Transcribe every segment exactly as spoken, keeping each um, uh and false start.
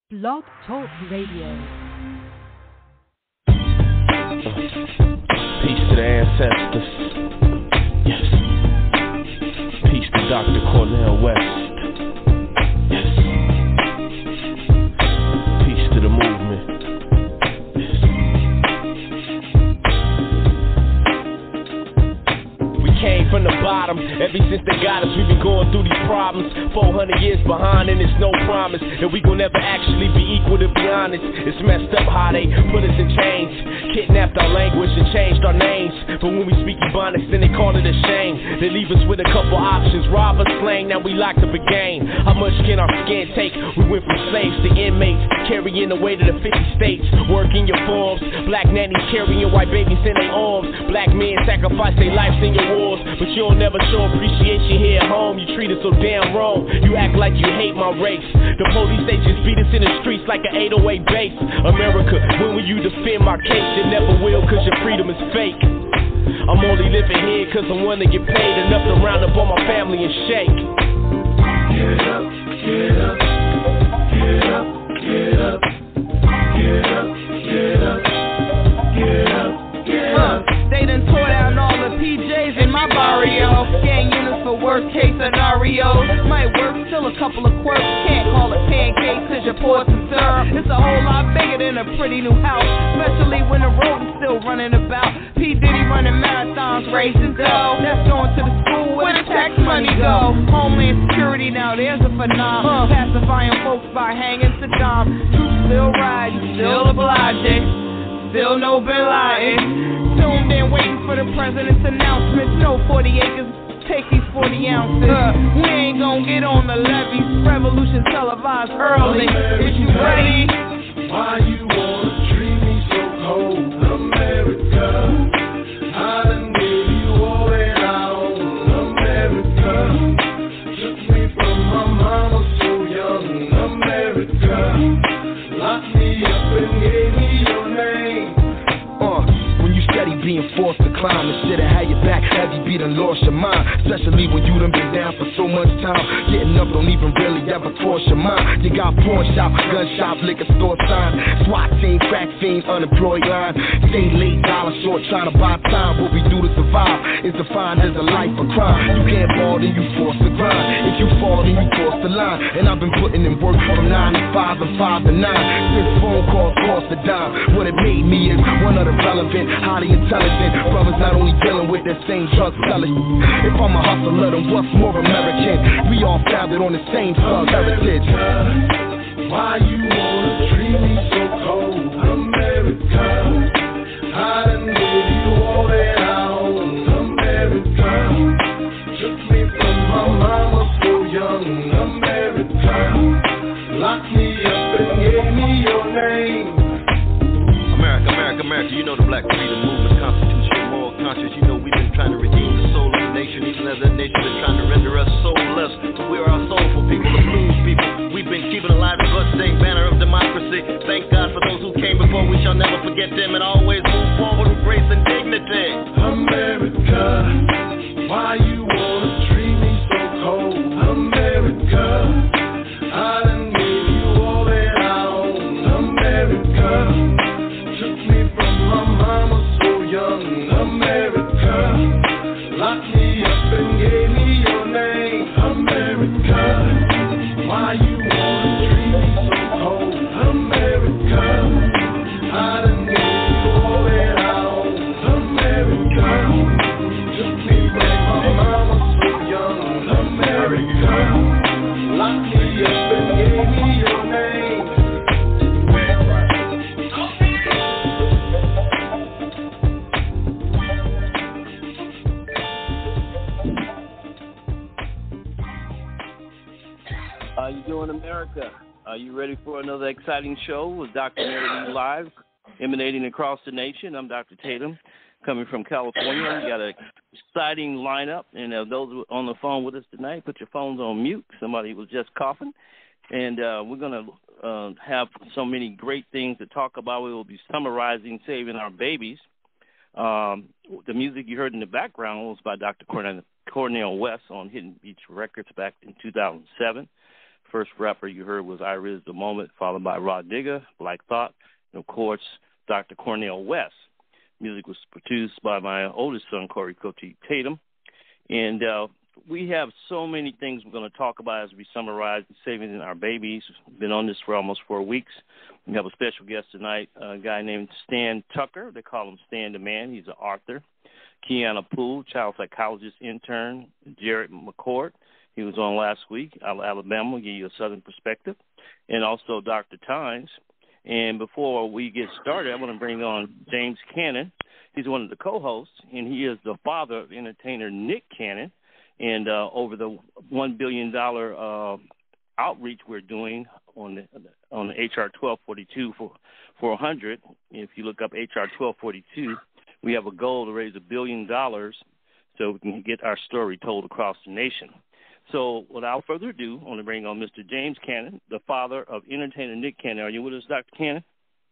Blog Talk Radio. Peace to the ancestors. Yes. Peace to Doctor Cornel West. Yes. Peace to the movement. Came from the bottom, ever since they got us, we've been going through these problems. four hundred years behind and it's no promise that we gon' never actually be equal, to be honest. It's messed up how they put us in chains, kidnapped our language and changed our names. But when we speak Ebonics, then they call it a shame. They leave us with a couple options, rob us, slang, now we locked up again. How much can our skin take? We went from slaves to inmates, carrying the weight of the fifty states. Working your forms, black nannies carrying white babies in their arms. Black men sacrifice their lives in your wars, but you don't never show appreciation here at home. You treat us so damn wrong. You act like you hate my race. The police, they just beat us in the streets like an eight oh eight bass. America, when will you defend my case? You never will, cause your freedom is fake. I'm only living here cause I'm one to get paid enough to round up on my family and shake. Get up, get up, get up, get up, get up, get up, get up, get up. They done tore down all the P Js in my barrio. Gang units for worst case scenarios. Might work, still a couple of quirks. Can't call it pancakes cause you pour some syrup. It's a whole lot bigger than a pretty new house, especially when the rodent's still running about. P Diddy running marathons, raising dough. That's going to the school where the tax money go. Homeland Security, now there's a phenomenon. Pacifying folks by hanging Saddam. Troops still riding, still obliging. Still no Bin Laden. Tuned in waiting for the president's announcement. No forty acres, take these forty ounces. Uh, we ain't gon' get on the levees. Revolution televised early. Is you ready? Why you wanna treat me so cold, America? I done gave you all that I own, America. Took me from my mama so young, America. Locked me up and gave me your name. Uh, when you steady being forced to climb, the shit that had your back, have you be done lost your mind. Especially when you done been down for so much time. Getting up don't even really ever cross your mind. You got pawn shop, gun shop, liquor store sign, SWAT team, crack fiend, unemployed line. Stay late, dollar short, trying to buy time. What we do to survive is defined as a life of crime. You can't ball, then you forced to grind. If you fall, then you cross the line. And I've been putting in work from nine to five and five to nine. Since phone calls cost a dime. What it made me is one of the relevant, highly intelligent brothers, not only dealing with that same drug selling. If I'm a hustler, then what's more American? We all founded on the same thug heritage. Why you wanna treat me so cold, America? I done gave you all that I own, America. Took me from my mama so young, America. Locked me up and gave me your name. America, America, America, you know the Black Freedom Movement, constitutional, moral conscience. You know we've been trying to redeem the soul of the nation, even as that nation been trying to render us soulless. But we are our soulful people, the blues people. We've been keeping alive the bloodstained banner of democracy. Thank God for those who came before. We shall never forget them and always move forward with grace and dignity. America, why you wanna treat me so cold, America? I done gave you all that I own, America. Took me from my mama so young, America. Locked me up and gave me your name, America. Why you wanna treat me so cold, America? I done gave you all that I own, America. Took me from my mama so young, America. Locked me up and gave me your name. How you doing, America? Are you ready for another exciting show with Doctor Mary Lee Live, emanating across the nation? I'm Doctor Tatum, coming from California. We got an exciting lineup, and uh, those on the phone with us tonight, put your phones on mute. Somebody was just coughing, and uh, we're going to uh, have so many great things to talk about. We will be summarizing Saving Our Babies. Um, the music you heard in the background was by Doctor Cornel West on Hidden Beach Records back in two thousand seven. First rapper you heard was I Riz the Moment, followed by Rod Digger, Black Thought, and, of course, Doctor Cornel West. Music was produced by my oldest son, Corey Cote Tatum. And uh, we have so many things we're going to talk about as we summarize Saving Our Babies. We've been on this for almost four weeks. We have a special guest tonight, a guy named Stan Tucker. They call him Stan the Man. He's an author. Keianna Poole, child psychologist intern. Jared McCord. He was on last week out of Alabama. We'll give you a southern perspective. And also Doctor Tynes. And before we get started, I want to bring on James Cannon. He's one of the co-hosts, and he is the father of entertainer Nick Cannon. And uh, over the one billion dollars uh, outreach we're doing on the, on the H R twelve forty-two for, for one hundred, if you look up H R twelve forty-two, we have a goal to raise a billion dollars so we can get our story told across the nation. So without further ado, I want to bring on Mister James Cannon, the father of entertainer Nick Cannon. Are you with us, Doctor Cannon?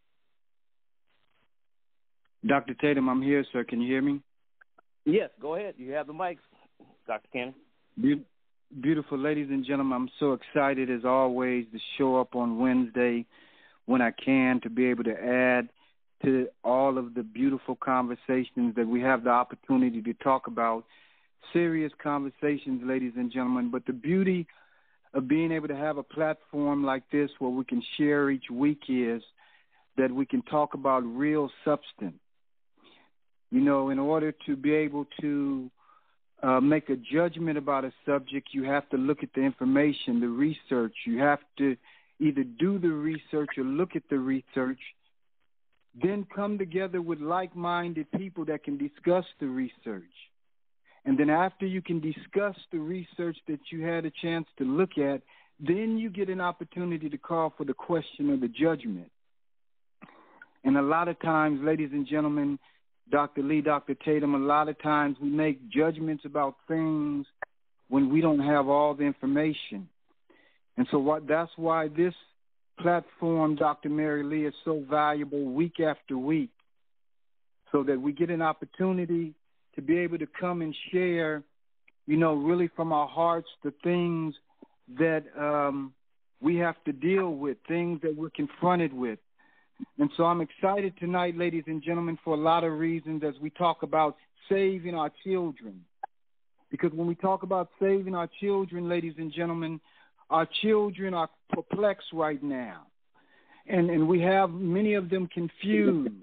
Doctor Tatum, I'm here, sir. Can you hear me? Yes, go ahead. You have the mic, Doctor Cannon. Be- beautiful ladies and gentlemen, I'm so excited as always to show up on Wednesday when I can to be able to add to all of the beautiful conversations that we have the opportunity to talk about. Serious conversations, ladies and gentlemen, but the beauty of being able to have a platform like this where we can share each week is that we can talk about real substance. You know, in order to be able to uh, make a judgment about a subject, you have to look at the information, the research. You have to either do the research or look at the research, then come together with like-minded people that can discuss the research. And then after you can discuss the research that you had a chance to look at, then you get an opportunity to call for the question or the judgment. And a lot of times, ladies and gentlemen, Doctor Lee, Doctor Tatum, a lot of times we make judgments about things when we don't have all the information. And so what, that's why this platform, Doctor Mary Lee, is so valuable week after week, so that we get an opportunity to be able to come and share, you know, really from our hearts the things that um, we have to deal with, things that we're confronted with. And so I'm excited tonight, ladies and gentlemen, for a lot of reasons as we talk about saving our children. Because when we talk about saving our children, ladies and gentlemen, our children are perplexed right now. And, and we have many of them confused.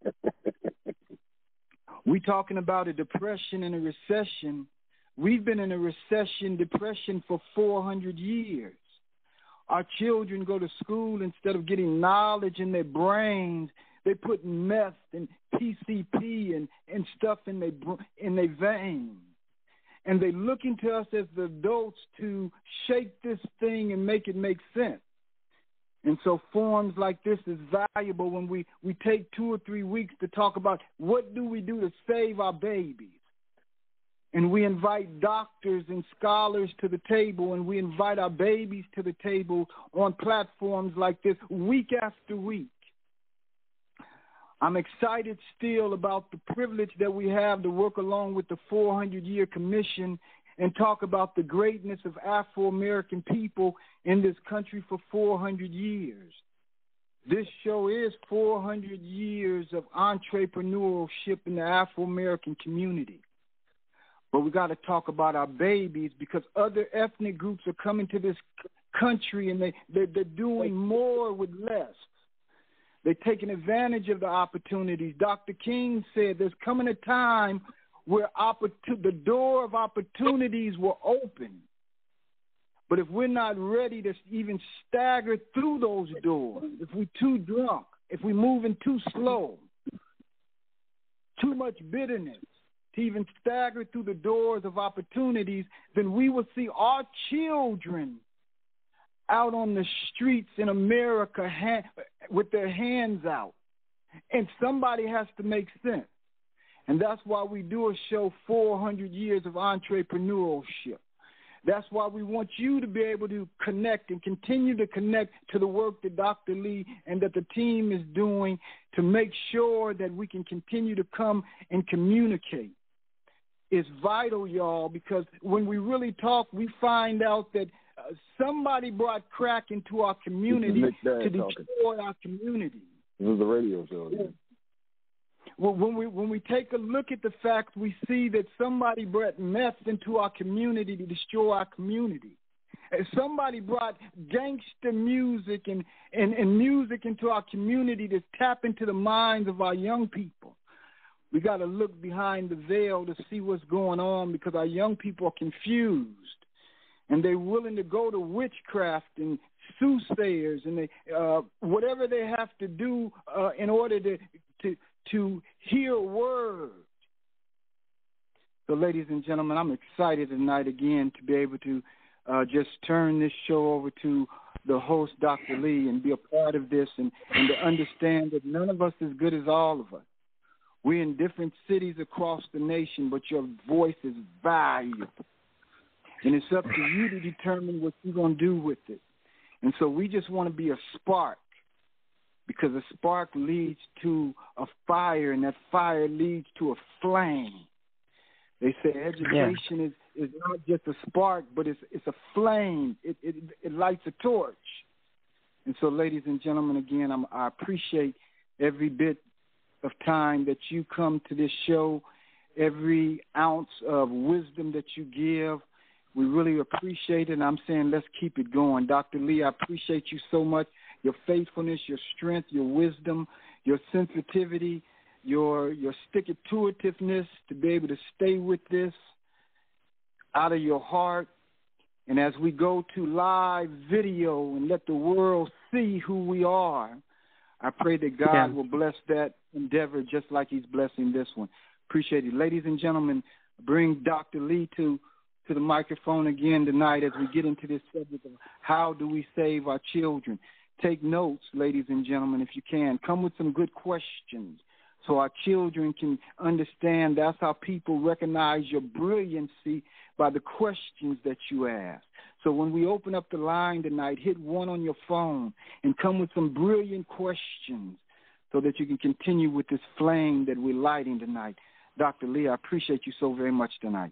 We're talking about a depression and a recession. We've been in a recession, depression for four hundred years. Our children go to school, instead of getting knowledge in their brains, they put meth and P C P and, and stuff in their, in their veins. And they looking to us as the adults to shake this thing and make it make sense. And so forums like this is valuable when we, we take two or three weeks to talk about what do we do to save our babies. And we invite doctors and scholars to the table, and we invite our babies to the table on platforms like this week after week. I'm excited still about the privilege that we have to work along with the four hundred year Commission and talk about the greatness of Afro-American people in this country for four hundred years. This show is four hundred years of entrepreneurship in the Afro-American community. But we got to talk about our babies, because other ethnic groups are coming to this country and they, they, they're doing more with less. They're taking advantage of the opportunities. Doctor King said there's coming a time where opportun- the door of opportunities will open. But if we're not ready to even stagger through those doors, if we're too drunk, if we're moving too slow, too much bitterness, to even stagger through the doors of opportunities, then we will see our children out on the streets in America ha- with their hands out. And somebody has to make sense. And that's why we do a show, four hundred years of entrepreneurship. That's why we want you to be able to connect and continue to connect to the work that Doctor Lee and that the team is doing to make sure that we can continue to come and communicate. It's vital, y'all, because when we really talk, we find out that somebody brought crack into our community to destroy talking. our community. This is the radio show. Yeah. Well, when we when we take a look at the facts, we see that somebody brought meth into our community to destroy our community. And somebody brought gangster music and, and, and music into our community to tap into the minds of our young people. We got to look behind the veil to see what's going on because our young people are confused. And they're willing to go to witchcraft and soothsayers and they uh, whatever they have to do uh, in order to, to to hear a word. So, ladies and gentlemen, I'm excited tonight again to be able to uh, just turn this show over to the host, Doctor Lee, and be a part of this and, and to understand that none of us is good as all of us. We're in different cities across the nation, but your voice is valuable. And it's up to you to determine what you're going to do with it. And so we just want to be a spark because a spark leads to a fire, and that fire leads to a flame. They say education yeah. is, is not just a spark, but it's it's a flame. It, it it lights a torch. And so, ladies and gentlemen, again, I'm, I appreciate every bit of time that you come to this show, every ounce of wisdom that you give. We really appreciate it, and I'm saying let's keep it going. Doctor Lee, I appreciate you so much, your faithfulness, your strength, your wisdom, your sensitivity, your your stick-to-itiveness to be able to stay with this out of your heart. And as we go to live video and let the world see who we are, I pray that God yeah. will bless that endeavor just like he's blessing this one. Appreciate it. Ladies and gentlemen, bring Doctor Lee to to the microphone again tonight as we get into this subject of how do we save our children. Take notes, ladies and gentlemen, if you can. Come with some good questions so our children can understand. That's how people recognize your brilliancy, by the questions that you ask. So when we open up the line tonight, hit one on your phone and come with some brilliant questions so that you can continue with this flame that we're lighting tonight. Doctor Lee, I appreciate you so very much tonight.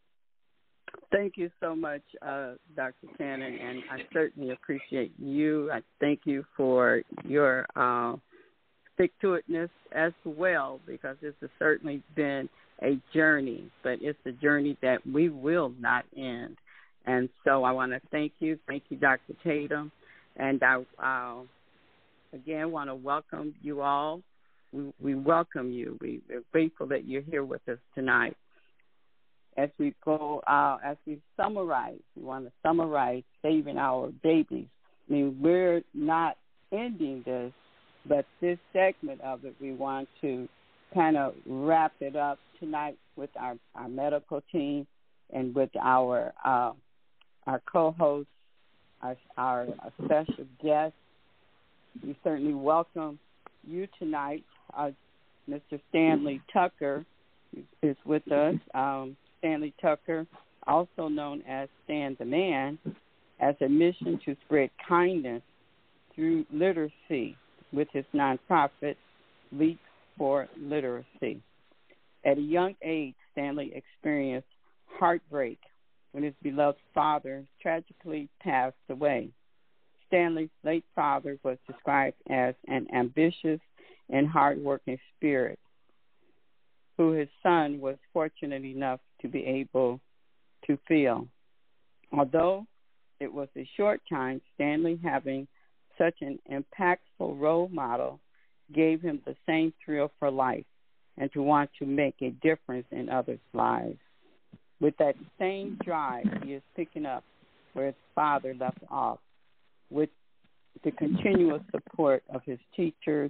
Thank you so much, uh, Doctor Cannon, and I certainly appreciate you. I thank you for your uh, stick-to-itness as well, because this has certainly been a journey, but it's a journey that we will not end. And so I want to thank you. Thank you, Doctor Tatum. And I, uh, again, want to welcome you all. We, we welcome you. We, we're grateful that you're here with us tonight. As we go, uh, as we summarize, we want to summarize saving our babies. I mean, we're not ending this, but this segment of it, we want to kind of wrap it up tonight with our, our medical team and with our uh, our co-hosts, our, our special guests. We certainly welcome you tonight. Uh, Mister Stanley Tucker is with us. Um, Stanley Tucker, also known as Stan the Man, has a mission to spread kindness through literacy with his nonprofit, Leap for Literacy. At a young age, Stanley experienced heartbreak when his beloved father tragically passed away. Stanley's late father was described as an ambitious and hardworking spirit, who his son was fortunate enough to be able to feel. Although it was a short time, Stanley having such an impactful role model gave him the same thrill for life and to want to make a difference in others' lives. With that same drive, he is picking up where his father left off, with the continuous support of his teachers,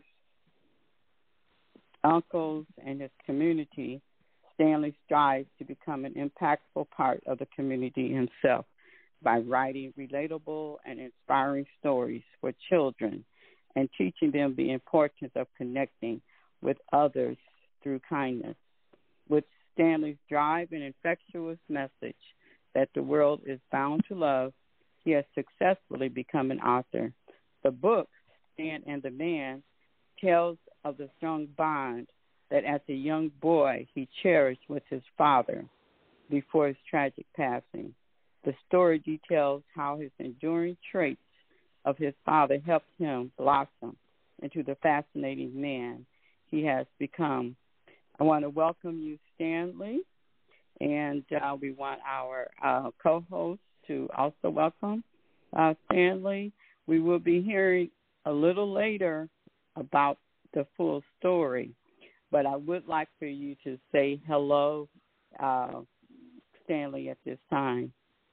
uncles, and his community. Stanley strives to become an impactful part of the community himself by writing relatable and inspiring stories for children and teaching them the importance of connecting with others through kindness. With Stanley's drive and infectious message that the world is bound to love, he has successfully become an author. The book, Stan and the Man, tells of the strong bond that as a young boy he cherished with his father before his tragic passing. The story details how his enduring traits of his father helped him blossom into the fascinating man he has become. I want to welcome you, Stanley, and uh, we want our uh, co-host to also welcome uh, Stanley. We will be hearing a little later about the full story, but I would like for you to say hello, uh, Stanley, at this time.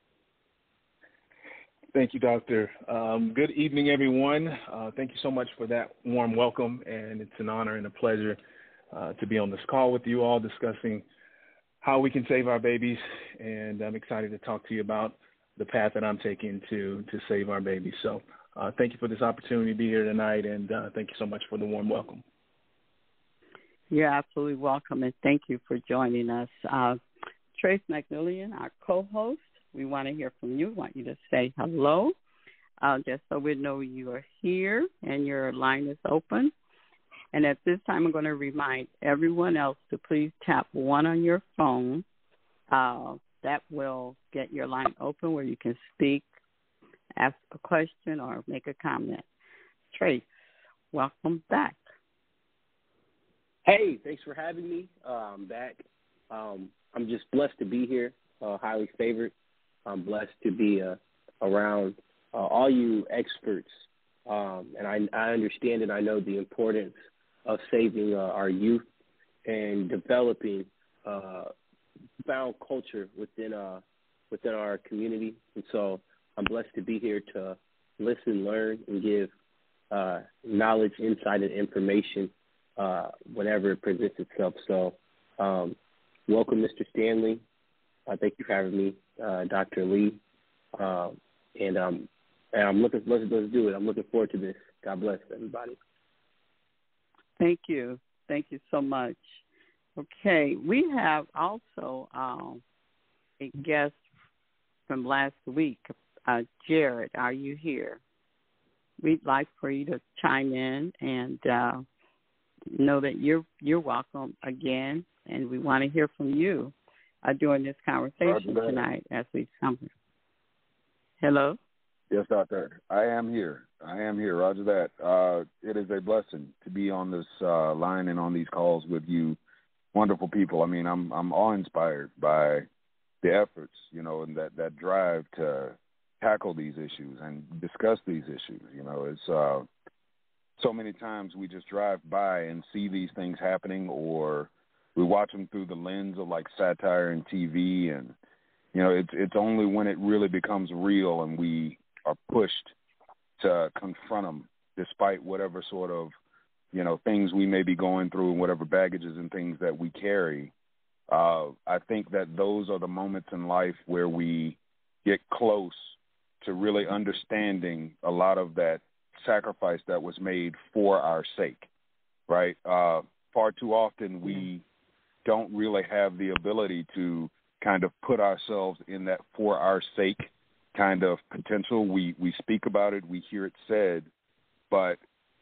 Thank you, Doctor. Um, good evening, everyone. Uh, thank you so much for that warm welcome, and it's an honor and a pleasure uh, to be on this call with you all discussing how we can save our babies, and I'm excited to talk to you about the path that I'm taking to to save our babies. So uh, thank you for this opportunity to be here tonight, and uh, thank you so much for the warm welcome. You're absolutely welcome, and thank you for joining us. Uh, Trace McMillian, our co-host, we want to hear from you. We want you to say hello, uh, just so we know you are here and your line is open. And at this time, I'm going to remind everyone else to please tap one on your phone. Uh, that will get your line open where you can speak, ask a question, or make a comment. Trace, welcome back. Hey, thanks for having me. Uh, I'm back. Um, I'm just blessed to be here, uh, highly favored. I'm blessed to be uh, around uh, all you experts, um, and I, I understand and I know the importance of saving uh, our youth and developing uh, profound culture within uh, within our community. And so I'm blessed to be here to listen, learn, and give uh, knowledge, insight, and information uh, whenever it presents itself. So um, welcome, Mister Stanley. Uh, thank you for having me, uh, Doctor Lee. Uh, and, um, and I'm looking, let's, let's do it. I'm looking forward to this. God bless everybody. Thank you. Thank you so much. Okay, we have also um, a guest from last week, uh, Jared. Are you here? We'd like for you to chime in and uh, know that you're you're welcome again, and we want to hear from you uh, during this conversation tonight as we come. Hello? Yes, Doctor. I am here. I am here. Roger that. Uh, it is a blessing to be on this uh, line and on these calls with you wonderful people. I mean, I'm I'm awe-inspired by the efforts, you know, and that, that drive to tackle these issues and discuss these issues. You know, it's uh, so many times we just drive by and see these things happening, or we watch them through the lens of like satire and T V, and you know, it's it's only when it really becomes real and we are pushed to confront them, despite whatever sort of, you know, things we may be going through and whatever baggages and things that we carry. Uh, I think that those are the moments in life where we get close to really understanding a lot of that sacrifice that was made for our sake, right? Uh, far too often we don't really have the ability to kind of put ourselves in that for our sake kind of potential. We we speak about it, we hear it said, but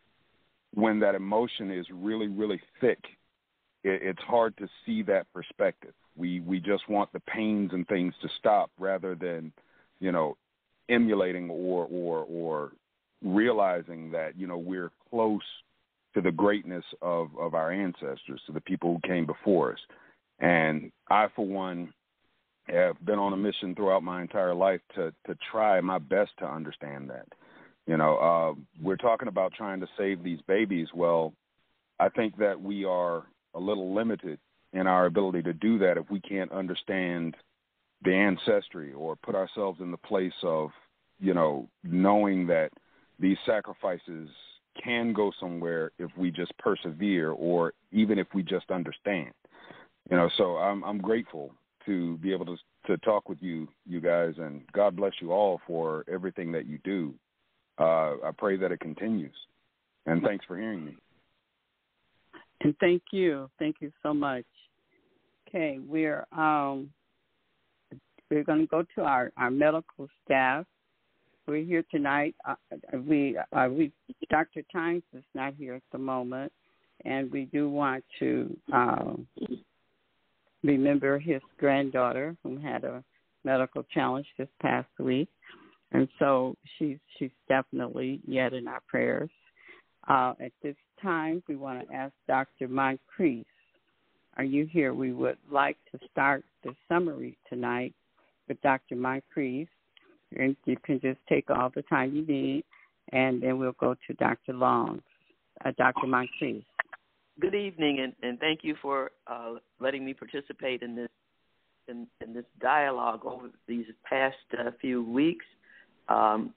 when that emotion is really, really thick, it, it's hard to see that perspective. We we just want the pains and things to stop rather than, you know, emulating or or or realizing that, you know, we're close to the greatness of, of our ancestors, to the people who came before us. And I, for one, have been on a mission throughout my entire life to to try my best to understand that. You know, uh, we're talking about trying to save these babies. Well, I think that we are a little limited in our ability to do that if we can't understand the ancestry or put ourselves in the place of, you know, knowing that these sacrifices can go somewhere if we just persevere, or even if we just understand. You know, so I'm I'm grateful to be able to to talk with you, you guys, and God bless you all for everything that you do. Uh, I pray that it continues, and thanks for hearing me. And thank you, thank you so much. Okay, we're um, we're going to go to our, our medical staff. We're here tonight. Uh, we uh, we Doctor Tynes is not here at the moment, and we do want to um, remember his granddaughter who had a medical challenge this past week. And so she's she's definitely yet in our prayers. Uh, at this time, we want to ask Doctor Moncrief, are you here? We would like to start the summary tonight with Doctor Moncrief. And you can just take all the time you need, and then we'll go to Doctor Long. Uh, Doctor Moncrief. Good evening, and, and thank you for uh, letting me participate in this in, in this dialogue over these past uh, few weeks. Um,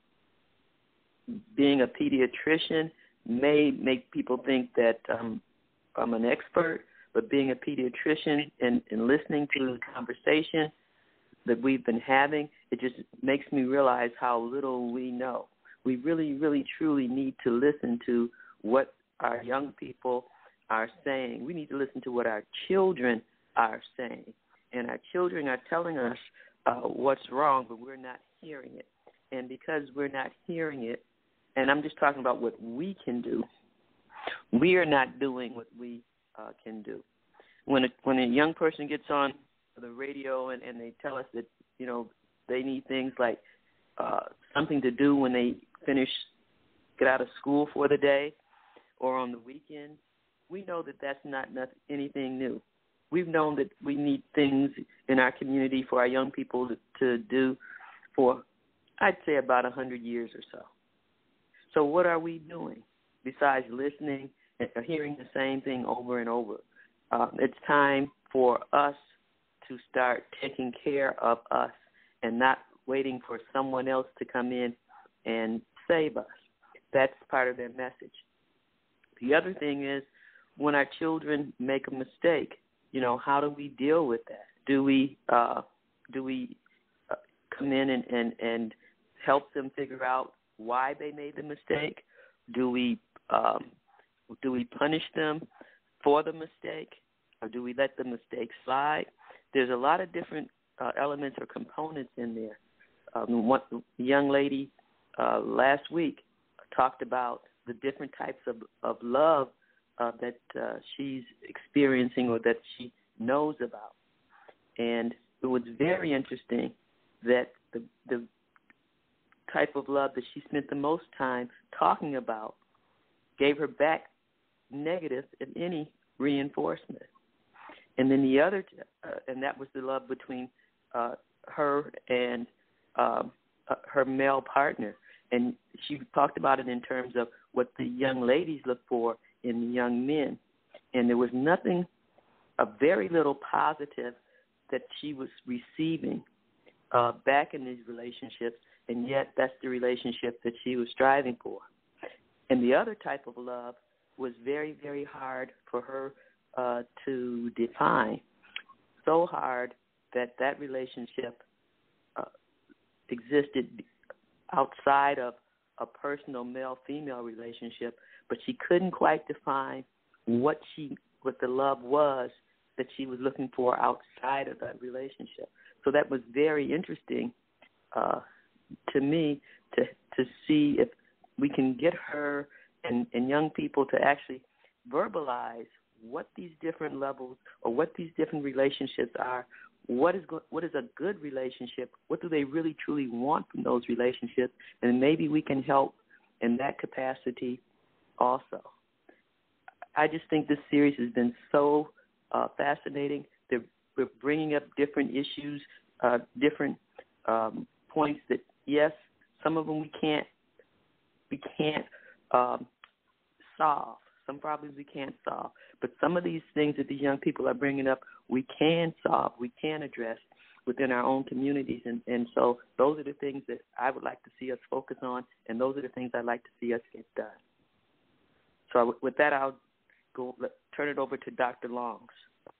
being a pediatrician may make people think that um, I'm an expert, but being a pediatrician and, and listening to the conversation that we've been having, it just makes me realize how little we know. We really, really, truly need to listen to what our young people are saying. We need to listen to what our children are saying. And our children are telling us uh, what's wrong, but we're not hearing it. And because we're not hearing it, and I'm just talking about what we can do, we are not doing what we uh, can do. When a, when a young person gets on the radio and, and they tell us that, you know, they need things like uh, something to do when they finish, get out of school for the day or on the weekend, we know that that's not nothing, anything new. We've known that we need things in our community for our young people to, to do for, I'd say, about one hundred years or so. So what are we doing besides listening and hearing the same thing over and over? Uh, it's time for us to start taking care of us and not waiting for someone else to come in and save us. That's part of their message. The other thing is, when our children make a mistake, you know, how do we deal with that? Do we uh, do we uh, come in and, and, and help them figure out why they made the mistake? Do we um, do we punish them for the mistake, or do we let the mistake slide? There's a lot of different uh, elements or components in there. Um, one young lady uh, last week talked about the different types of, of love Uh, that uh, she's experiencing or that she knows about. And it was very interesting that the, the type of love that she spent the most time talking about gave her back negative, if any, reinforcement. And then the other, uh, and that was the love between uh, her and um, uh, her male partner. And she talked about it in terms of what the young ladies look for in the young men. And there was nothing, a very little positive that she was receiving uh, back in these relationships, and yet that's the relationship that she was striving for. And the other type of love was very, very hard for her uh, to define, so hard that that relationship uh, existed outside of a personal male-female relationship, but she couldn't quite define what she, what the love was that she was looking for outside of that relationship. So that was very interesting uh, to me to to see if we can get her and, and young people to actually verbalize what these different levels or what these different relationships are. What is go- what is a good relationship? What do they really truly want from those relationships? And maybe we can help in that capacity also. I just think this series has been so uh, fascinating. They're, we're bringing up different issues, uh, different um, points that, yes, some of them we can't we can't um, solve. Some problems we can't solve. But some of these things that these young people are bringing up, we can solve, we can address within our own communities. And, and so those are the things that I would like to see us focus on, and those are the things I'd like to see us get done. So with that, I'll go let, turn it over to Doctor Longs.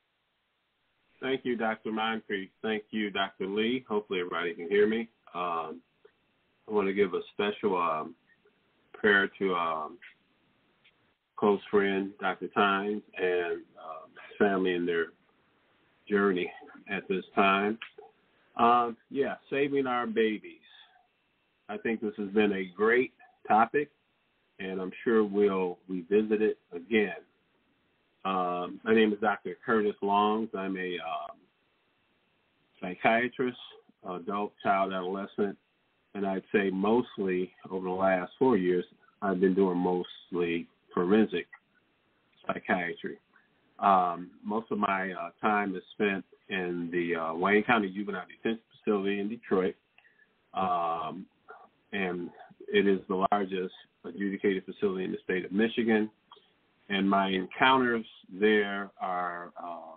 Thank you, Doctor Moncrief. Thank you, Doctor Lee. Hopefully everybody can hear me. Um, I want to give a special um, prayer to um, close friend, Doctor Tynes, and um, his family in their journey at this time. Um, yeah, saving our babies. I think this has been a great topic, and I'm sure we'll revisit it again. Um, my name is Doctor Curtis Longs. I'm a um, psychiatrist, adult, child, adolescent, and I'd say mostly over the last four years, I've been doing mostly forensic psychiatry. Um, most of my uh, time is spent in the uh, Wayne County Juvenile Detention Facility in Detroit, um, and it is the largest adjudicated facility in the state of Michigan. And my encounters there are, um,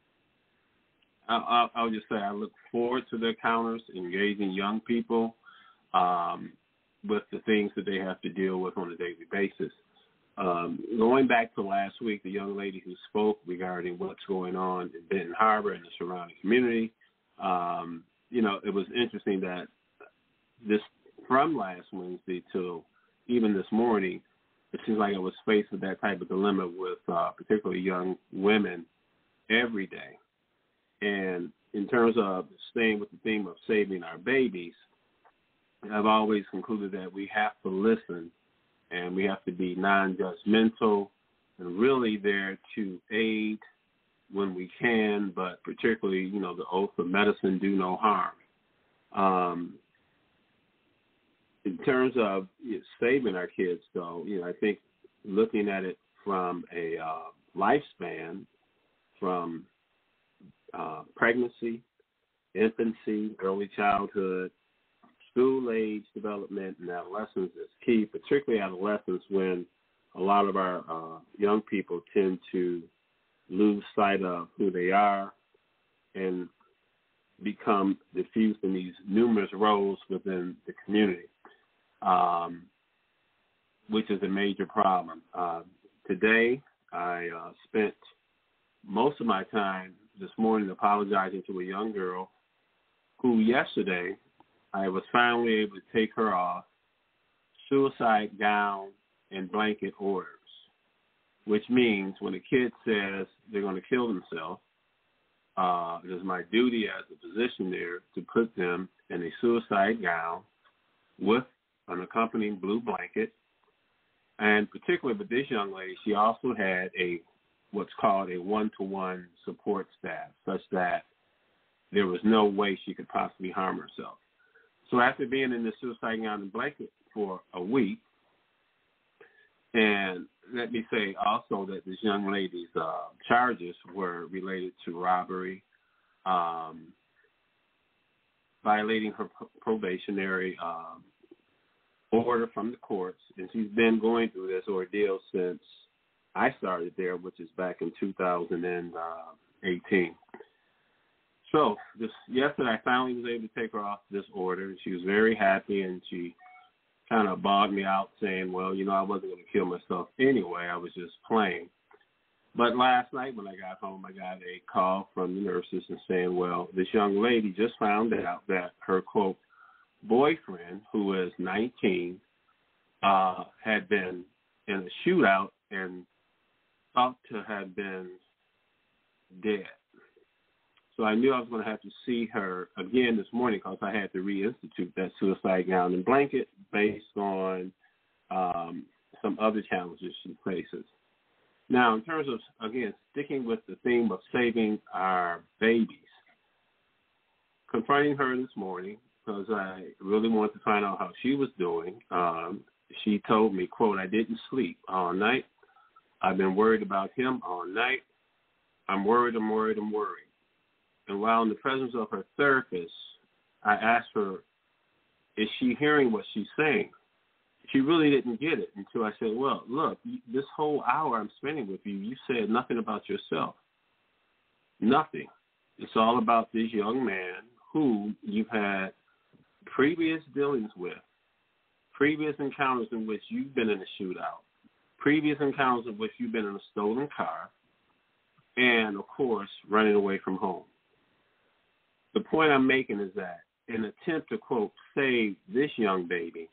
I'll, I'll just say I look forward to the encounters, engaging young people um, with the things that they have to deal with on a daily basis. Um, going back to last week, the young lady who spoke regarding what's going on in Benton Harbor and the surrounding community, um, you know, it was interesting that this from last Wednesday till even this morning, it seems like I was faced with that type of dilemma with uh, particularly young women every day. And in terms of staying with the theme of saving our babies, I've always concluded that we have to listen and we have to be non-judgmental and really there to aid when we can, but particularly, you know, the oath of medicine, do no harm. Um, in terms of you know, saving our kids, though, you know, I think looking at it from a uh, lifespan, from uh, pregnancy, infancy, early childhood, school-age development, and adolescence is key, particularly adolescence when a lot of our uh, young people tend to lose sight of who they are and become diffused in these numerous roles within the community, um, which is a major problem. Uh, today, I uh, spent most of my time this morning apologizing to a young girl who yesterday I was finally able to take her off suicide gown and blanket orders, which means when a kid says they're going to kill themselves, uh, it is my duty as a physician there to put them in a suicide gown with an accompanying blue blanket. And particularly with this young lady, she also had a what's called a one-to-one support staff, such that there was no way she could possibly harm herself. So after being in the suicide gown and blanket for a week, and let me say also that this young lady's uh, charges were related to robbery, um, violating her probationary um, order from the courts, and she's been going through this ordeal since I started there, which is back in two thousand eighteen. So this yesterday, I finally was able to take her off this order, and she was very happy, and she kind of bogged me out saying, well, you know, I wasn't going to kill myself anyway. I was just playing. But last night when I got home, I got a call from the nurses and saying, well, this young lady just found out that her, quote, boyfriend, who is nineteen, uh, had been in a shootout and thought to have been dead. So I knew I was going to have to see her again this morning because I had to reinstitute that suicide gown and blanket based on um, some other challenges she faces. Now, in terms of, again, sticking with the theme of saving our babies, confronting her this morning because I really wanted to find out how she was doing, um, she told me, quote, I didn't sleep all night. I've been worried about him all night. I'm worried, I'm worried, I'm worried. And while in the presence of her therapist, I asked her, is she hearing what she's saying? She really didn't get it until I said, well, look, this whole hour I'm spending with you, you said nothing about yourself. Nothing. It's all about this young man who you've had previous dealings with, previous encounters in which you've been in a shootout, previous encounters in which you've been in a stolen car, and, of course, running away from home. The point I'm making is that in an attempt to, quote, save this young baby,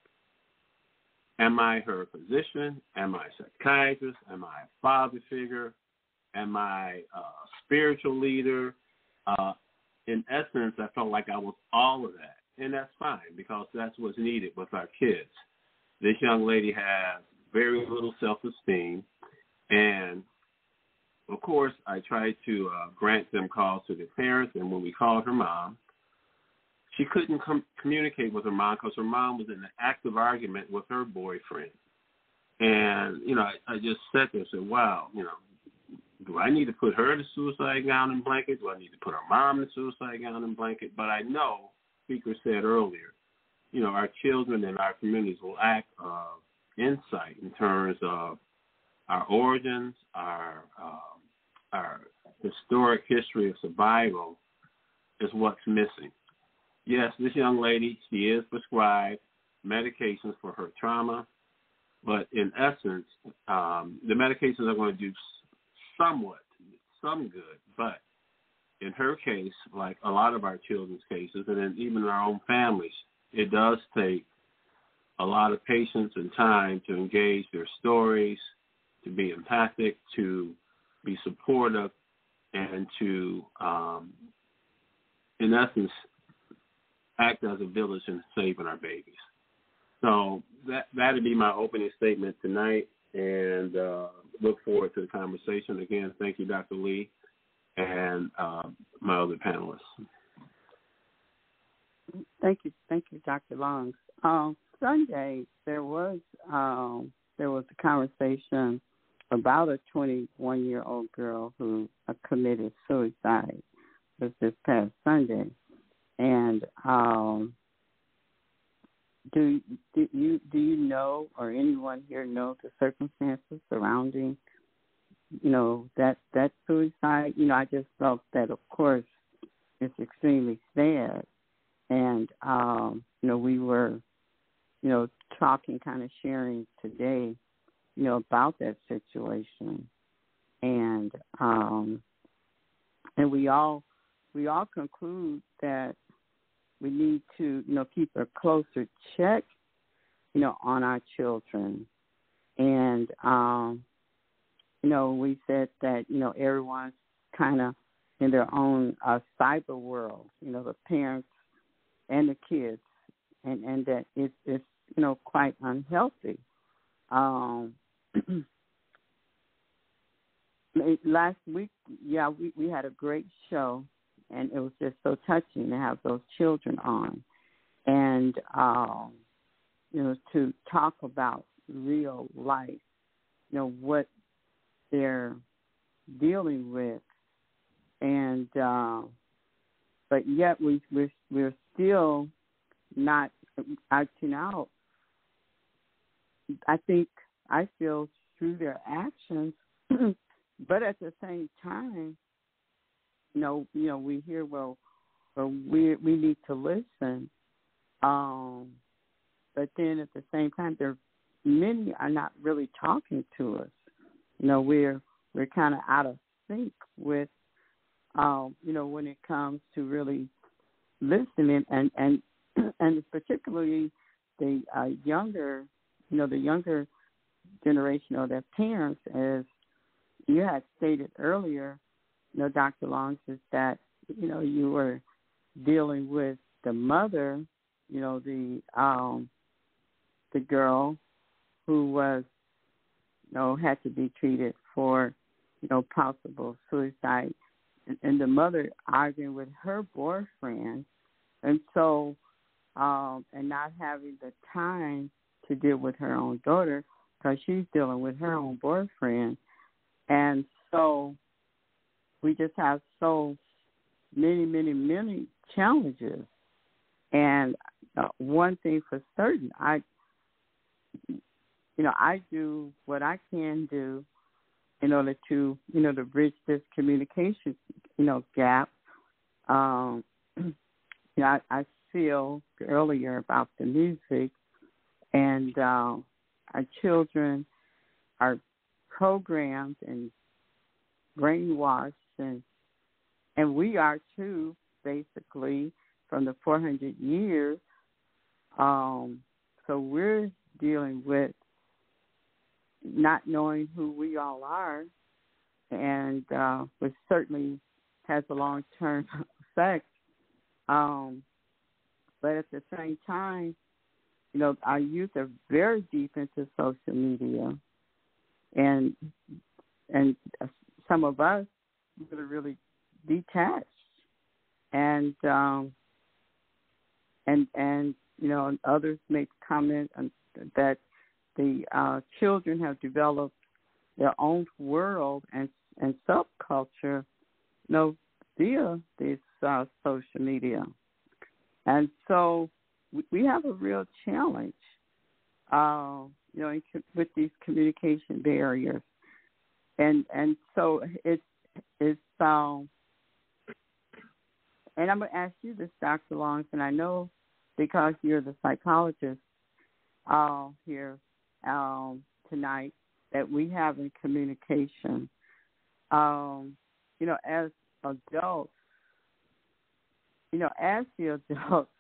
am I her physician? Am I a psychiatrist? Am I a father figure? Am I a spiritual leader? Uh, in essence, I felt like I was all of that. And that's fine because that's what's needed with our kids. This young lady has very little self-esteem, and of course, I tried to uh, grant them calls to their parents, and when we called her mom, she couldn't com- communicate with her mom because her mom was in an active argument with her boyfriend. And, you know, I, I just sat there and said, wow, you know, do I need to put her in a suicide gown and blanket? Do I need to put her mom in a suicide gown and blanket? But I know, speaker said earlier, you know, our children and our communities will act of insight in terms of our origins, our um, our historic history of survival is what's missing. Yes, this young lady, she is prescribed medications for her trauma, but in essence, um, the medications are going to do somewhat, some good, but in her case, like a lot of our children's cases, and then even in our own families, it does take a lot of patience and time to engage their stories, to be empathic, to be supportive, and to, um, in essence, act as a village in saving our babies. So that that'd be my opening statement tonight, and uh, look forward to the conversation. Again, thank you, Doctor Lee, and uh, my other panelists. Thank you, thank you, Doctor Long. Um, Sunday there was um, there was a conversation about a twenty-one-year-old girl who uh, committed suicide. It was this past Sunday, and um, do do you do you know, or anyone here know, the circumstances surrounding, you know, that that suicide? You know, I just felt that, of course, it's extremely sad, and um, you know, we were, you know, talking, kind of sharing today, you know, about that situation, and um, and we all we all conclude that we need to, you know, keep a closer check, you know, on our children, and um, you know, we said that, you know, everyone's kind of in their own uh, cyber world, you know, the parents and the kids, and and that it's it's you know, quite unhealthy. Um, last week, yeah, we, we had a great show, and it was just so touching to have those children on, and um, you know, to talk about real life, you know, what they're dealing with, and uh, but yet we we're, we're still not acting out. I think I feel through their actions, but at the same time, you know, you know, we hear, well, well we we need to listen, um, but then at the same time, there many are not really talking to us. You know, we're we're kind of out of sync with, um, you know, when it comes to really listening, and and and particularly the uh, younger. You know, the younger generation or their parents, as you had stated earlier, you know, Doctor Long, is that, you know, you were dealing with the mother, you know, the um, the girl who was, you know, had to be treated for, you know, possible suicide, and, and the mother arguing with her boyfriend, and so, um, and not having the time to deal with her own daughter because she's dealing with her own boyfriend. And so we just have so many, many, many challenges. And uh, one thing for certain, I, you know, I do what I can do in order to, you know, to bridge this communication, you know, gap. Um, you know, I, I feel earlier about the music, and uh, our children are programmed and brainwashed, and and we are too, basically, from the four hundred years. Um, so we're dealing with not knowing who we all are, and uh, which certainly has a long-term effect. Um, but at the same time, you know, our youth are very deep into social media, and and some of us are really detached. And um, and and you know, and others make comment that the uh, children have developed their own world and and subculture, you know, via this uh, social media, and so we have a real challenge, uh, you know, with these communication barriers, and and so it's it's um, and I'm going to ask you this, Doctor Longs, and I know because you're the psychologist uh, here um, tonight that we have in communication, um, you know, as adults, you know, as the adults,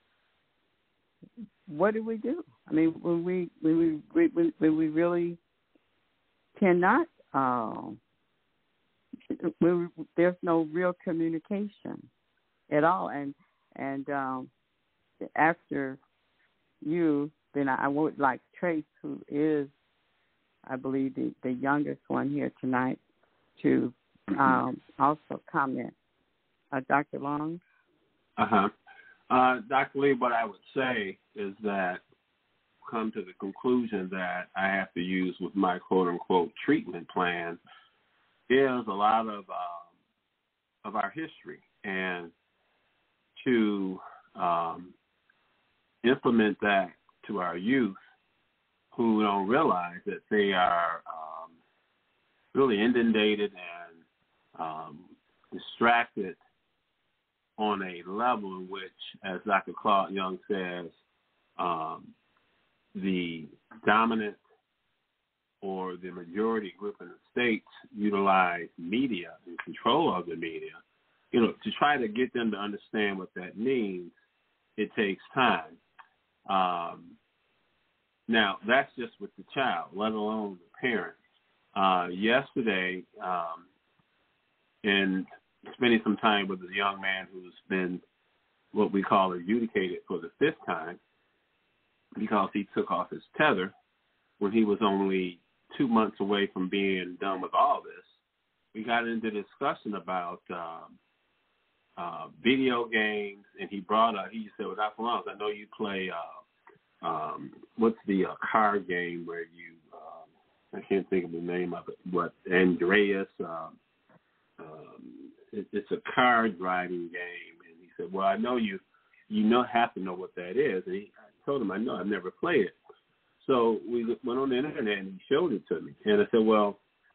what do we do? I mean, when we when we when, when we really cannot, um, when we, there's no real communication at all, and and um, after you, then I would like Trace, who is, I believe, the, the youngest one here tonight, to um, also comment. Uh, Doctor Long? Uh-huh. Uh, Doctor Lee, what I would say is that come to the conclusion that I have to use with my quote-unquote treatment plan is a lot of um, of our history, and to um, implement that to our youth who don't realize that they are um, really inundated and um, distracted on a level in which, as Doctor Claude Young says, um, the dominant or the majority group in the states utilize media and control of the media. You know, to try to get them to understand what that means, it takes time. Um, now, that's just with the child, let alone the parent. Uh, yesterday, um, in spending some time with a young man who's been what we call adjudicated for the fifth time because he took off his tether when he was only two months away from being done with all this, we got into discussion about um, uh, video games, and he brought up, he said, well, Doctor Long, I know you play, uh, um, what's the uh, card game where you, um, I can't think of the name of it, but Andreas, um, um, it, it's a card driving game. And he said, well, I know you, you know, have to know what that is. And he, I told him, I know, I've never played it. So we went on the internet and he showed it to me. And I said, well,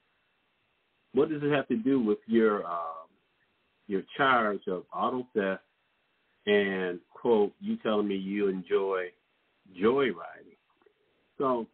what does it have to do with your um, your charge of auto theft and, quote, you telling me you enjoy joyriding? So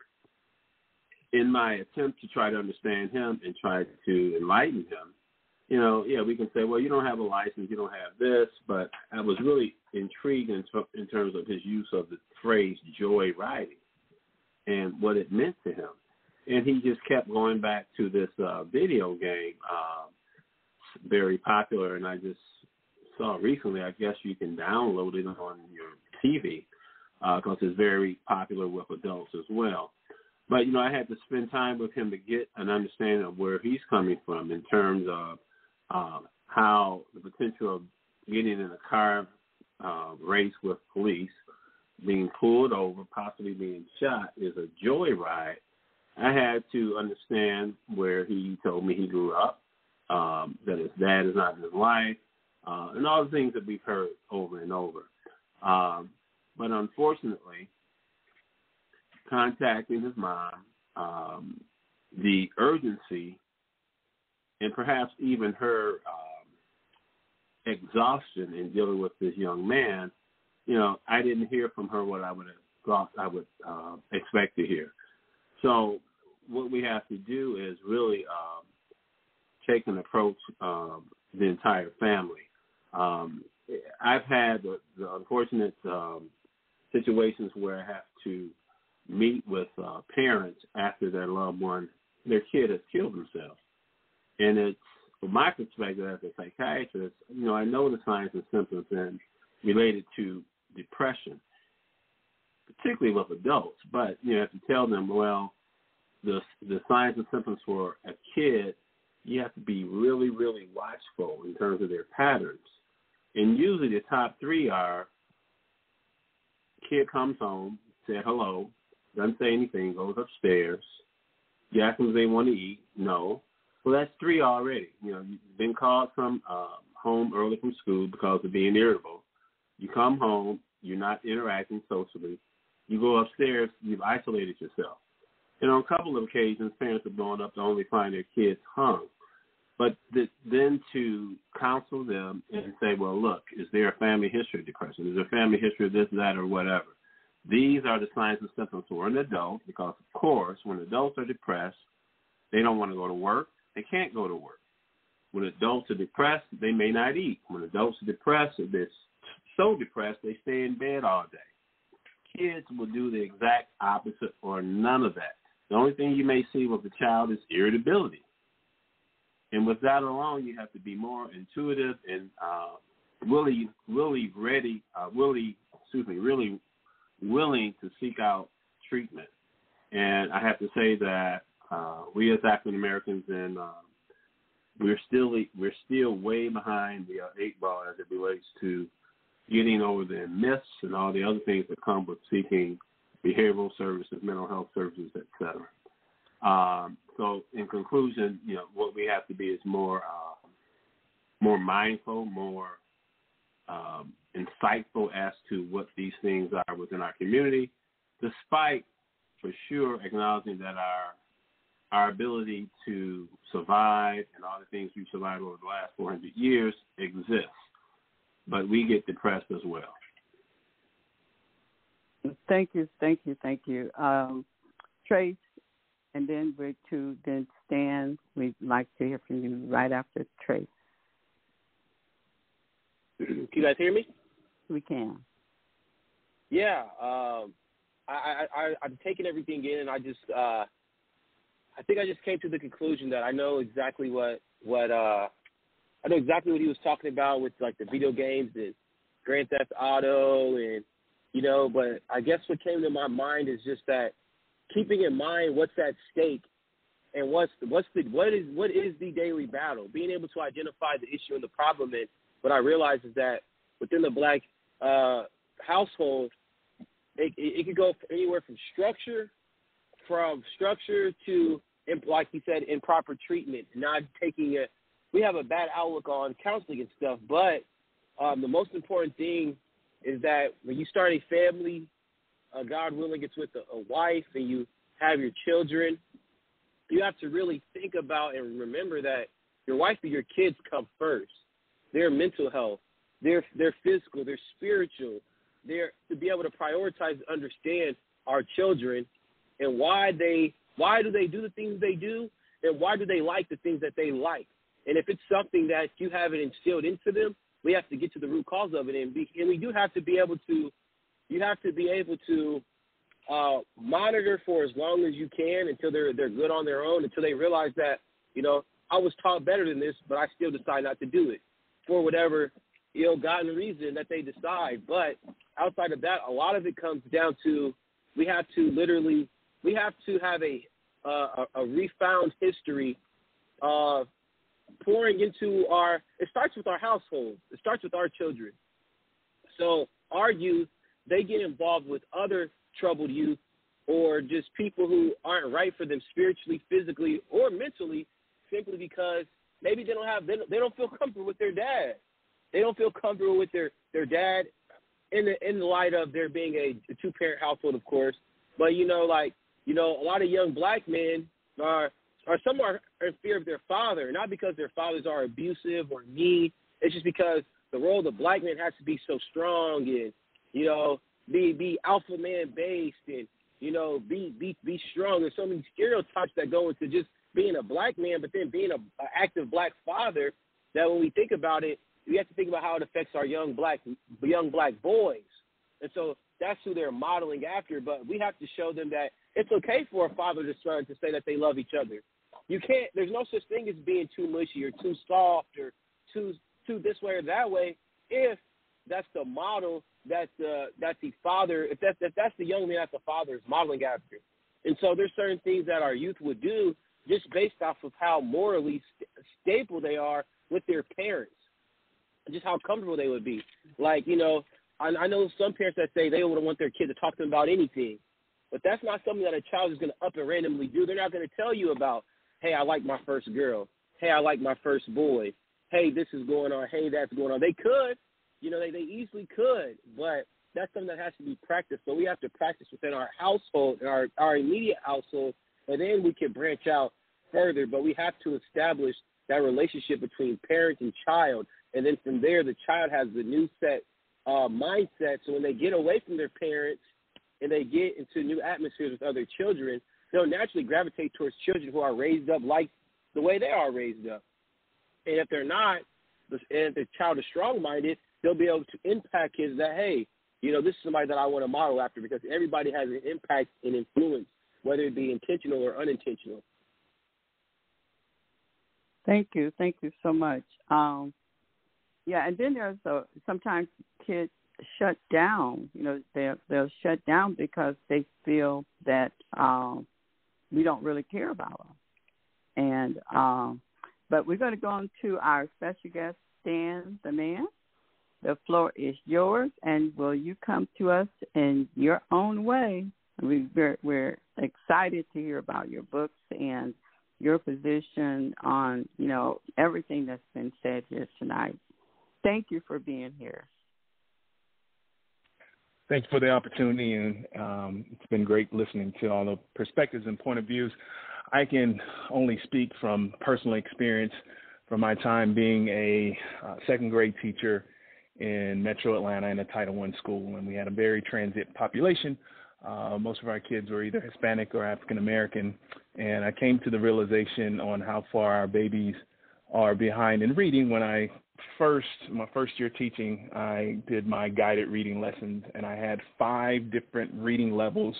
in my attempt to try to understand him and try to enlighten him, you know, yeah, we can say, well, you don't have a license, you don't have this, but I was really intrigued in, in terms of his use of the phrase joyriding and what it meant to him. And he just kept going back to this uh, video game, uh, very popular, and I just saw recently, I guess you can download it on your T V because uh, it's very popular with adults as well. But, you know, I had to spend time with him to get an understanding of where he's coming from in terms of uh, how the potential of getting in a car uh, race with police, being pulled over, possibly being shot, is a joyride. I had to understand where he told me he grew up, um, that his dad is not in his life, uh, and all the things that we've heard over and over. Um, but unfortunately, contacting his mom, um, the urgency, and perhaps even her um, exhaustion in dealing with this young man, you know, I didn't hear from her what I would have thought I would uh, expect to hear. So what we have to do is really um, take an approach of the entire family. Um, I've had the, the unfortunate um, situations where I have to meet with uh, parents after their loved one, their kid has killed themselves. And it's, from my perspective as a psychiatrist, you know, I know the signs and symptoms and related to depression, particularly with adults, but you have to tell them, well, the the signs and symptoms for a kid, you have to be really, really watchful in terms of their patterns. And usually the top three are kid comes home, said hello, doesn't say anything, goes upstairs. You ask them if they want to eat. No. Well, that's three already. You know, you've been called from uh, home early from school because of being irritable. You come home, you're not interacting socially. You go upstairs, you've isolated yourself. And on a couple of occasions, parents have gone up to only find their kids hung. But th- then to counsel them and say, well, look, is there a family history of depression? Is there a family history of this, that, or whatever? These are the signs and symptoms for an adult because, of course, when adults are depressed, they don't want to go to work. They can't go to work. When adults are depressed, they may not eat. When adults are depressed, they're so depressed, they stay in bed all day. Kids will do the exact opposite or none of that. The only thing you may see with the child is irritability. And with that alone, you have to be more intuitive and uh, really, really ready, uh, really, excuse me, really willing to seek out treatment. And I have to say that uh, we as African Americans, and uh, we're still we're still way behind the uh, eight ball as it relates to getting over the myths and all the other things that come with seeking behavioral services, mental health services, et cetera. Um, so, in conclusion, you know, what we have to be is more, uh, more mindful, more um, insightful as to what these things are within our community, despite, for sure, acknowledging that our our ability to survive and all the things we've survived over the last four hundred years exists. But we get depressed as well. Thank you, thank you, thank you. Um, Trace, and then we're to then Stan. We'd like to hear from you right after Trace. Can you guys hear me? We can. Yeah, um, I, I, I'm taking everything in, and I just, uh, I think I just came to the conclusion that I know exactly what, what, uh, I know exactly what he was talking about with like the video games and Grand Theft Auto, and you know. But I guess what came to my mind is just that keeping in mind what's at stake and what's what's the what is what is the daily battle. Being able to identify the issue and the problem, and what I realized is that within the black uh, household, it, it, it could go anywhere from structure, from structure to, like he said, improper treatment, not taking a. We have a bad outlook on counseling and stuff, but um, the most important thing is that when you start a family, uh, God willing, it's with a, a wife, and you have your children, you have to really think about and remember that your wife and your kids come first. Their mental health, their their physical, their spiritual, their to be able to prioritize and understand our children and why they why do they do the things they do, and why do they like the things that they like. And if it's something that you haven't instilled into them, we have to get to the root cause of it. And, be, and we do have to be able to, you have to be able to uh, monitor for as long as you can until they're they're good on their own, until they realize that, you know, I was taught better than this, but I still decide not to do it for whatever ill-gotten reason that they decide. But outside of that, a lot of it comes down to we have to literally, we have to have a uh, a, a refound history of pouring into our, it starts with our household. It starts with our children. So our youth, they get involved with other troubled youth or just people who aren't right for them spiritually, physically, or mentally, simply because maybe they don't have, they don't, they don't feel comfortable with their dad. They don't feel comfortable with their, their dad in the, in the light of there being a, a two-parent household, of course. But, you know, like, you know, a lot of young black men are, or some are in fear of their father, not because their fathers are abusive or mean. It's just because the role of the black man has to be so strong and, you know, be be alpha man based and, you know, be be be strong. There's so many stereotypes that go into just being a black man, but then being a, a active black father that when we think about it, we have to think about how it affects our young black young black boys. And so that's who they're modeling after. But we have to show them that it's okay for a father to son to say that they love each other. You can't, there's no such thing as being too mushy or too soft or too too this way or that way if that's the model that the, that the father, if, that, if that's the young man that the father is modeling after. And so there's certain things that our youth would do just based off of how morally st- stable they are with their parents, just how comfortable they would be. Like, you know, I, I know some parents that say they would want their kid to talk to them about anything, but that's not something that a child is going to up and randomly do. They're not going to tell you about, hey, I like my first girl. Hey, I like my first boy. Hey, this is going on. Hey, that's going on. They could. You know, they, they easily could, but that's something that has to be practiced. So we have to practice within our household, our, our immediate household, and then we can branch out further. But we have to establish that relationship between parent and child, and then from there the child has the new set uh, mindset. So when they get away from their parents and they get into new atmospheres with other children, they'll naturally gravitate towards children who are raised up like the way they are raised up. And if they're not, and if the child is strong-minded, they'll be able to impact kids that, hey, you know, this is somebody that I want to model after, because everybody has an impact and influence, whether it be intentional or unintentional. Thank you. Thank you so much. Um, yeah, and then there's a, sometimes kids shut down. You know, they'll, they'll shut down because they feel that um, we don't really care about them. And um, but we're going to go on to our special guest, Stan the Man. The floor is yours, and will you come to us in your own way? We, we're, we're excited to hear about your books and your position on, you know, everything that's been said here tonight. Thank you for being here. Thank you for the opportunity, and um, it's been great listening to all the perspectives and point of views. I can only speak from personal experience from my time being a uh, second grade teacher in Metro Atlanta in a Title one school, and we had a very transient population. Uh, most of our kids were either Hispanic or African American, and I came to the realization on how far our babies are behind in reading when I first, my first year teaching, I did my guided reading lessons, and I had five different reading levels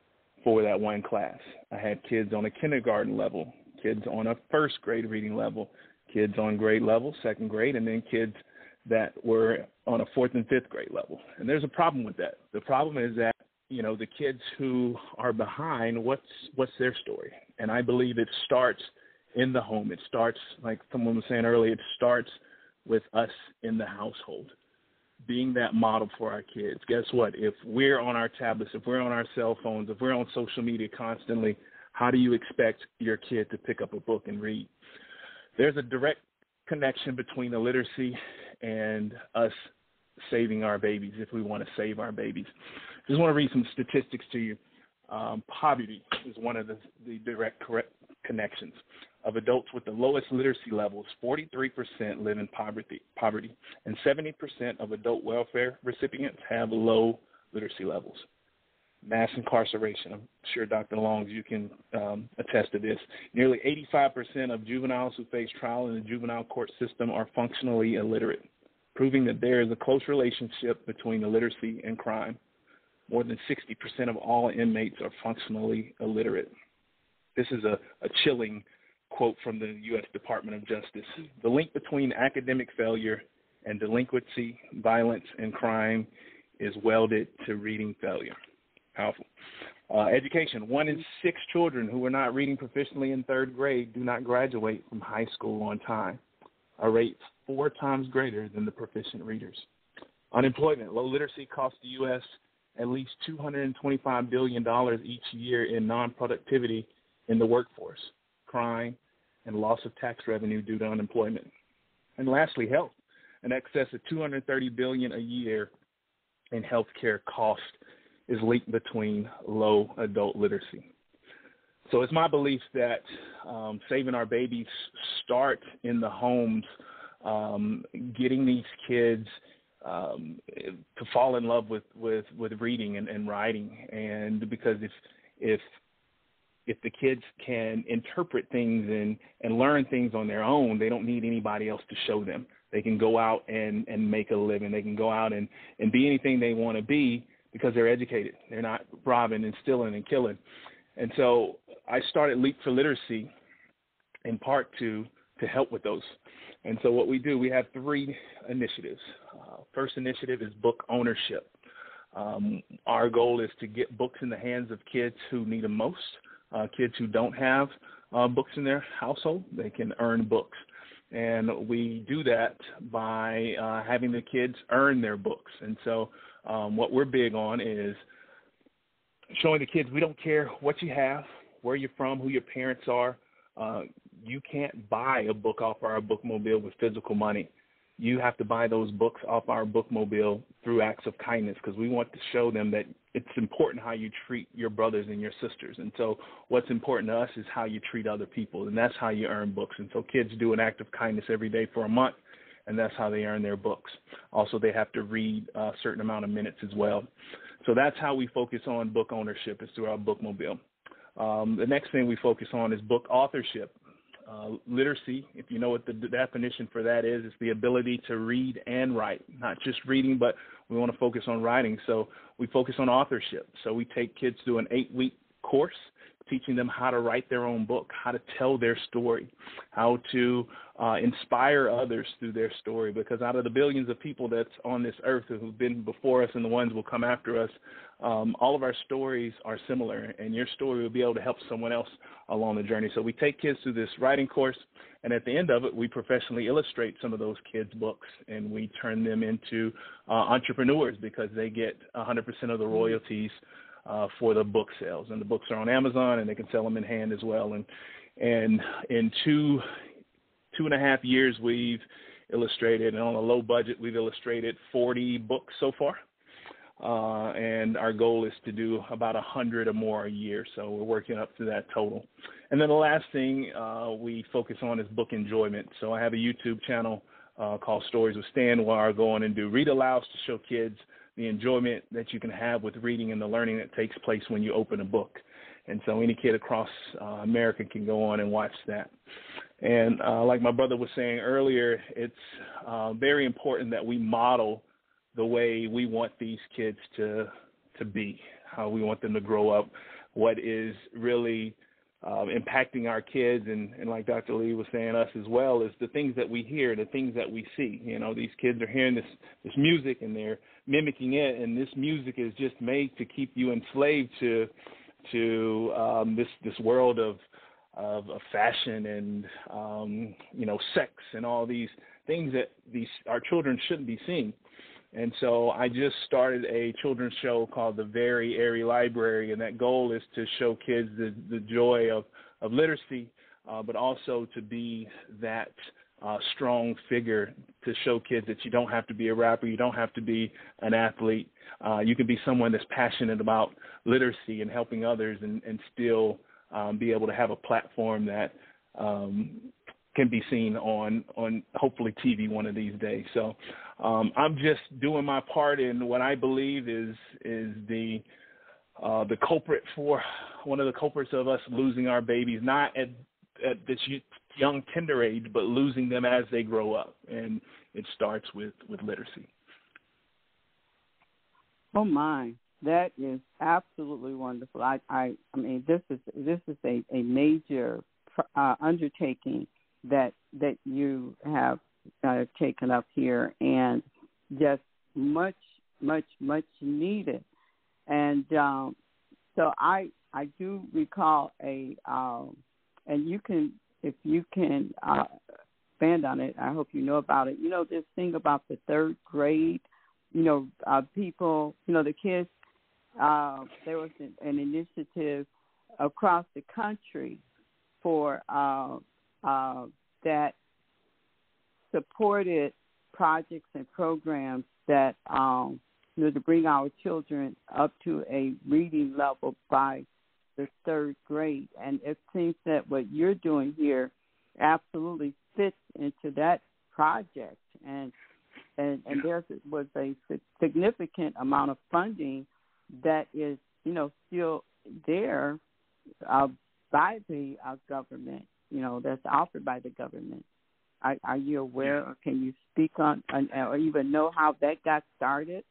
for that one class. I had kids on a kindergarten level, kids on a first grade reading level, kids on grade level, second grade, and then kids that were on a fourth and fifth grade level. And there's a problem with that. The problem is that, you know, the kids who are behind, what's what's their story? And I believe it starts in the home. It starts, like someone was saying earlier, it starts with us in the household, being that model for our kids. Guess what? If we're on our tablets, if we're on our cell phones, if we're on social media constantly, how do you expect your kid to pick up a book and read? There's a direct connection between illiteracy and us saving our babies, if we want to save our babies. Just want to read some statistics to you. Um, poverty is one of the, the direct correct connections. Of adults with the lowest literacy levels, forty-three percent live in poverty, poverty, and seventy percent of adult welfare recipients have low literacy levels. Mass incarceration. I'm sure, Doctor Longs, you can um, attest to this. Nearly eighty-five percent of juveniles who face trial in the juvenile court system are functionally illiterate, proving that there is a close relationship between illiteracy and crime. More than sixty percent of all inmates are functionally illiterate. This is a, a chilling quote from the U S Department of Justice. The link between academic failure and delinquency, violence, and crime is welded to reading failure. Powerful. Uh, education. One in six children who are not reading proficiently in third grade do not graduate from high school on time, a rate four times greater than the proficient readers. Unemployment. Low literacy costs the U S at least two hundred twenty-five billion dollars each year in non-productivity in the workforce, crime, and loss of tax revenue due to unemployment. And lastly, health. An excess of two hundred thirty billion dollars a year in health care cost is linked between low adult literacy. So it's my belief that um, saving our babies starts in the homes, um, getting these kids um, to fall in love with, with, with reading and, and writing. And because if if if the kids can interpret things and, and learn things on their own, they don't need anybody else to show them. They can go out and, and make a living. They can go out and, and be anything they want to be because they're educated. They're not robbing and stealing and killing. And so I started Leap for Literacy in part to, to help with those. And so what we do, we have three initiatives. Uh, first initiative is book ownership. Um, our goal is to get books in the hands of kids who need them most. Uh, kids who don't have uh, books in their household, they can earn books. And we do that by uh, having the kids earn their books. And so um, what we're big on is showing the kids we don't care what you have, where you're from, who your parents are. Uh, you can't buy a book off our bookmobile with physical money. You have to buy those books off our bookmobile through acts of kindness, because we want to show them that it's important how you treat your brothers and your sisters. And so what's important to us is how you treat other people, and that's how you earn books. And so kids do an act of kindness every day for a month, and that's how they earn their books. Also, they have to read a certain amount of minutes as well. So that's how we focus on book ownership, is through our bookmobile. Um, the next thing we focus on is book authorship. Uh, literacy, if you know what the d- definition for that is, is the ability to read and write, not just reading, but we want to focus on writing. So we focus on authorship. So we take kids through an eight-week course teaching them how to write their own book, how to tell their story, how to uh, inspire others through their story. Because out of the billions of people that's on this earth who've been before us and the ones who will come after us, um, all of our stories are similar, and your story will be able to help someone else along the journey. So we take kids through this writing course, and at the end of it, we professionally illustrate some of those kids' books, and we turn them into uh, entrepreneurs, because they get one hundred percent of the royalties Uh, for the book sales. And the books are on Amazon, and they can sell them in hand as well. And and in two two and a half years, we've illustrated, and on a low budget, we've illustrated forty books so far. Uh, and our goal is to do about one hundred or more a year. So we're working up to that total. And then the last thing uh, we focus on is book enjoyment. So I have a YouTube channel uh, called Stories with Stan, where I go on and do read-alouds to show kids the enjoyment that you can have with reading and the learning that takes place when you open a book. And so any kid across uh, America can go on and watch that. And uh, like my brother was saying earlier, it's uh, very important that we model the way we want these kids to to be, how we want them to grow up, what is really uh, impacting our kids, and, and like Doctor Lee was saying, us as well, is the things that we hear, the things that we see. You know, these kids are hearing this, this music, and they're mimicking it, and this music is just made to keep you enslaved to to um, this this world of, of of fashion and um, you know, sex and all these things that these our children shouldn't be seeing. And so I just started a children's show called The Very Airy Library, and that goal is to show kids the, the joy of, of literacy, uh, but also to be that uh, strong figure to show kids that you don't have to be a rapper, you don't have to be an athlete. Uh, you can be someone that's passionate about literacy and helping others, and, and still um, be able to have a platform that um, can be seen on, on hopefully T V one of these days. So um, I'm just doing my part in what I believe is is the uh, the culprit for one of the culprits of us losing our babies, not at, at this young tender age, but losing them as they grow up. And it starts with, with literacy. Oh my, that is absolutely wonderful. I I, I mean, this is this is a, a major uh, undertaking that that you have uh, taken up here, and just much, much, much needed. And um, so I I do recall a, um, and you can, if you can uh, expand on it, I hope you know about it. You know, this thing about the third grade, you know, uh, people, you know, the kids, uh, there was an, an initiative across the country for uh, uh, that supported projects and programs that, um, you know, to bring our children up to a reading level by the third grade. And it seems that what you're doing here absolutely fits into that project. And and, and there was a significant amount of funding that is, you know, still there uh, by the uh, government, you know, that's offered by the government. Are, are you aware, or can you speak on, or even know how that got started?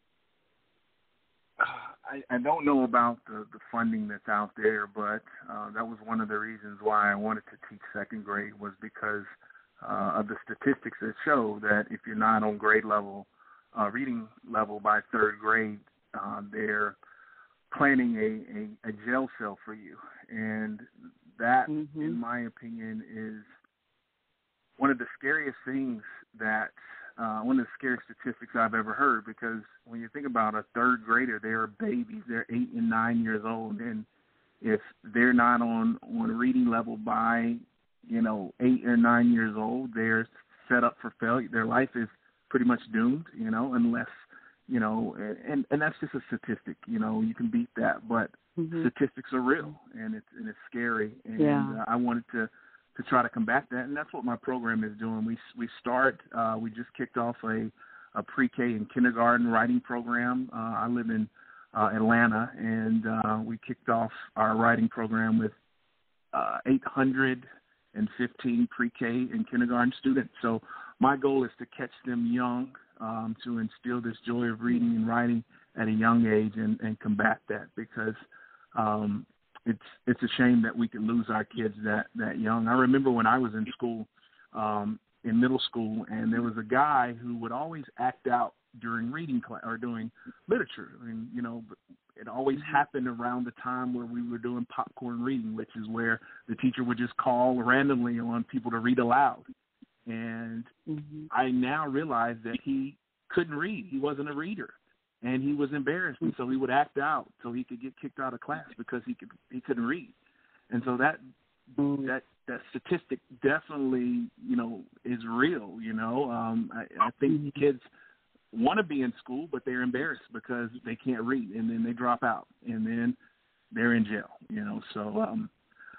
I, I don't know about the, the funding that's out there, but uh, that was one of the reasons why I wanted to teach second grade, was because uh, of the statistics that show that if you're not on grade level, uh, reading level by third grade, uh, they're planning a, a, a jail cell for you. And that, mm-hmm. in my opinion, is one of the scariest things that uh, one of the scariest statistics I've ever heard, because when you think about a third grader, they're babies. They're eight and nine years old, and if they're not on, on reading level by, you know, eight or nine years old, they're set up for failure. Their life is pretty much doomed, you know, unless, you know, and, and that's just a statistic, you know, you can beat that, but mm-hmm. statistics are real, and it's, and it's scary, and yeah. uh, I wanted to, to try to combat that, and that's what my program is doing. We we start, uh, we just kicked off a, a pre-K and kindergarten writing program. Uh, I live in uh, Atlanta, and uh, we kicked off our writing program with uh, eight hundred fifteen pre-K and kindergarten students. So my goal is to catch them young, um, to instill this joy of reading and writing at a young age, and, and combat that, because um, it's it's a shame that we can lose our kids that, that young. I remember when I was in school, um, in middle school, and there was a guy who would always act out during reading class or doing literature. I mean, you know, it always happened around the time where we were doing popcorn reading, which is where the teacher would just call randomly on people to read aloud. And mm-hmm. I now realize that he couldn't read. He wasn't a reader, and he was embarrassed, and so he would act out so he could get kicked out of class because he could he couldn't read. And so that that that statistic definitely, you know, is real. You know, um, I, I think kids want to be in school, but they're embarrassed because they can't read, and then they drop out, and then they're in jail. You know, so um,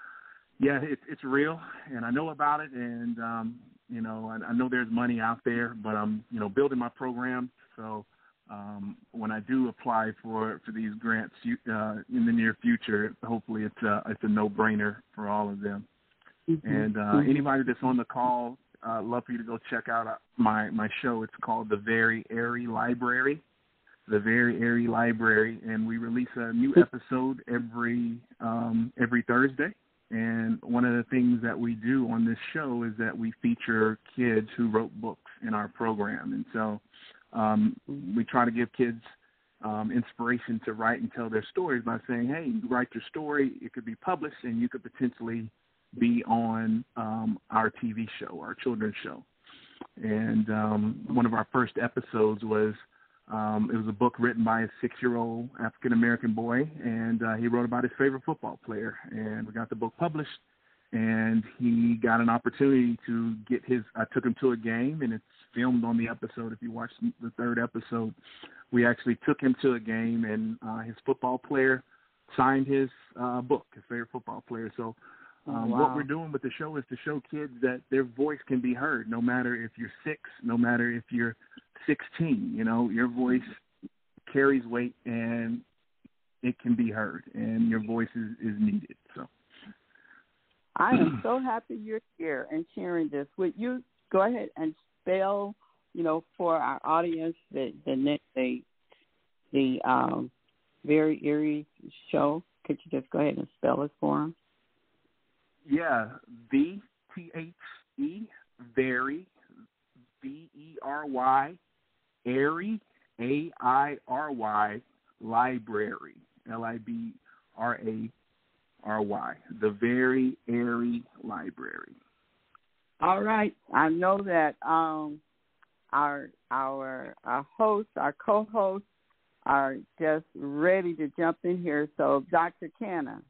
yeah, it, it's real, and I know about it, and um, you know, I, I know there's money out there, but I'm, you know, building my program. So um, when I do apply for, for these grants uh, in the near future, hopefully it's a, it's a no-brainer for all of them. Mm-hmm. And uh, mm-hmm. anybody that's on the call, I'd uh, love for you to go check out my, my show. It's called The Very Airy Library. The Very Airy Library, and we release a new episode every um, every Thursday. And one of the things that we do on this show is that we feature kids who wrote books in our program. And so um, we try to give kids um, inspiration to write and tell their stories by saying, hey, you write your story, it could be published, and you could potentially be on um, our T V show, our children's show. And um, one of our first episodes was, um, it was a book written by a six-year-old African-American boy, and uh, he wrote about his favorite football player. And we got the book published, and he got an opportunity to get his – I took him to a game, and it's filmed on the episode. If you watch the third episode, we actually took him to a game, and uh, his football player signed his uh, book, his favorite football player. So um, wow. what we're doing with the show is to show kids that their voice can be heard, no matter if you're six, no matter if you're – sixteen, you know, your voice carries weight and it can be heard, and your voice is, is needed. So I am so happy you're here and sharing this. Would you go ahead and spell, you know, for our audience the the the, the um, Very Eerie show? Could you just go ahead and spell it for them? Yeah, V T H E, Very, V E R Y, Airy, A I R Y, Library, L I B R A R Y, The Very Airy Library. All right. I know that um, our, our our hosts, our co-hosts are just ready to jump in here. So, Doctor Keianna.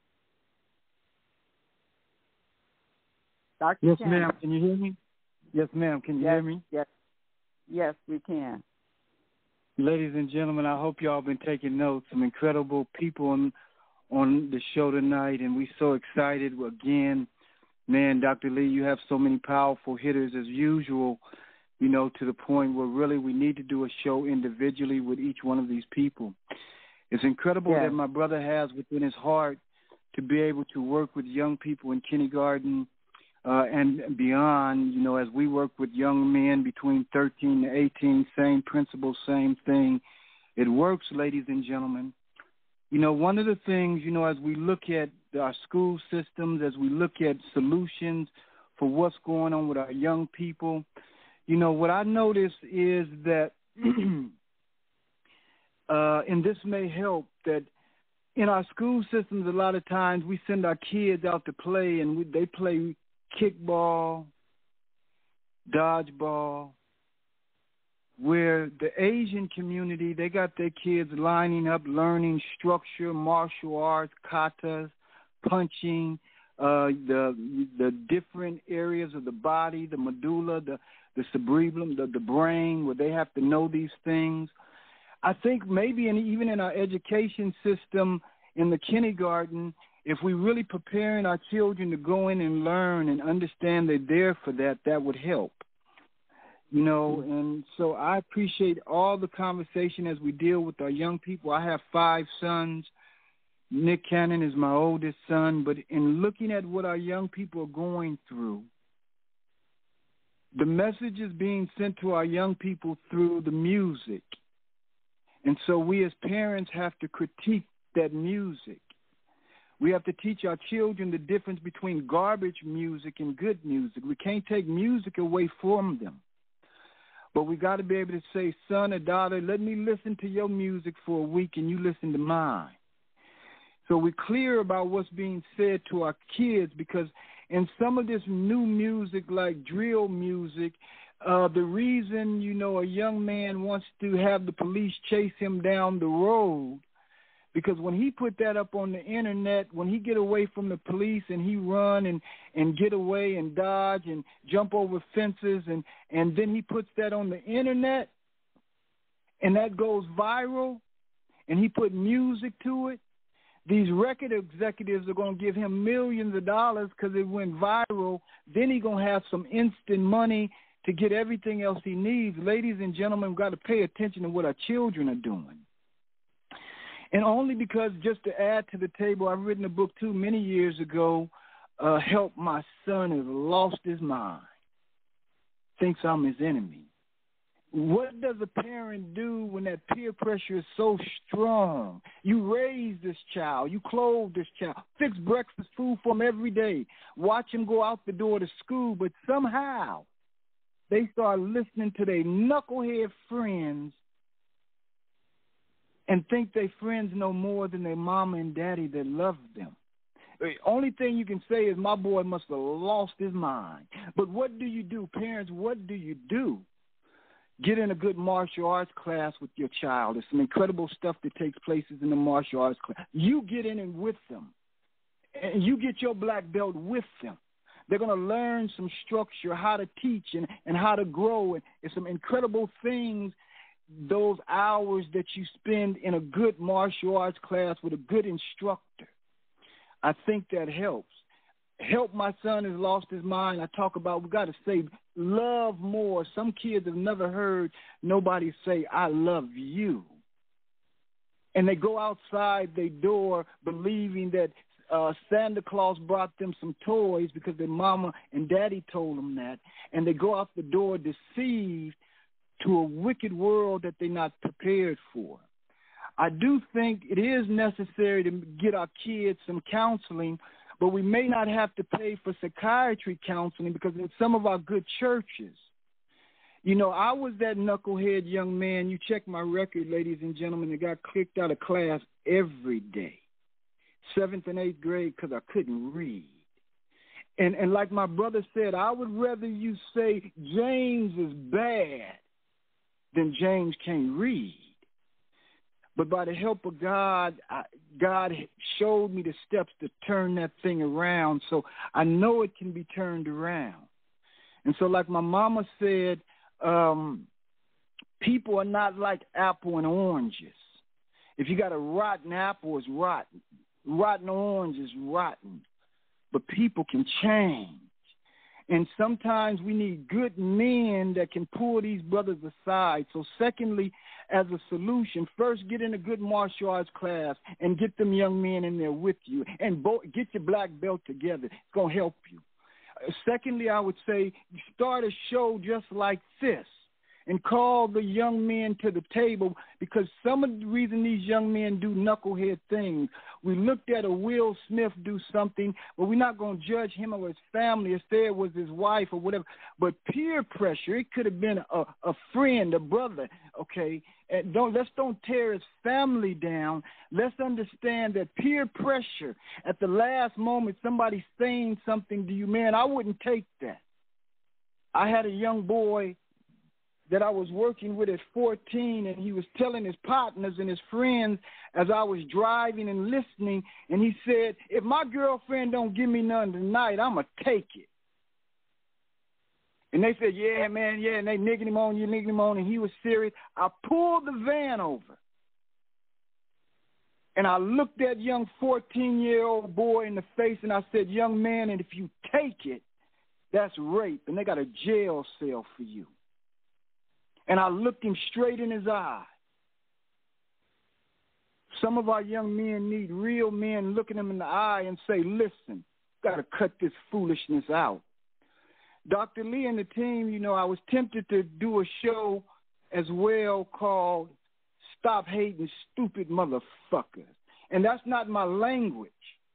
Doctor Yes, Keianna. ma'am. Can you hear me? Yes, ma'am. Can you yes, hear me? Yes. Yes, we can. Ladies and gentlemen, I hope y'all been taking notes. Some incredible people on on the show tonight, and we're so excited. Again, man, Doctor Lee, you have so many powerful hitters as usual, you know, to the point where really we need to do a show individually with each one of these people. It's incredible yes. that my brother has within his heart to be able to work with young people in kindergarten, Uh, and beyond, you know, as we work with young men between thirteen to eighteen, same principle, same thing. It works, ladies and gentlemen. You know, one of the things, you know, as we look at our school systems, as we look at solutions for what's going on with our young people, you know, what I notice is that, uh, and this may help, that in our school systems, a lot of times we send our kids out to play, and we, they play kickball, dodgeball, where the Asian community, they got their kids lining up, learning structure, martial arts, katas, punching, uh, the the different areas of the body, the medulla, the, the cerebellum, the, the brain, where they have to know these things. I think maybe in, even in our education system, in the kindergarten, if we really preparing our children to go in and learn and understand they're there for that, that would help. You know, and so I appreciate all the conversation as we deal with our young people. I have five sons. Nick Cannon is my oldest son. But in looking at what our young people are going through, the message is being sent to our young people through the music. And so we as parents have to critique that music. We have to teach our children the difference between garbage music and good music. We can't take music away from them. But we got to be able to say, son or daughter, let me listen to your music for a week and you listen to mine. So we're clear about what's being said to our kids, because in some of this new music like drill music, uh, the reason, you know, a young man wants to have the police chase him down the road, because when he put that up on the internet, when he get away from the police and he run and, and get away and dodge and jump over fences, and, and then he puts that on the internet and that goes viral and he put music to it, these record executives are going to give him millions of dollars because it went viral. Then he's going to have some instant money to get everything else he needs. Ladies and gentlemen, we've got to pay attention to what our children are doing. And only because, just to add to the table, I've written a book, too, many years ago, uh, Help My Son Has Lost His Mind, thinks I'm his enemy. What does a parent do when that peer pressure is so strong? You raise this child, you clothe this child, fix breakfast food for him every day, watch him go out the door to school, but somehow they start listening to their knucklehead friends and think they friends know more than their mama and daddy that love them. The only thing you can say is my boy must have lost his mind. But what do you do, parents? What do you do? Get in a good martial arts class with your child. There's some incredible stuff that takes place in the martial arts class. You get in and with them, and you get your black belt with them. They're going to learn some structure, how to teach and, and how to grow, and, and some incredible things. Those hours that you spend in a good martial arts class with a good instructor, I think that helps. Help My Son Has Lost His Mind. I talk about we got to say love more. Some kids have never heard nobody say, I love you. And they go outside their door believing that uh, Santa Claus brought them some toys because their mama and daddy told them that. And they go out the door deceived to a wicked world that they're not prepared for. I do think it is necessary to get our kids some counseling, but we may not have to pay for psychiatry counseling, because in some of our good churches, you know, I was that knucklehead young man. You check my record, ladies and gentlemen, that got kicked out of class every day, seventh and eighth grade, because I couldn't read. And, and like my brother said, I would rather you say James is bad than James can't read. But by the help of God, I, God showed me the steps to turn that thing around, so I know it can be turned around. And so like my mama said, um, people are not like apple and oranges. If you got a rotten apple, it's rotten. Rotten orange is rotten. But people can change. And sometimes we need good men that can pull these brothers aside. So secondly, as a solution, first get in a good martial arts class and get them young men in there with you. And bo- get your black belt together. It's going to help you. Uh, secondly, I would say start a show just like this and call the young men to the table, because some of the reason these young men do knucklehead things, we looked at a Will Smith do something, but we're not going to judge him or his family if there was his wife or whatever. But peer pressure, it could have been a, a friend, a brother, okay? And don't, let's don't tear his family down. Let's understand that peer pressure, at the last moment, somebody saying something to you, man, I wouldn't take that. I had a young boy that I was working with at fourteen, and he was telling his partners and his friends as I was driving and listening, and he said, if my girlfriend don't give me none tonight, I'm going to take it. And they said, yeah, man, yeah, and they nigging him on, you nigging him on, and he was serious. I pulled the van over, and I looked that young fourteen-year-old boy in the face, and I said, young man, and if you take it, that's rape, and they got a jail cell for you. And I looked him straight in his eye. Some of our young men need real men looking them in the eye and say, listen, got to cut this foolishness out. Doctor Lee and the team, you know, I was tempted to do a show as well called Stop Hating Stupid Motherfuckers. And that's not my language.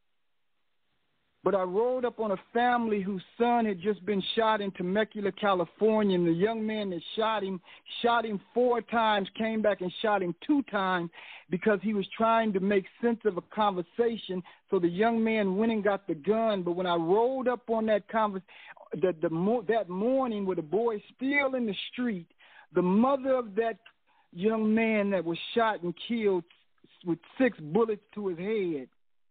But I rolled up on a family whose son had just been shot in Temecula, California, and the young man that shot him, shot him four times, came back and shot him two times because he was trying to make sense of a conversation. So the young man went and got the gun. But when I rolled up on that conversation, the, the, that morning with the boy still in the street, the mother of that young man that was shot and killed with six bullets to his head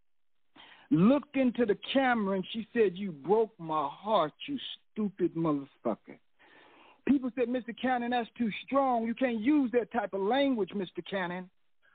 looked into the camera and she said, you broke my heart, you stupid motherfucker. People said, Mister Cannon, that's too strong. You can't use that type of language, Mister Cannon.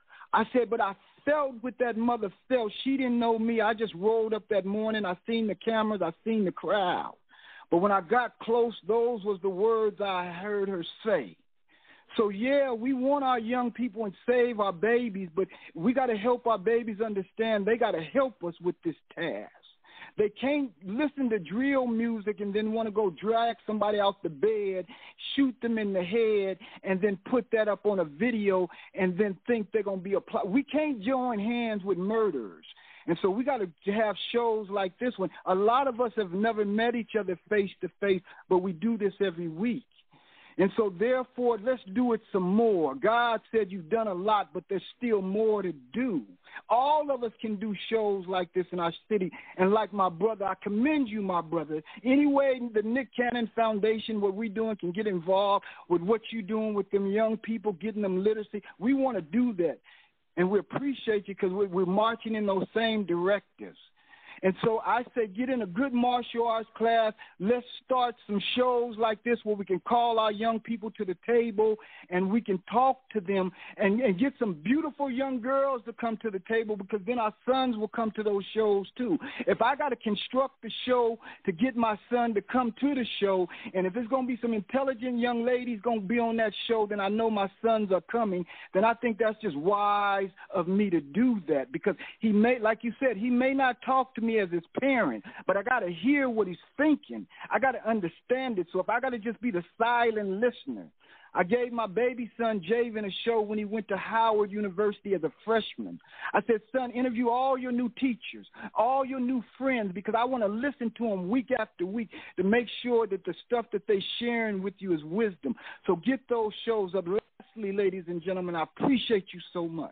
I said, but I felt what that mother felt. She didn't know me. I just rolled up that morning. I seen the cameras. I seen the crowd. But when I got close, those was the words I heard her say. So, yeah, we want our young people and save our babies, but we got to help our babies understand they got to help us with this task. They can't listen to drill music and then want to go drag somebody out the bed, shoot them in the head, and then put that up on a video and then think they're going to be a plot. We can't join hands with murderers. And so we got to have shows like this one. A lot of us have never met each other face to face, but we do this every week. And so, therefore, let's do it some more. God said you've done a lot, but there's still more to do. All of us can do shows like this in our city. And like my brother, I commend you, my brother. Anyway, the Nick Cannon Foundation, what we're doing, can get involved with what you're doing with them young people, getting them literacy. We want to do that. And we appreciate you because we're, we're marching in those same directives. And so I say get in a good martial arts class. Let's start some shows like this where we can call our young people to the table and we can talk to them and, and get some beautiful young girls to come to the table, because then our sons will come to those shows too. If I got to construct the show to get my son to come to the show, and if it's going to be some intelligent young ladies going to be on that show, then I know my sons are coming, then I think that's just wise of me to do that, because he may, like you said, he may not talk to me as his parent, but I got to hear what he's thinking. I got to understand it. So if I got to just be the silent listener, I gave my baby son Javen a show when he went to Howard University as a freshman. I said, son, interview all your new teachers, all your new friends, because I want to listen to them week after week to make sure that the stuff that they're sharing with you is wisdom. So get those shows up. Lastly, ladies and gentlemen, I appreciate you so much.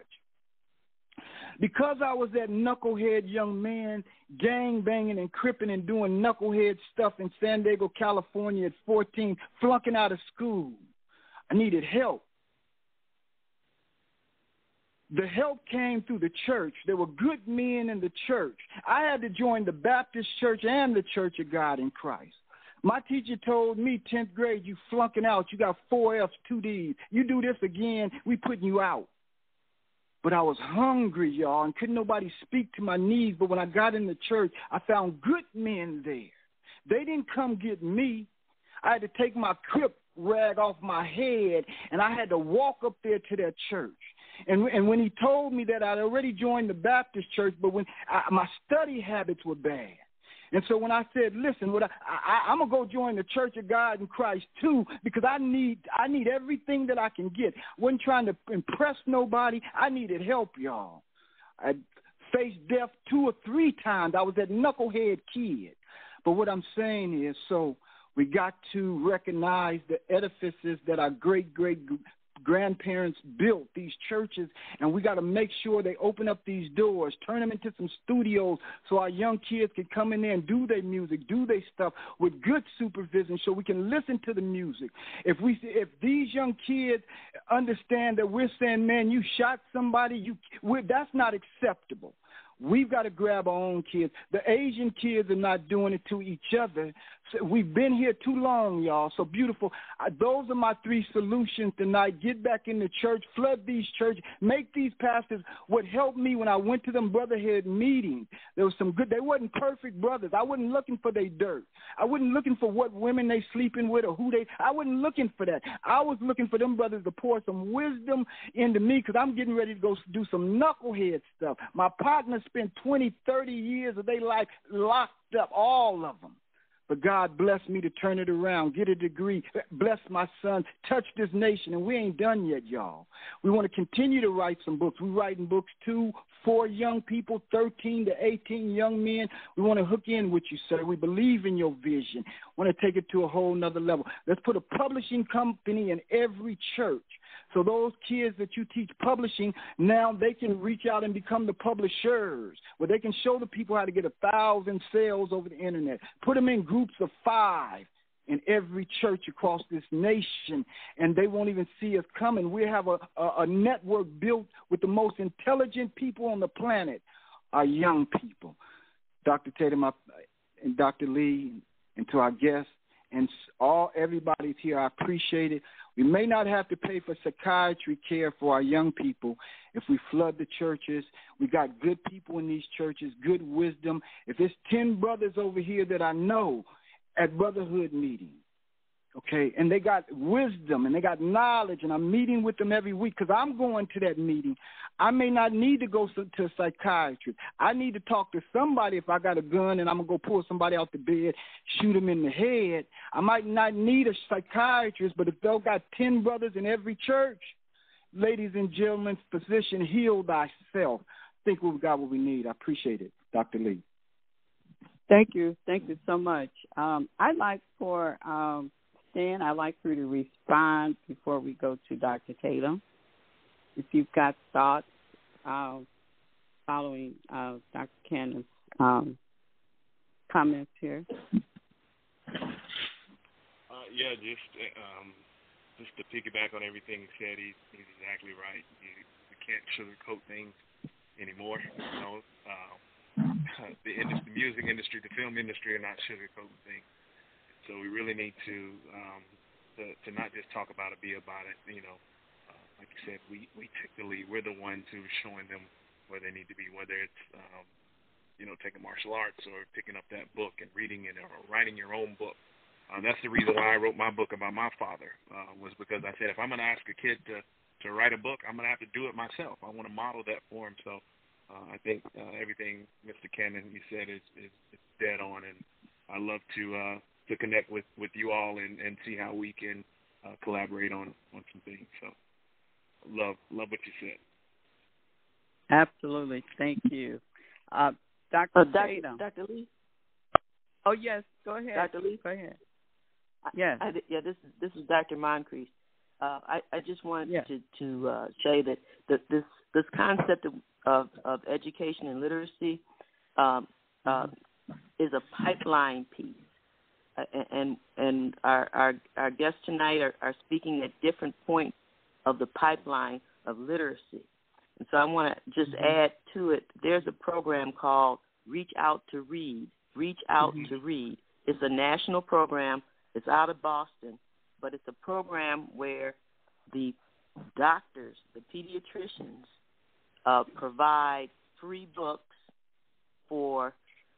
Because I was that knucklehead young man, gang banging and cripping and doing knucklehead stuff in San Diego, California at fourteen, flunking out of school, I needed help. The help came through the church. There were good men in the church. I had to join the Baptist church and the Church of God in Christ. My teacher told me, tenth grade, you flunking out. You got four F's, two D's. You do this again, we putting you out. But I was hungry, y'all, and couldn't nobody speak to my needs. But when I got in the church, I found good men there. They didn't come get me. I had to take my crip rag off my head, and I had to walk up there to that church. And, and when he told me that, I'd already joined the Baptist church, but when I, my study habits were bad. And so when I said, listen, what I, I, I'm going to go join the Church of God in Christ too, because I need I need everything that I can get. Wasn't trying to impress nobody. I needed help, y'all. I faced death two or three times. I was that knucklehead kid. But what I'm saying is, so we got to recognize the edifices that our great, great grandparents built, these churches, and we got to make sure they open up these doors, turn them into some studios so our young kids can come in there and do their music, do their stuff with good supervision so we can listen to the music. If we, if these young kids understand that we're saying, man, you shot somebody, you, we're, that's not acceptable. We've got to grab our own kids. The Asian kids are not doing it to each other. So we've been here too long, y'all. So beautiful. Uh, those are my three solutions tonight. Get back in the church, flood these churches, make these pastors. What helped me when I went to them brotherhood meetings, there was some good, they wasn't perfect brothers. I wasn't looking for their dirt. I wasn't looking for what women they sleeping with or who they, I wasn't looking for that. I was looking for them brothers to pour some wisdom into me because I'm getting ready to go do some knucklehead stuff. My partner spent twenty, thirty years of their life locked up, all of them. But God blessed me to turn it around, get a degree, bless my son, touch this nation, and we ain't done yet, y'all. We want to continue to write some books. We're writing books, too, for young people, thirteen to eighteen young men. We want to hook in with you, sir. We believe in your vision. Want to take it to a whole nother level. Let's put a publishing company in every church. So those kids that you teach publishing, now they can reach out and become the publishers, where they can show the people how to get a thousand sales over the internet. Put them in groups of five in every church across this nation, and they won't even see us coming. We have a, a, a network built with the most intelligent people on the planet, our young people. Doctor Tatum and Doctor Lee, and to our guests, and all everybody's here, I appreciate it. We may not have to pay for psychiatry care for our young people if we flood the churches. We got good people in these churches, good wisdom. If there's ten brothers over here that I know at brotherhood meetings, okay, and they got wisdom and they got knowledge, and I'm meeting with them every week because I'm going to that meeting. I may not need to go to a psychiatrist. I need to talk to somebody if I got a gun and I'm going to go pull somebody out the bed, shoot them in the head. I might not need a psychiatrist, but if they've got ten brothers in every church, ladies and gentlemen, physician, heal thyself. I think we've got what we need. I appreciate it, Doctor Lee. Thank you. Thank you so much. Um, I'd like for um, Stan, I'd like for you to respond before we go to Doctor Tatum. If you've got thoughts uh, following uh, Doctor Keianna's um, comments here. Uh, yeah, just um, just to piggyback on everything he said, he's, he's exactly right. You, you can't sugarcoat things anymore. You know, uh, the, industry, the music industry, the film industry are not sugarcoating things. So we really need to um, to, to not just talk about it, be about it. You know, uh, like you said, we, we take the lead. We're the ones who are showing them where they need to be, whether it's, um, you know, taking martial arts or picking up that book and reading it or writing your own book. Uh, that's the reason why I wrote my book about my father, uh, was because I said if I'm going to ask a kid to, to write a book, I'm going to have to do it myself. I want to model that for him. So uh, I think uh, everything Mister Cannon, you said is, is, is dead on, and I love to uh, to connect with, with you all and, and see how we can uh, collaborate on, on some things. So love love what you said. Absolutely. Thank you. Uh, Doctor Uh, Doctor Tatum. Doctor Lee? Oh, yes. Go ahead. Doctor Lee? Go ahead. Yes. I, I, yeah, this is this is Doctor Moncrief. Uh, I, I just wanted yes. to to uh, say that, that this this concept of, of, of education and literacy um, uh, is a pipeline piece, uh, and and our our, our guests tonight are, are speaking at different points of the pipeline of literacy. And so I want to just mm-hmm. add to it. There's a program called Reach Out to Read. Reach Out mm-hmm. to Read. It's a national program. It's out of Boston, but it's a program where the doctors, the pediatricians, uh, provide free books for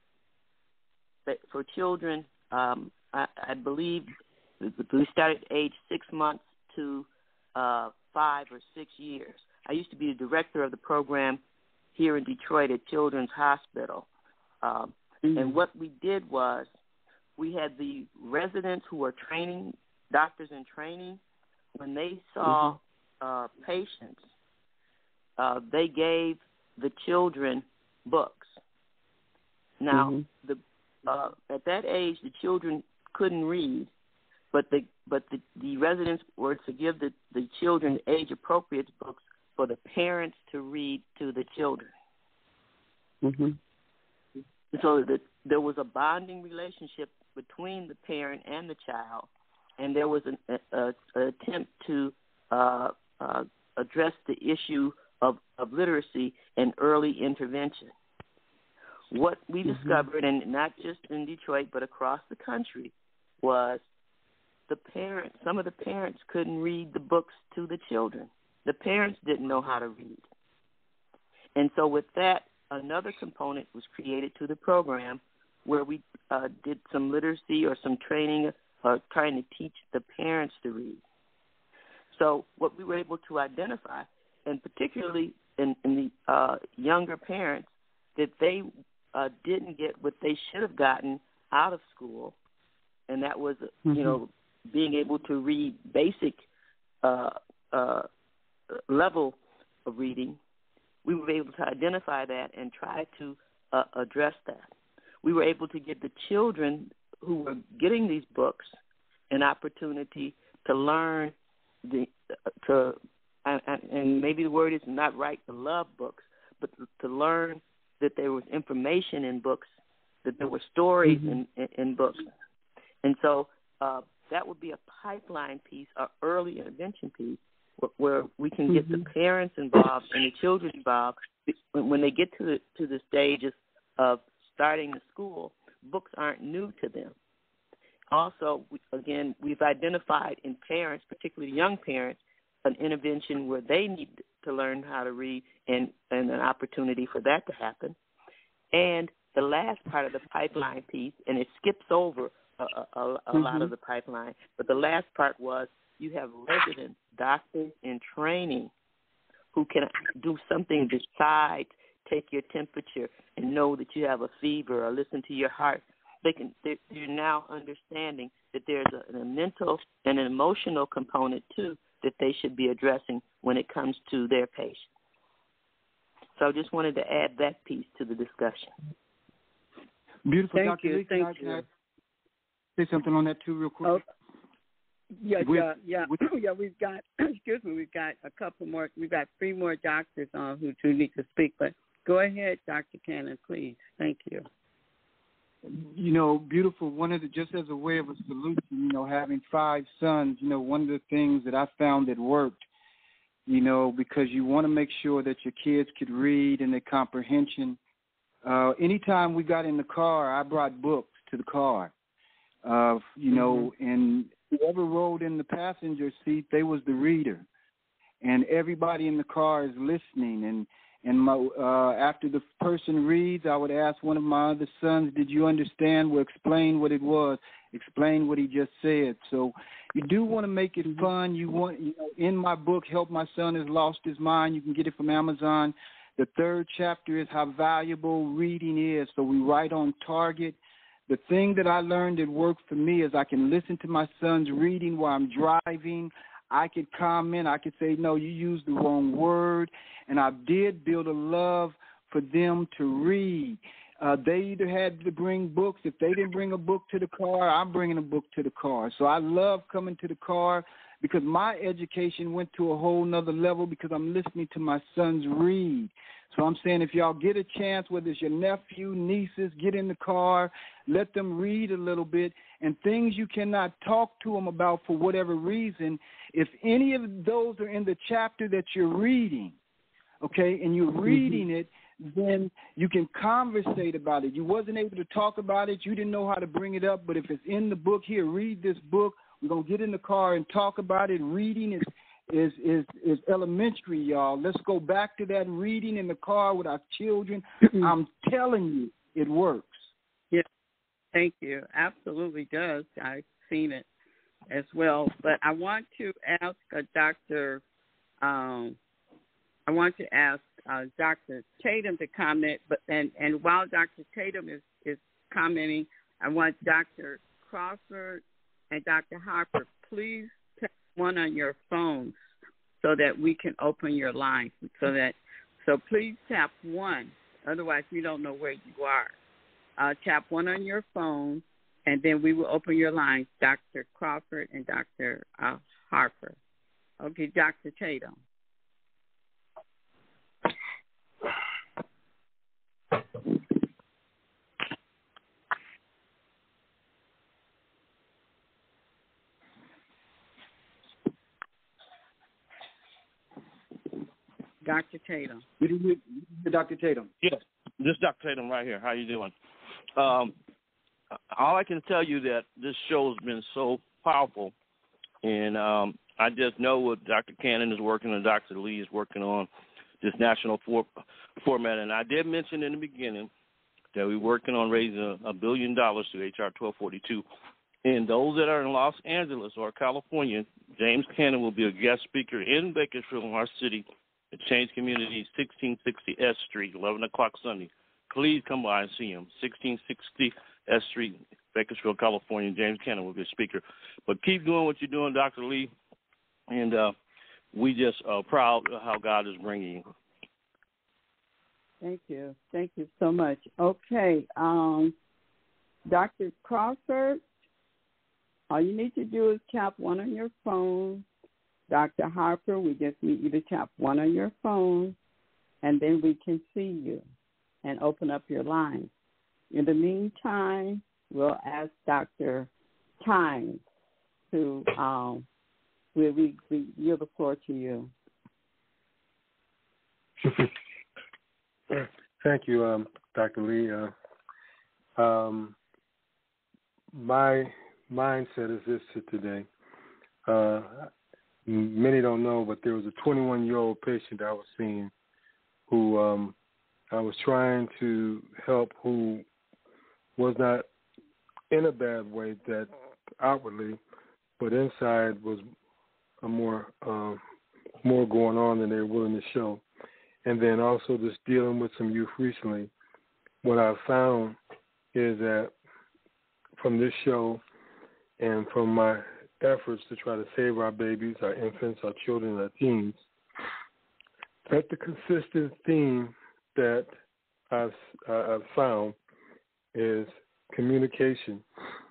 for children. Um, I, I believe we started at age six months to uh, five or six years. I used to be the director of the program here in Detroit at Children's Hospital. Um, mm-hmm. And what we did was we had the residents who were training, doctors in training, when they saw mm-hmm. uh, patients, uh, they gave the children books. Now, mm-hmm. the uh, at that age, the children couldn't read, but the but the, the residents were to give the, the children age-appropriate books for the parents to read to the children. Mm-hmm. So that there was a bonding relationship between the parent and the child, and there was an a, a attempt to uh, uh, address the issue of, of literacy and early intervention. What we mm-hmm. discovered, and not just in Detroit but across the country, was the parents, some of the parents couldn't read the books to the children. The parents didn't know how to read. And so with that, another component was created to the program where we uh, did some literacy or some training uh, trying to teach the parents to read. So what we were able to identify, and particularly in, in the uh, younger parents, that they uh, didn't get what they should have gotten out of school, and that was, mm-hmm. you know, being able to read basic uh, uh, level of reading. We were able to identify that and try to uh, address that. We were able to give the children who were getting these books an opportunity to learn the to and, and maybe the word is not right to love books, but to learn that there was information in books, that there were stories mm-hmm. in, in, in books, and so uh, that would be a pipeline piece, an early intervention piece, where we can get mm-hmm. the parents involved and the children involved. When they get to the, to the stages of starting the school, books aren't new to them. Also, again, we've identified in parents, particularly young parents, an intervention where they need to learn how to read and, and an opportunity for that to happen. And the last part of the pipeline piece, and it skips over a, a, a mm-hmm. lot of the pipeline, but the last part was you have residents, doctors in training who can do something besides take your temperature and know that you have a fever or listen to your heart. They can, they're, they're now understanding that there's a, a mental and an emotional component, too, that they should be addressing when it comes to their patient. So I just wanted to add that piece to the discussion. Beautiful. Thank Doctor you. Lee, Thank can I, you. can I say something on that, too, real quick? Oh. Yeah, with, yeah, yeah, with, yeah. We've got, excuse me, we've got a couple more. We've got three more doctors on who do need to speak. But go ahead, Doctor Cannon, please. Thank you. You know, beautiful. One of the, just as a way of a solution, you know, having five sons, you know, one of the things that I found that worked, you know, because you want to make sure that your kids could read and their comprehension. Uh, anytime we got in the car, I brought books to the car. Uh, you know, mm-hmm. and whoever rode in the passenger seat, they was the reader, and everybody in the car is listening. And and my uh, after the person reads, I would ask one of my other sons, "Did you understand? Well, explain what it was. Explain what he just said." So you do want to make it fun. You want, you know, in my book, "Help My Son Has Lost His Mind." You can get it from Amazon. The third chapter is how valuable reading is. So we write on target. The thing that I learned that worked for me is I can listen to my sons reading while I'm driving. I could comment. I could say, no, you used the wrong word. And I did build a love for them to read. Uh, they either had to bring books. If they didn't bring a book to the car, I'm bringing a book to the car. So I love coming to the car because my education went to a whole nother level because I'm listening to my sons read. So I'm saying if y'all get a chance, whether it's your nephew, nieces, get in the car, let them read a little bit, and things you cannot talk to them about for whatever reason, if any of those are in the chapter that you're reading, okay, and you're reading it, then you can conversate about it. You wasn't able to talk about it. You didn't know how to bring it up, but if it's in the book, here, read this book. We're going to get in the car and talk about it. Reading is is is is elementary, y'all. Let's go back to that reading in the car with our children. I'm telling you, it works. Yeah, thank you. Absolutely does. I've seen it as well. But I want to ask uh, Doctor Um, I want to ask uh, Doctor Tatum to comment. But and, and while Doctor Tatum is, is commenting, I want Doctor Crawford and Doctor Harper, please tap one on your phones so that we can open your line. So that, so please tap one. Otherwise, we don't know where you are. Uh, tap one on your phone, and then we will open your lines, Doctor Crawford and Doctor Uh, Harper. Okay, Doctor Tatum. Doctor Tatum. Good evening, Doctor Tatum. Yes, this is Doctor Tatum right here. How you doing? Um, all I can tell you that this show has been so powerful, and um, I just know what Doctor Cannon is working on, Doctor Lee is working on this national for, format. And I did mention in the beginning that we're working on raising a, a billion dollars through H R twelve forty-two. And those that are in Los Angeles or California, James Cannon will be a guest speaker in Bakersfield, in our city, at Change Community, sixteen sixty S Street, eleven o'clock Sunday. Please come by and see him. sixteen sixty S Street, Bakersfield, California. James Cannon will be a speaker. But keep doing what you're doing, Doctor Lee, and uh, we just are proud of how God is bringing you. Thank you. Thank you so much. Okay, um, Doctor Crawford, all you need to do is tap one on your phone. Doctor Harper, we just need you to tap one on your phone, and then we can see you and open up your line. In the meantime, we'll ask Doctor Tynes to um, we, we, we yield the floor to you. Thank you, um, Doctor Lee. Uh, um, my mindset is this today. Uh, many don't know, but there was a twenty-one-year-old patient I was seeing who um, I was trying to help, who was not in a bad way that outwardly, but inside was a more uh, more going on than they were willing to show. And then also just dealing with some youth recently, what I found is that from this show and from my efforts to try to save our babies, our infants, our children, our teens, that the consistent theme that I've, I've found is communication.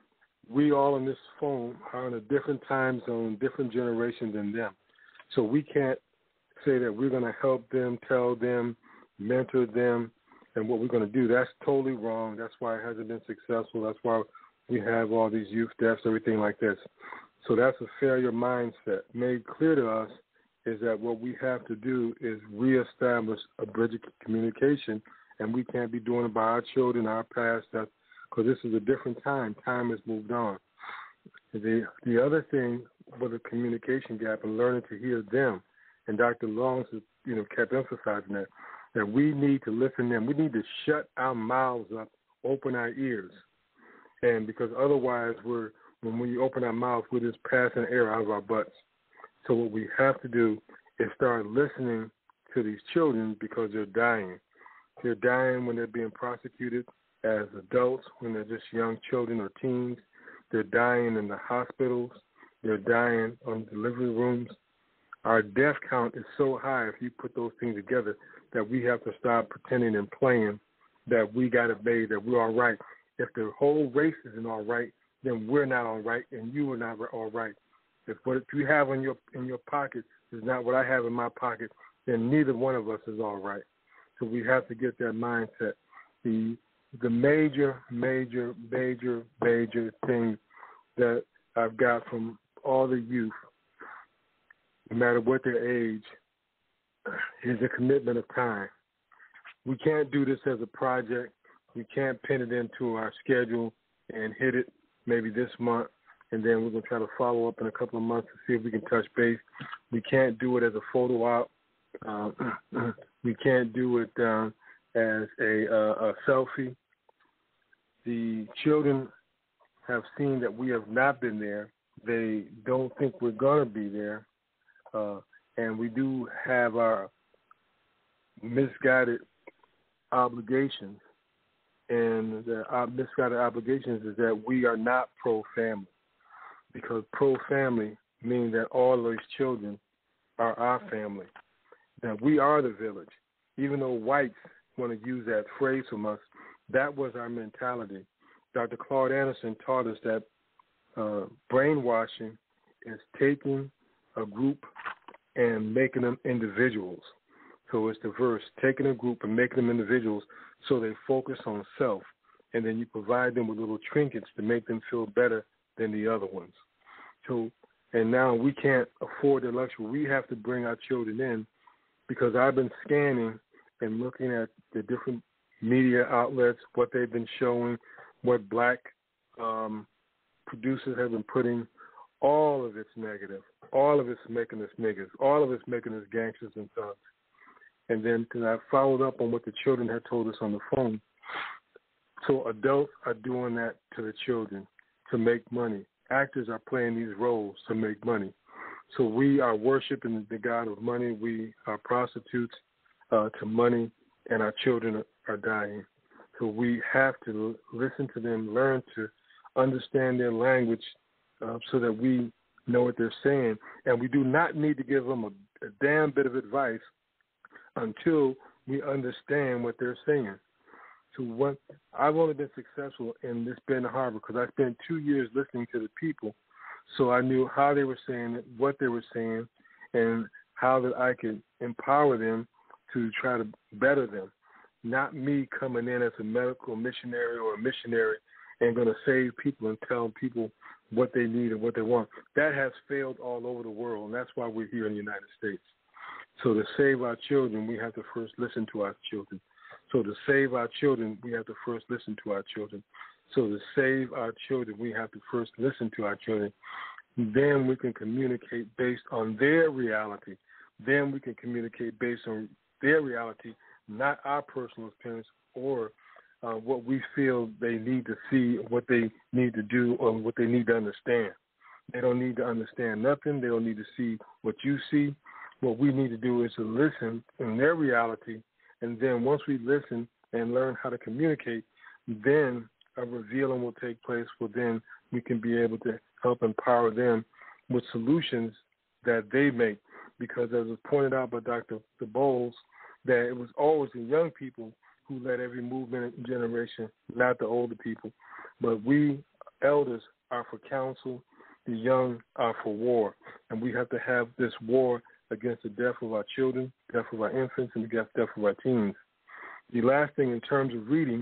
We all on this phone are in a different time zone, different generation than them. So we can't say that we're going to help them, tell them, mentor them, and what we're going to do. That's totally wrong. That's why it hasn't been successful. That's why we have all these youth deaths, everything like this. So that's a failure mindset. Made clear to us is that what we have to do is reestablish a bridge of communication, and we can't be doing it by our children, our past, because this is a different time. Time has moved on. The the other thing with the communication gap and learning to hear them, and Doctor Longs has, you know, kept emphasizing that, that we need to listen to them. We need to shut our mouths up, open our ears, and because otherwise we're when we open our mouth, we're just passing air out of our butts. So what we have to do is start listening to these children because they're dying. They're dying when they're being prosecuted as adults, when they're just young children or teens. They're dying in the hospitals. They're dying on delivery rooms. Our death count is so high, if you put those things together, that we have to stop pretending and playing that we got it made, that we're all right. If the whole race isn't all right, then we're not all right, and you are not all right. If what you have in your in your pocket is not what I have in my pocket, then neither one of us is all right. So we have to get that mindset. The the major, major, major, major thing that I've got from all the youth, no matter what their age, is a commitment of time. We can't do this as a project. We can't pin it into our schedule and hit it maybe this month, and then we're going to try to follow up in a couple of months to see if we can touch base. We can't do it as a photo op. Um, we can't do it um, as a, uh, a selfie. The children have seen that we have not been there. They don't think we're going to be there. Uh, and we do have our misguided obligations. And the uh, misguided obligations is that we are not pro-family, because pro-family means that all of those children are our family, that we are the village. Even though whites want to use that phrase from us, that was our mentality. Doctor Claude Anderson taught us that uh, brainwashing is taking a group and making them individuals. So it's the verse, taking a group and making them individuals so they focus on self, and then you provide them with little trinkets to make them feel better than the other ones. So, and now we can't afford the luxury. We have to bring our children in, because I've been scanning and looking at the different media outlets, what they've been showing, what black um, producers have been putting. All of it's negative. All of it's making us niggas. All of it's making us gangsters and thugs. And then I followed up on what the children had told us on the phone. So adults are doing that to the children to make money. Actors are playing these roles to make money. So we are worshiping the God of money. We are prostitutes uh, to money, and our children are, are dying. So we have to listen to them, learn to understand their language uh, so that we know what they're saying. And we do not need to give them a, a damn bit of advice until we understand what they're saying. So what I've only been successful in this Benton Harbor because I spent two years listening to the people, so I knew how they were saying it, what they were saying, and how that I could empower them to try to better them. Not me coming in as a medical missionary or a missionary and going to save people and tell people what they need and what they want. That has failed all over the world, and that's why we're here in the United States. So to save our children, we have to first listen to our children. So to save our children, we have to first listen to our children. So to save our children, we have to first listen to our children. Then we can communicate based on their reality. Then we can communicate based on their reality, not our personal experience or uh, what we feel they need to see, what they need to do, or what they need to understand. They don't need to understand nothing. They don't need to see what you see. What we need to do is to listen in their reality, and then once we listen and learn how to communicate, then a revealing will take place. Well, then we can be able to help empower them with solutions that they make. Because as was pointed out by Doctor Bowles, that it was always the young people who led every movement and generation, not the older people. But we elders are for counsel, the young are for war. And we have to have this war against the death of our children, death of our infants, and against the death of our teens. The last thing in terms of reading,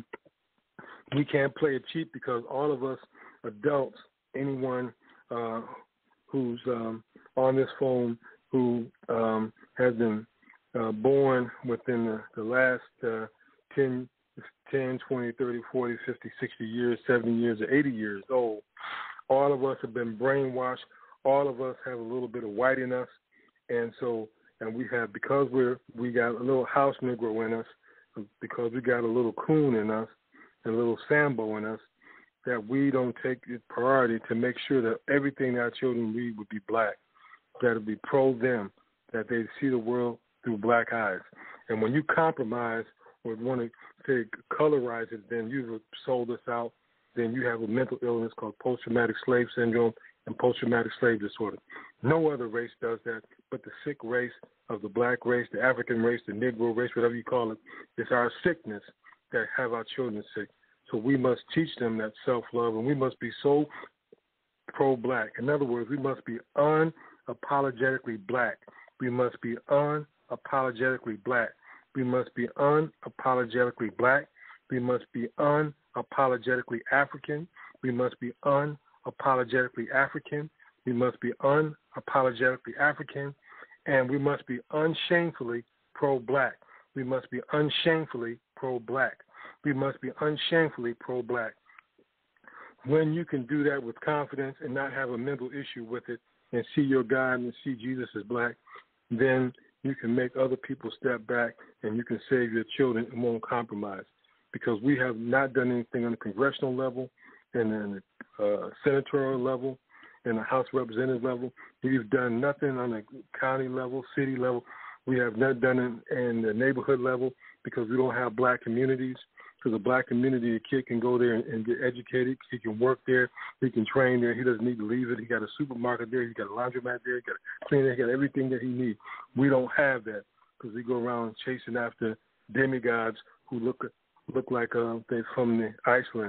we can't play it cheap because all of us adults, anyone uh, who's um, on this phone who um, has been uh, born within the, the last uh, ten, ten, twenty, thirty, forty, fifty, sixty years, seventy years, or eighty years old, all of us have been brainwashed. All of us have a little bit of white in us. And so, and we have, because we're, we got a little house Negro in us, because we got a little coon in us, and a little Sambo in us, that we don't take it priority to make sure that everything that our children read would be black, that it would be pro them, that they see the world through black eyes. And when you compromise or want to say colorize it, then you've sold us out. Then you have a mental illness called post-traumatic slave syndrome and post-traumatic slave disorder. No other race does that but the sick race of the black race, the African race, the Negro race, whatever you call it. It's our sickness that have our children sick. So we must teach them that self-love, and we must be so pro-black. In other words, we must be unapologetically black. We must be unapologetically black. We must be unapologetically black. We must be unapologetically African. We must be unapologetically African. We must be unapologetically African. And we must be unshamefully pro-black. We must be unshamefully pro-black. We must be unshamefully pro-black. When you can do that with confidence and not have a mental issue with it and see your God and see Jesus as black, then you can make other people step back and you can save your children and won't compromise. Because we have not done anything on the congressional level and then the uh, senatorial level and the House Representative level. We've done nothing on the county level, city level. We have not done it in the neighborhood level because we don't have black communities. Because the black community, a kid can go there and, and get educated. He can work there. He can train there. He doesn't need to leave it. He got a supermarket there. He got a laundromat there. He got a cleaner. He got everything that he needs. We don't have that because we go around chasing after demigods who look look like uh, they're from the Iceland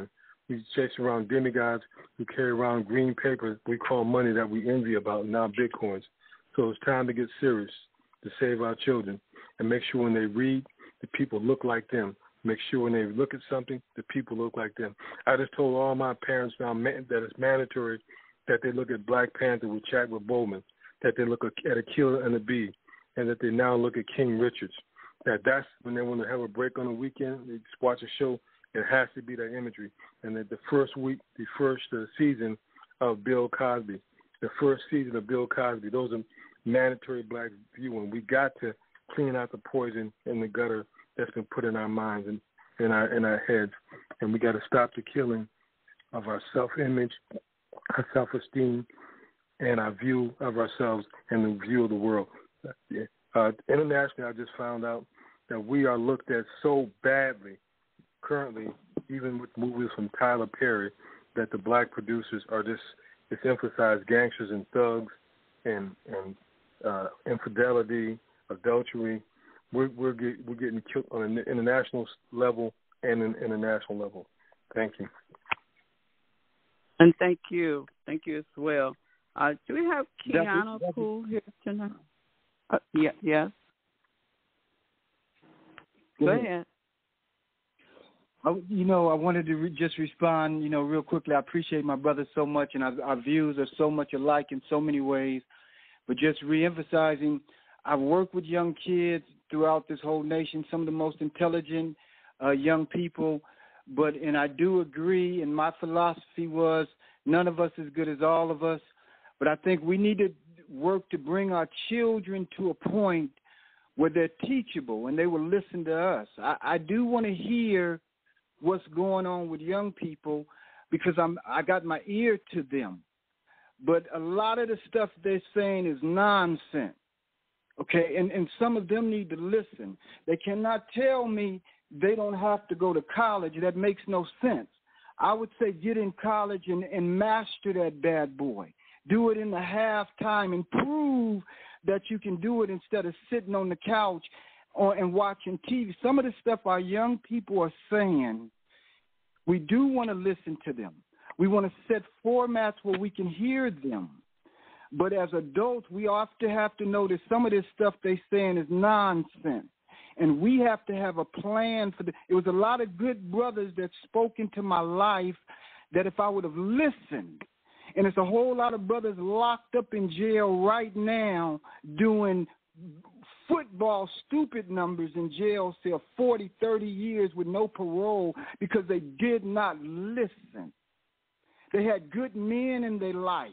We chase around demigods who carry around green paper we call money that we envy about, now Bitcoins. So it's time to get serious to save our children and make sure when they read, the people look like them. Make sure when they look at something, the people look like them. I just told all my parents now that it's mandatory that they look at Black Panther with Chadwick Boseman, that they look at Akila and the Bee, and that they now look at King Richards. That that's when they want to have a break on the weekend, they just watch a show. It has to be that imagery. And that the first week, the first uh, season of Bill Cosby, the first season of Bill Cosby, those are mandatory Black viewing. We got to clean out the poison in the gutter that's been put in our minds and in our in our heads, and we got to stop the killing of our self-image, our self-esteem, and our view of ourselves and the view of the world. Uh, internationally, I just found out that we are looked at so badly currently, even with movies from Tyler Perry, that the Black producers are just it's emphasized gangsters and thugs and and uh, infidelity, adultery. We're we're, get, we're getting killed on an international level and an international level. Thank you. And thank you, thank you as well. Uh, do we have Keianna Poole here tonight? Uh, yeah, yes. Go ahead. I, you know, I wanted to re- just respond, you know, real quickly. I appreciate my brother so much, and our, our views are so much alike in so many ways. But just reemphasizing, I've worked with young kids throughout this whole nation, some of the most intelligent uh, young people. But, and I do agree, and my philosophy was none of us is good as all of us. But I think we need to work to bring our children to a point where they're teachable and they will listen to us. I, I do want to hear what's going on with young people because I'm I got my ear to them. But a lot of the stuff they're saying is nonsense. Okay, and, and some of them need to listen. They cannot tell me they don't have to go to college. That makes no sense. I would say get in college and, and master that bad boy. Do it in the halftime and prove that you can do it instead of sitting on the couch or, and watching T V. Some of the stuff our young people are saying, we do want to listen to them. We want to set formats where we can hear them. But as adults, we often have to know that some of this stuff they're saying is nonsense. And we have to have a plan for the – it was a lot of good brothers that spoke into my life that if I would have listened, and it's a whole lot of brothers locked up in jail right now doing football stupid numbers in jail cell, forty, thirty years with no parole because they did not listen. They had good men in their life.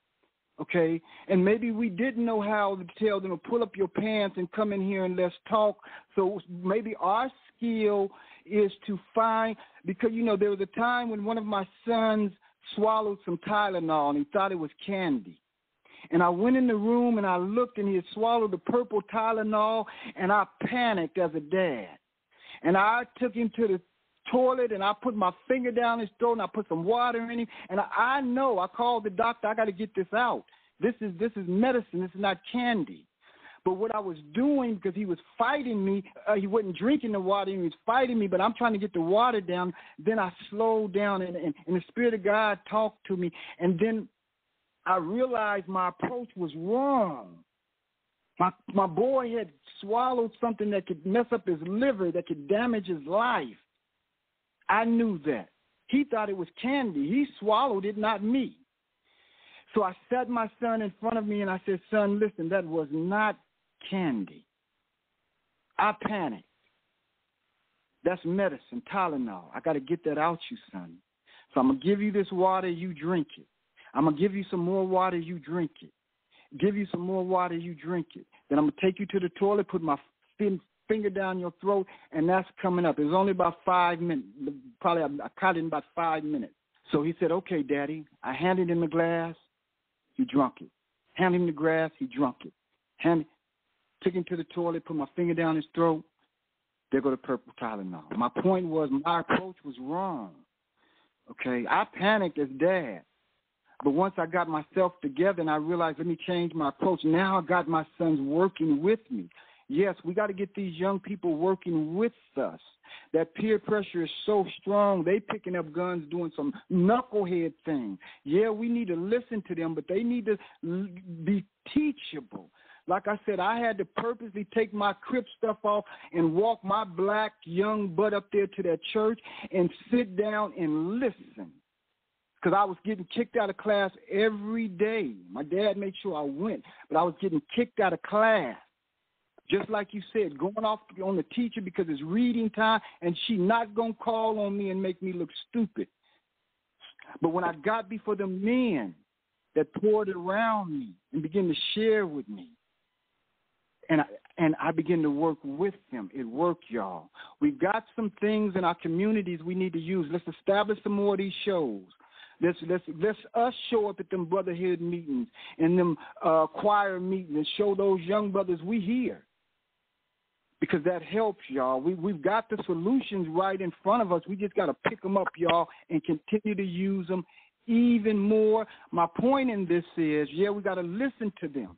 Okay, and maybe we didn't know how to tell them to pull up your pants and come in here and let's talk. So maybe our skill is to find, because, you know, there was a time when one of my sons swallowed some Tylenol and he thought it was candy. And I went in the room and I looked and he had swallowed the purple Tylenol and I panicked as a dad. And I took him to the toilet and I put my finger down his throat and I put some water in him, and I, I know I called the doctor. I got to get this out. This is this is medicine. This is not candy. But what I was doing, because he was fighting me, uh, he wasn't drinking the water, he was fighting me, but I'm trying to get the water down. Then I slowed down and, and, and the Spirit of God talked to me, and then I realized my approach was wrong. My my boy had swallowed something that could mess up his liver, that could damage his life. I knew that. He thought it was candy. He swallowed it, not me. So I sat my son in front of me and I said, son, listen, that was not candy. I panicked. That's medicine, Tylenol. I got to get that out you, son. So I'm going to give you this water, you drink it. I'm going to give you some more water, you drink it. Give you some more water, you drink it. Then I'm going to take you to the toilet, put my fin- finger down your throat, and that's coming up. It was only about five minutes. Probably I caught it in about five minutes. So he said, okay, Daddy. I handed him the glass. He drunk it. Handed him the glass. He drunk it. Handed, took him to the toilet, put my finger down his throat. There go the purple Tylenol. My point was my approach was wrong. Okay, I panicked as dad. But once I got myself together and I realized, let me change my approach, now I got my sons working with me. Yes, we got to get these young people working with us. That peer pressure is so strong. They picking up guns, doing some knucklehead things. Yeah, we need to listen to them, but they need to be teachable. Like I said, I had to purposely take my Crip stuff off and walk my black young butt up there to that church and sit down and listen. Because I was getting kicked out of class every day. My dad made sure I went, but I was getting kicked out of class. Just like you said, going off on the teacher because it's reading time, and she not going to call on me and make me look stupid. But when I got before the men that poured around me and began to share with me, and I, and I began to work with them, it worked, y'all. We've got some things in our communities we need to use. Let's establish some more of these shows. Let's, let's, let's us show up at them brotherhood meetings and them uh, choir meetings and show those young brothers we here. Because that helps, y'all. We, we've got the solutions right in front of us. We just got to pick them up, y'all, and continue to use them even more. My point in this is, yeah, we got to listen to them.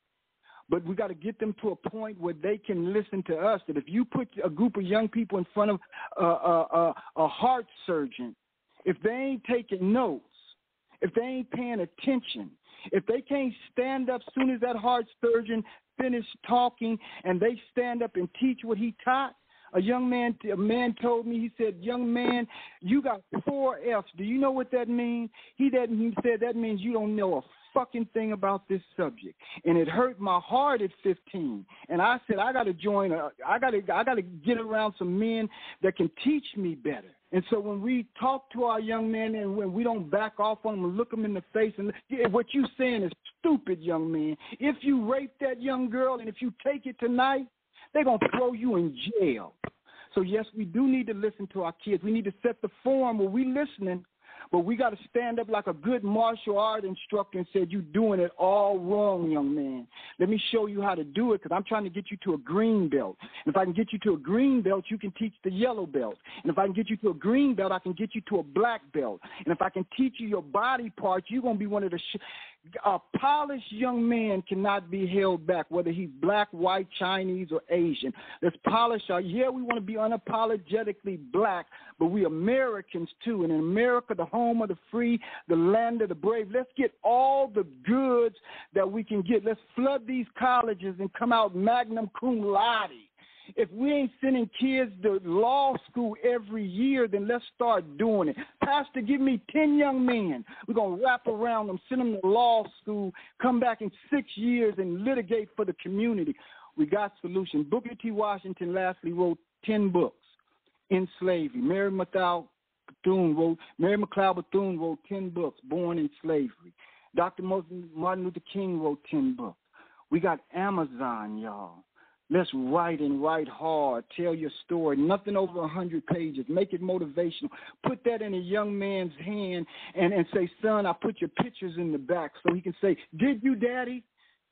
But we got to get them to a point where they can listen to us. That if you put a group of young people in front of a, a, a, a heart surgeon, if they ain't taking notes, if they ain't paying attention, if they can't stand up as soon as that heart surgeon finished talking and they stand up and teach what he taught, a young man, a man told me, he said, young man, you got four F's. Do you know what that means? He, that, he said that means you don't know a fucking thing about this subject. And it hurt my heart at fifteen. And I said, I got to join, a, I got to I got to get around some men that can teach me better. And so when we talk to our young men and when we don't back off on them and look them in the face and yeah, what you saying is stupid, young man. If you rape that young girl and if you take it tonight, they're going to throw you in jail. So, yes, we do need to listen to our kids. We need to set the form where we listening, but we got to stand up like a good martial art instructor and say, you're doing it all wrong, young man. Let me show you how to do it because I'm trying to get you to a green belt. And if I can get you to a green belt, you can teach the yellow belt. And if I can get you to a green belt, I can get you to a black belt. And if I can teach you your body parts, you're going to be one of the sh- – a polished young man cannot be held back, whether he's black, white, Chinese, or Asian. Let's polish our – yeah, we want to be unapologetically black, but we Americans too. And in America, the home of the free, the land of the brave, let's get all the goods that we can get. Let's flood these colleges and come out magna cum laude. If we ain't sending kids to law school every year, then let's start doing it. Pastor, give me ten young men. We're going to wrap around them, send them to law school, come back in six years and litigate for the community. We got solutions. Booker T. Washington lastly wrote ten books in slavery. Mary McLeod Bethune wrote, Mary McLeod Bethune wrote ten books, Born in Slavery. Doctor Martin Luther King wrote ten books. We got Amazon, y'all. Let's write and write hard. Tell your story. Nothing over one hundred pages. Make it motivational. Put that in a young man's hand and, and say, son, I put your pictures in the back so he can say, did you, Daddy?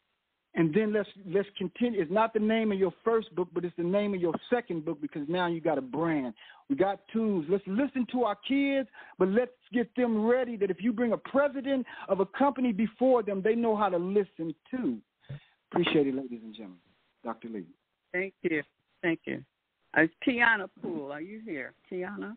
And then let's let's continue. It's not the name of your first book, but it's the name of your second book because now you got a brand. We got tools. Let's listen to our kids, but let's get them ready that if you bring a president of a company before them, they know how to listen too. Appreciate it, ladies and gentlemen. Doctor Lee. Thank you. Thank you. Uh, Keianna Poole, are you here? Keianna?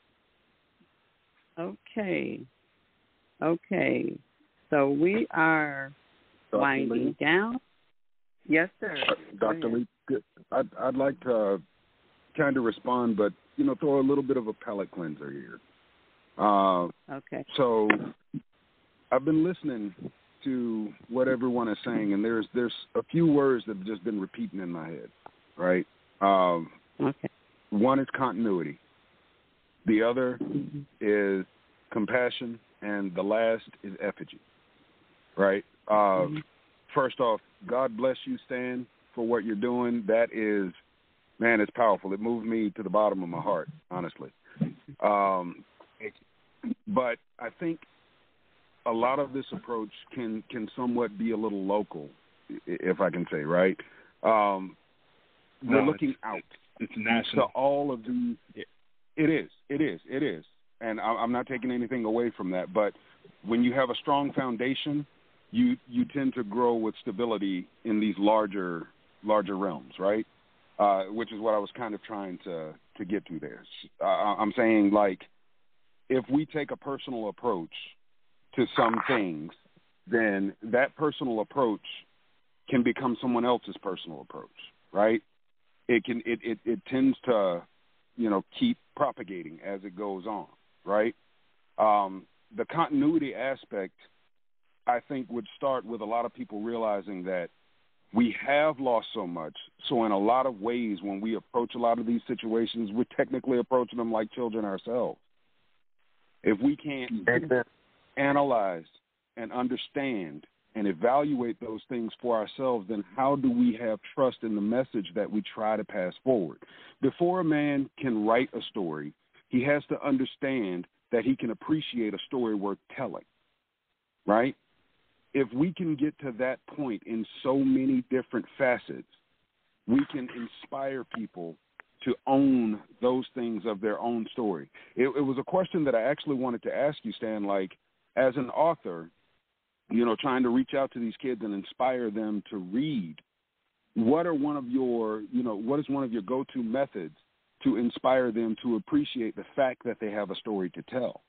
Okay. Okay. So we are Doctor winding Lee. down. Yes, sir. Uh, Doctor Lee, I'd, I'd like to uh, kind of respond, but, you know, throw a little bit of a palate cleanser here. Uh, okay. So I've been listening to what everyone is saying, and there's there's a few words that have just been repeating in my head, right? Um, okay. One is continuity. The other mm-hmm. is compassion, and the last is effigy, right? Uh, mm-hmm. First off, God bless you, Stan, for what you're doing. That is, man, it's powerful. It moved me to the bottom of my heart, honestly. Um, but I think a lot of this approach can, can somewhat be a little local, if I can say, right? Um, we're no, looking it's, out it's national. to all of these. It is, it is, it is. And I'm not taking anything away from that. But when you have a strong foundation, you, you tend to grow with stability in these larger larger realms, right? Uh, which is what I was kind of trying to, to get to there. Uh, I'm saying, like, if we take a personal approach to some things, then that personal approach can become someone else's personal approach, right? It can it, it, it tends to, you know, keep propagating as it goes on, right? Um, the continuity aspect, I think, would start with a lot of people realizing that we have lost so much. So in a lot of ways, when we approach a lot of these situations, we're technically approaching them like children ourselves. If we can't analyze and understand and evaluate those things for ourselves, then how do we have trust in the message that we try to pass forward? Before a man can write a story, he has to understand that he can appreciate a story worth telling, right? If we can get to that point in so many different facets, we can inspire people to own those things of their own story. It, it was a question that I actually wanted to ask you, Stan, like, as an author, you know, trying to reach out to these kids and inspire them to read, what are one of your, you know, what is one of your go-to methods to inspire them to appreciate the fact that they have a story to tell?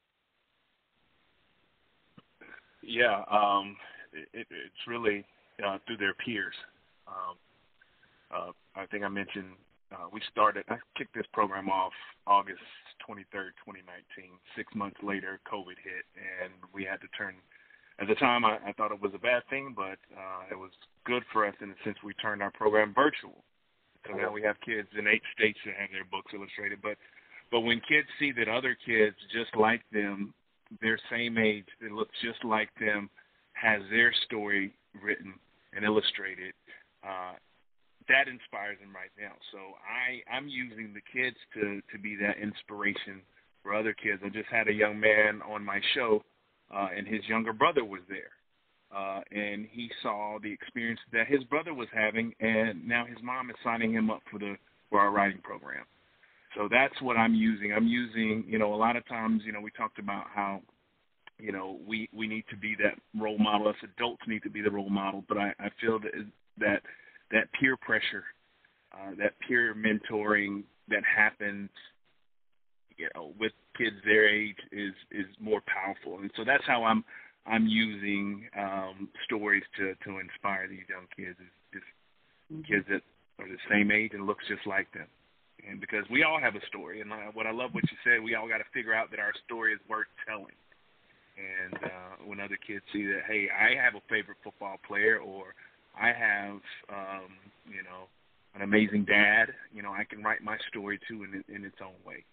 Yeah, um, it, it's really uh, through their peers. Um, uh, I think I mentioned uh, we started, I kicked this program off August twenty-third, twenty nineteen. Six months later, COVID hit, and we had to turn, at the time I, I thought it was a bad thing, but uh, it was good for us in the sense we turned our program virtual. So now we have kids in eight states that have their books illustrated. But, but when kids see that other kids just like them, their same age, that looks just like them, has their story written and illustrated, uh, that inspires them right now. So I, I'm using the kids to, to be that inspiration for other kids. I just had a young man on my show, uh, and his younger brother was there. Uh, and he saw the experience that his brother was having, and now his mom is signing him up for the for our writing program. So that's what I'm using. I'm using, you know, a lot of times, you know, we talked about how, you know, we, we need to be that role model. Us adults need to be the role model. But I, I feel that that that peer pressure, uh, that peer mentoring that happens, you know, with kids their age is is more powerful. And so that's how I'm I'm using um, stories to, to inspire these young kids. Is, is mm-hmm. kids that are the same age and looks just like them. And because we all have a story, and I, what I love what you said, we all got to figure out that our story is worth telling. And uh, when other kids see that, hey, I have a favorite football player, or I have, um, you know, an amazing dad, you know, I can write my story too in, in its own way.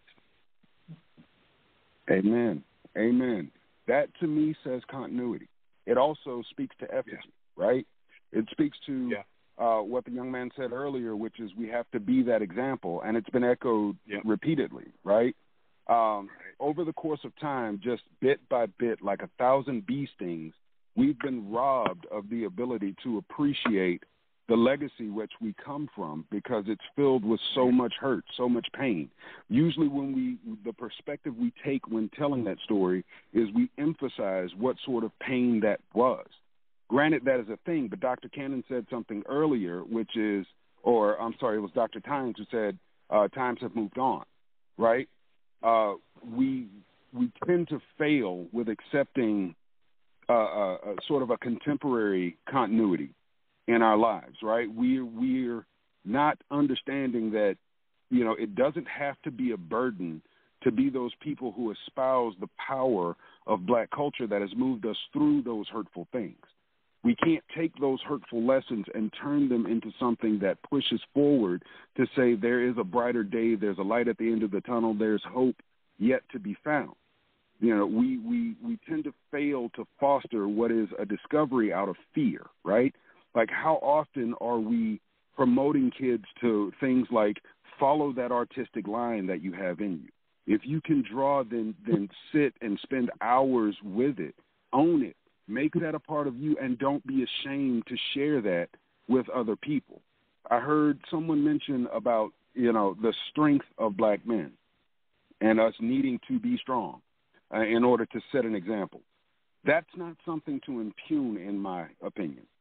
Amen. Amen. That to me says continuity. It also speaks to effigy, yeah. right? It speaks to yeah. Uh, what the young man said earlier, which is we have to be that example, and it's been echoed yep. repeatedly, right? Um, right? Over the course of time, just bit by bit, like a thousand bee stings, we've been robbed of the ability to appreciate the legacy which we come from, because it's filled with so much hurt, so much pain. Usually when we, the perspective we take when telling that story is we emphasize what sort of pain that was. Granted, that is a thing, but Doctor Cannon said something earlier, which is, or I'm sorry, it was Doctor Tynes who said, uh, times have moved on, right? Uh, we we tend to fail with accepting uh, a, a sort of a contemporary continuity in our lives, right? We're, we're not understanding that, you know, it doesn't have to be a burden to be those people who espouse the power of black culture that has moved us through those hurtful things. We can't take those hurtful lessons and turn them into something that pushes forward to say there is a brighter day, there's a light at the end of the tunnel, there's hope yet to be found. You know, we, we, we tend to fail to foster what is a discovery out of fear, right? Like, how often are we promoting kids to things like follow that artistic line that you have in you? If you can draw, then then sit and spend hours with it, own it. Make that a part of you, and don't be ashamed to share that with other people. I heard someone mention about, you know, the strength of black men and us needing to be strong uh, in order to set an example. That's not something to impugn, in my opinion.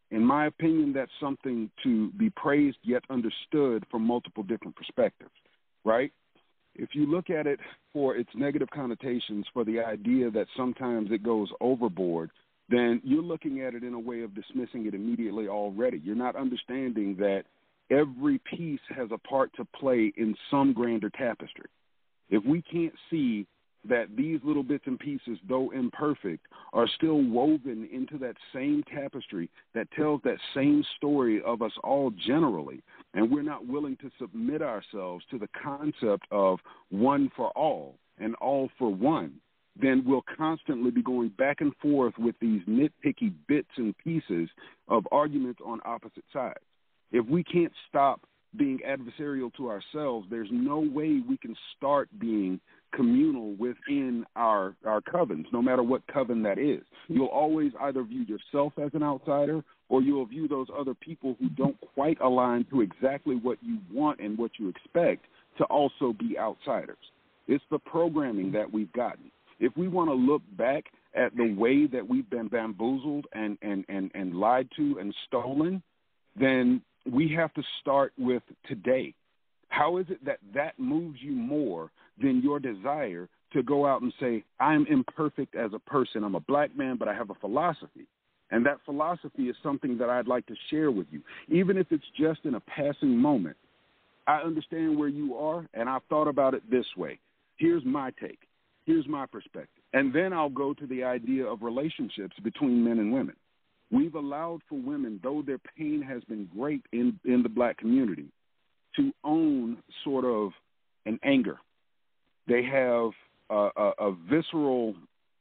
In my opinion, that's something to be praised yet understood from multiple different perspectives, right? If you look at it for its negative connotations, for the idea that sometimes it goes overboard, then you're looking at it in a way of dismissing it immediately already. You're not understanding that every piece has a part to play in some grander tapestry. If we can't see that these little bits and pieces, though imperfect, are still woven into that same tapestry that tells that same story of us all generally, and we're not willing to submit ourselves to the concept of one for all and all for one, then we'll constantly be going back and forth with these nitpicky bits and pieces of arguments on opposite sides. If we can't stop being adversarial to ourselves, there's no way we can start being communal within our our covens, no matter what coven that is. You'll always either view yourself as an outsider, or you'll view those other people who don't quite align to exactly what you want and what you expect to also be outsiders. It's the programming that we've gotten. If we want to look back at the way that we've been bamboozled and, and, and, and lied to and stolen, then we have to start with today. How is it that that moves you more than your desire to go out and say, I'm imperfect as a person. I'm a black man, but I have a philosophy. And that philosophy is something that I'd like to share with you, even if it's just in a passing moment. I understand where you are, and I've thought about it this way. Here's my take. Here's my perspective. And then I'll go to the idea of relationships between men and women. We've allowed for women, though their pain has been great in, in the black community, to own sort of an anger. They have a, a, a visceral,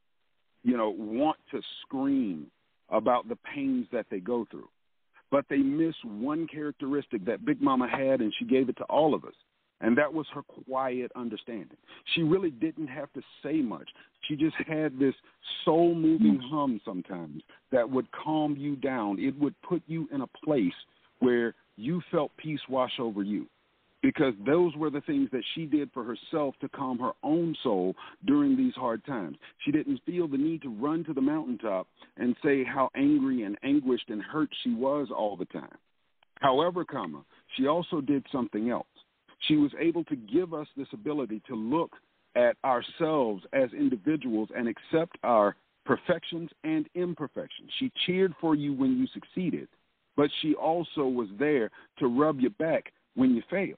you know, want to scream about the pains that they go through. But they miss one characteristic that Big Mama had, and she gave it to all of us, and that was her quiet understanding. She really didn't have to say much. She just had this soul-moving hum sometimes that would calm you down. It would put you in a place where you felt peace wash over you, because those were the things that she did for herself to calm her own soul during these hard times. She didn't feel the need to run to the mountaintop and say how angry and anguished and hurt she was all the time. However, comma, she also did something else. She was able to give us this ability to look at ourselves as individuals and accept our perfections and imperfections. She cheered for you when you succeeded, but she also was there to rub you back when you failed.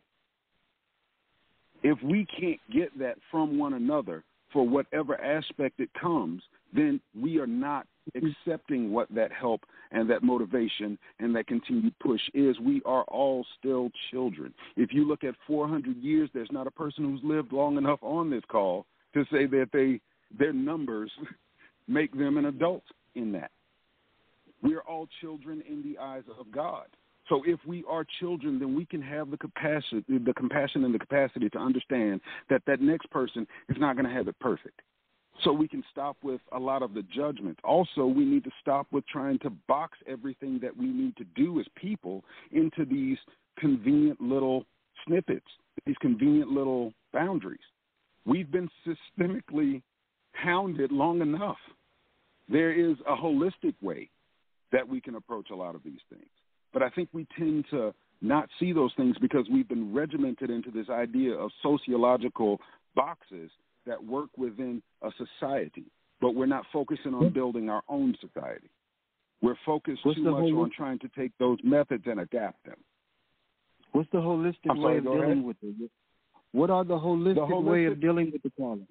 If we can't get that from one another for whatever aspect it comes, then we are not accepting what that help and that motivation and that continued push is. We are all still children. If you look at four hundred years, there's not a person who's lived long enough on this call to say that they their numbers make them an adult in that. We are all children in the eyes of God. So if we are children, then we can have the capacity, the compassion and the capacity to understand that that next person is not going to have it perfect. So we can stop with a lot of the judgment. Also, we need to stop with trying to box everything that we need to do as people into these convenient little snippets, these convenient little boundaries. We've been systemically hounded long enough. There is a holistic way that we can approach a lot of these things. But I think we tend to not see those things because we've been regimented into this idea of sociological boxes that work within a society, but we're not focusing on building our own society. We're focused What's too the much whole, on trying to take those methods and adapt them. What's the holistic I'm way sorry, of go dealing ahead. with it? What are the holistic, the holistic way of dealing with the problems?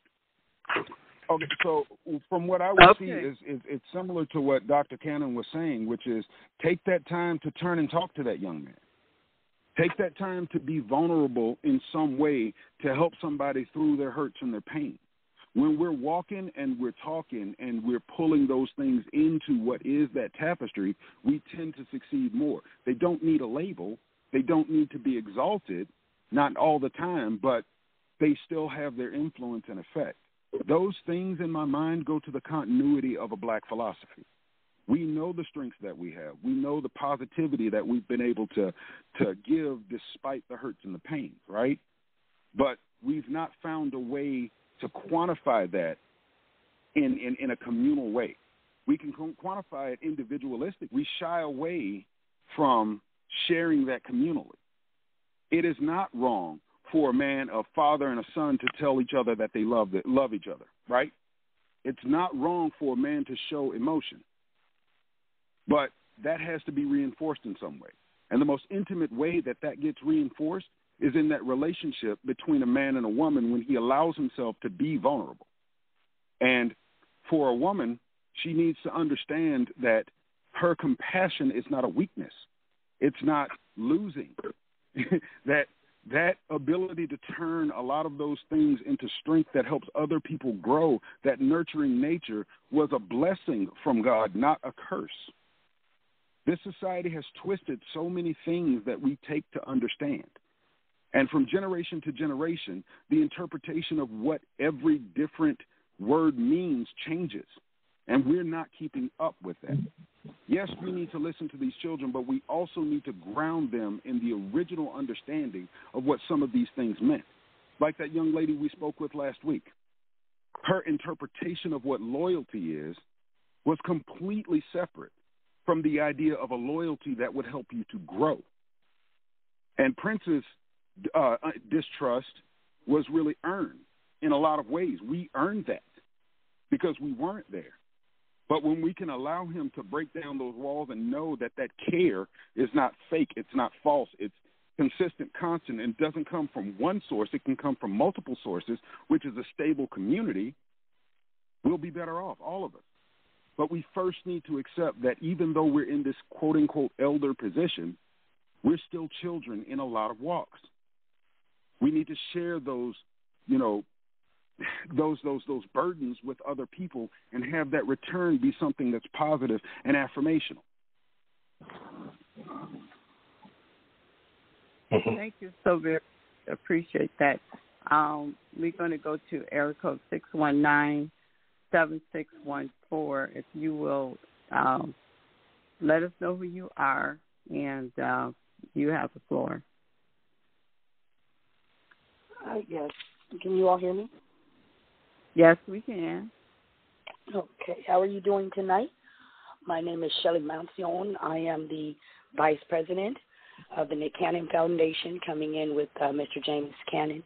Okay, so from what I would okay. see is, is it's similar to what Doctor Cannon was saying, which is take that time to turn and talk to that young man. Take that time to be vulnerable in some way to help somebody through their hurts and their pain. When we're walking and we're talking and we're pulling those things into what is that tapestry, we tend to succeed more. They don't need a label. They don't need to be exalted, not all the time, but they still have their influence and effect. Those things in my mind go to the continuity of a black philosophy. We know the strengths that we have. We know the positivity that we've been able to, to give despite the hurts and the pains, right? But we've not found a way to quantify that in, in, in a communal way. We can quantify it individualistic. We shy away from sharing that communally. It is not wrong for a man, a father, and a son to tell each other that they love that love each other, right? It's not wrong for a man to show emotion. But that has to be reinforced in some way. And the most intimate way that that gets reinforced is in that relationship between a man and a woman when he allows himself to be vulnerable. And for a woman, she needs to understand that her compassion is not a weakness. It's not losing. that that ability to turn a lot of those things into strength that helps other people grow, that nurturing nature was a blessing from God, not a curse. This society has twisted so many things that we take to understand. And from generation to generation, the interpretation of what every different word means changes. And we're not keeping up with that. Yes, we need to listen to these children, but we also need to ground them in the original understanding of what some of these things meant. Like that young lady we spoke with last week. Her interpretation of what loyalty is was completely separate from the idea of a loyalty that would help you to grow. And Prince's uh, distrust was really earned in a lot of ways. We earned that because we weren't there. But when we can allow him to break down those walls and know that that care is not fake, it's not false, it's consistent, constant, and doesn't come from one source, it can come from multiple sources, which is a stable community, we'll be better off, all of us. But we first need to accept that even though we're in this quote-unquote elder position, we're still children in a lot of walks. We need to share those, you know, those those those burdens with other people and have that return be something that's positive and affirmational. Thank you so very much. Appreciate that. Um, we're going to go to area code six one nine, seven six one four. If you will um, let us know who you are, and uh, you have the floor. Uh, yes. Can you all hear me? Yes, we can. Okay. How are you doing tonight? My name is Shelley Mancion. I am the Vice President of the Nick Cannon Foundation, coming in with uh, Mister James Cannon.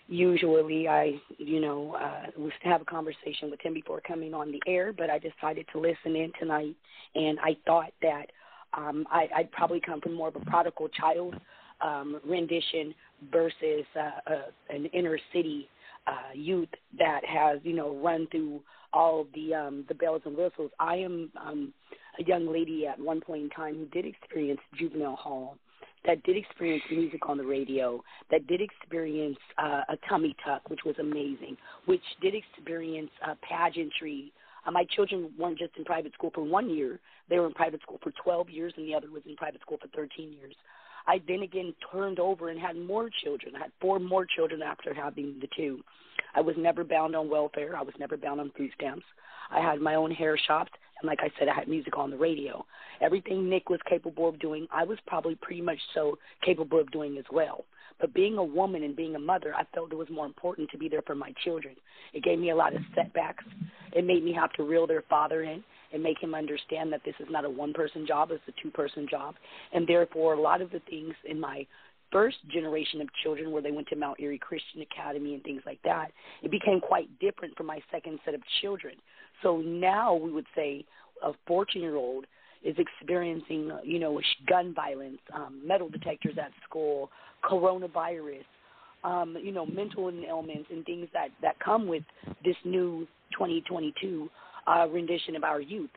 Usually I, you know, uh, we have a conversation with him before coming on the air, but I decided to listen in tonight, and I thought that um, I, I'd probably come from more of a prodigal child um, rendition versus uh, uh, an inner city Uh, youth that has, you know, run through all of the um, the bells and whistles. I am um, a young lady at one point in time who did experience juvenile hall, that did experience music on the radio, that did experience uh, a tummy tuck, which was amazing, which did experience uh, pageantry. Uh, my children weren't just in private school for one year. They were in private school for twelve years, and the other was in private school for thirteen years. I then again turned over and had more children. I had four more children after having the two. I was never bound on welfare. I was never bound on food stamps. I had my own hair shops, and like I said, I had music on the radio. Everything Nick was capable of doing, I was probably pretty much so capable of doing as well. But being a woman and being a mother, I felt it was more important to be there for my children. It gave me a lot of setbacks. It made me have to reel their father in and make him understand that this is not a one-person job, it's a two-person job. And therefore, a lot of the things in my first generation of children where they went to Mount Airy Christian Academy and things like that, it became quite different from my second set of children. So now we would say a fourteen-year-old is experiencing, you know, gun violence, um, metal detectors at school, coronavirus, um, you know, mental ailments and things that, that come with this new twenty twenty-two uh, rendition of our youth.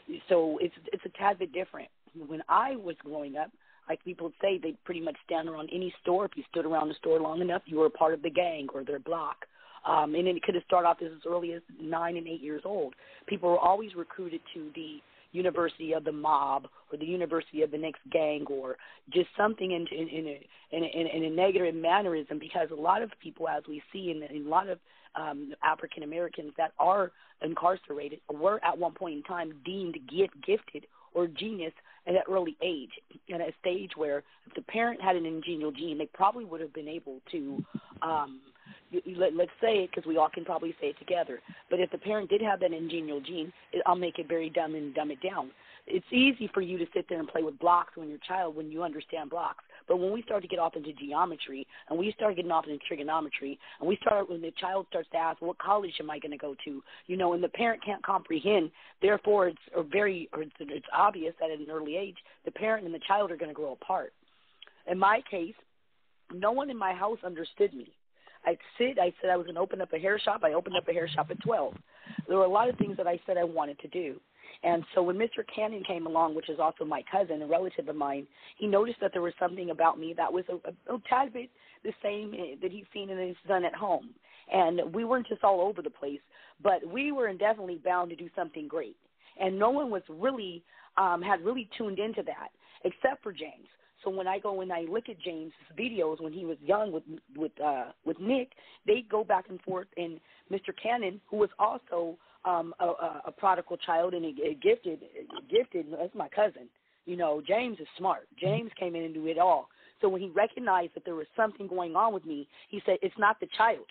So it's it's a tad bit different. When I was growing up, like people would say, they'd pretty much stand around any store. If you stood around the store long enough, you were a part of the gang or their block. Um, and then it could have started off as early as nine and eight years old. People were always recruited to the University of the mob or the University of the next gang or just something in, in, in, a, in, a, in a negative mannerism, because a lot of people, as we see in, in a lot of um, African Americans that are incarcerated, were at one point in time deemed get, gifted or genius at an early age, at a stage where if the parent had an ingenious gene, they probably would have been able to, um, you, you let, let's say it because we all can probably say it together. But if the parent did have that ingenial gene, it, I'll make it very dumb and dumb it down. It's easy for you to sit there and play with blocks when you're a child when you understand blocks. But when we start to get off into geometry and we start getting off into trigonometry and we start when the child starts to ask, what college am I going to go to? You know, and the parent can't comprehend. Therefore, it's or very or it's, it's obvious that at an early age, the parent and the child are going to grow apart. In my case, no one in my house understood me. I'd sit, I said I was going to open up a hair shop. I opened up a hair shop at twelve. There were a lot of things that I said I wanted to do. And so when Mister Cannon came along, which is also my cousin, a relative of mine, he noticed that there was something about me that was a, a, a tad bit the same that he's seen in his son at home. And we weren't just all over the place, but we were definitely bound to do something great. And no one was really, um, had really tuned into that, except for James. So when I go and I look at James' videos when he was young with with uh, with Nick, they go back and forth. And Mister Cannon, who was also um, a, a prodigal child and a, a gifted, gifted, that's my cousin. You know, James is smart. James came in and knew it all. So when he recognized that there was something going on with me, he said, it's not the child.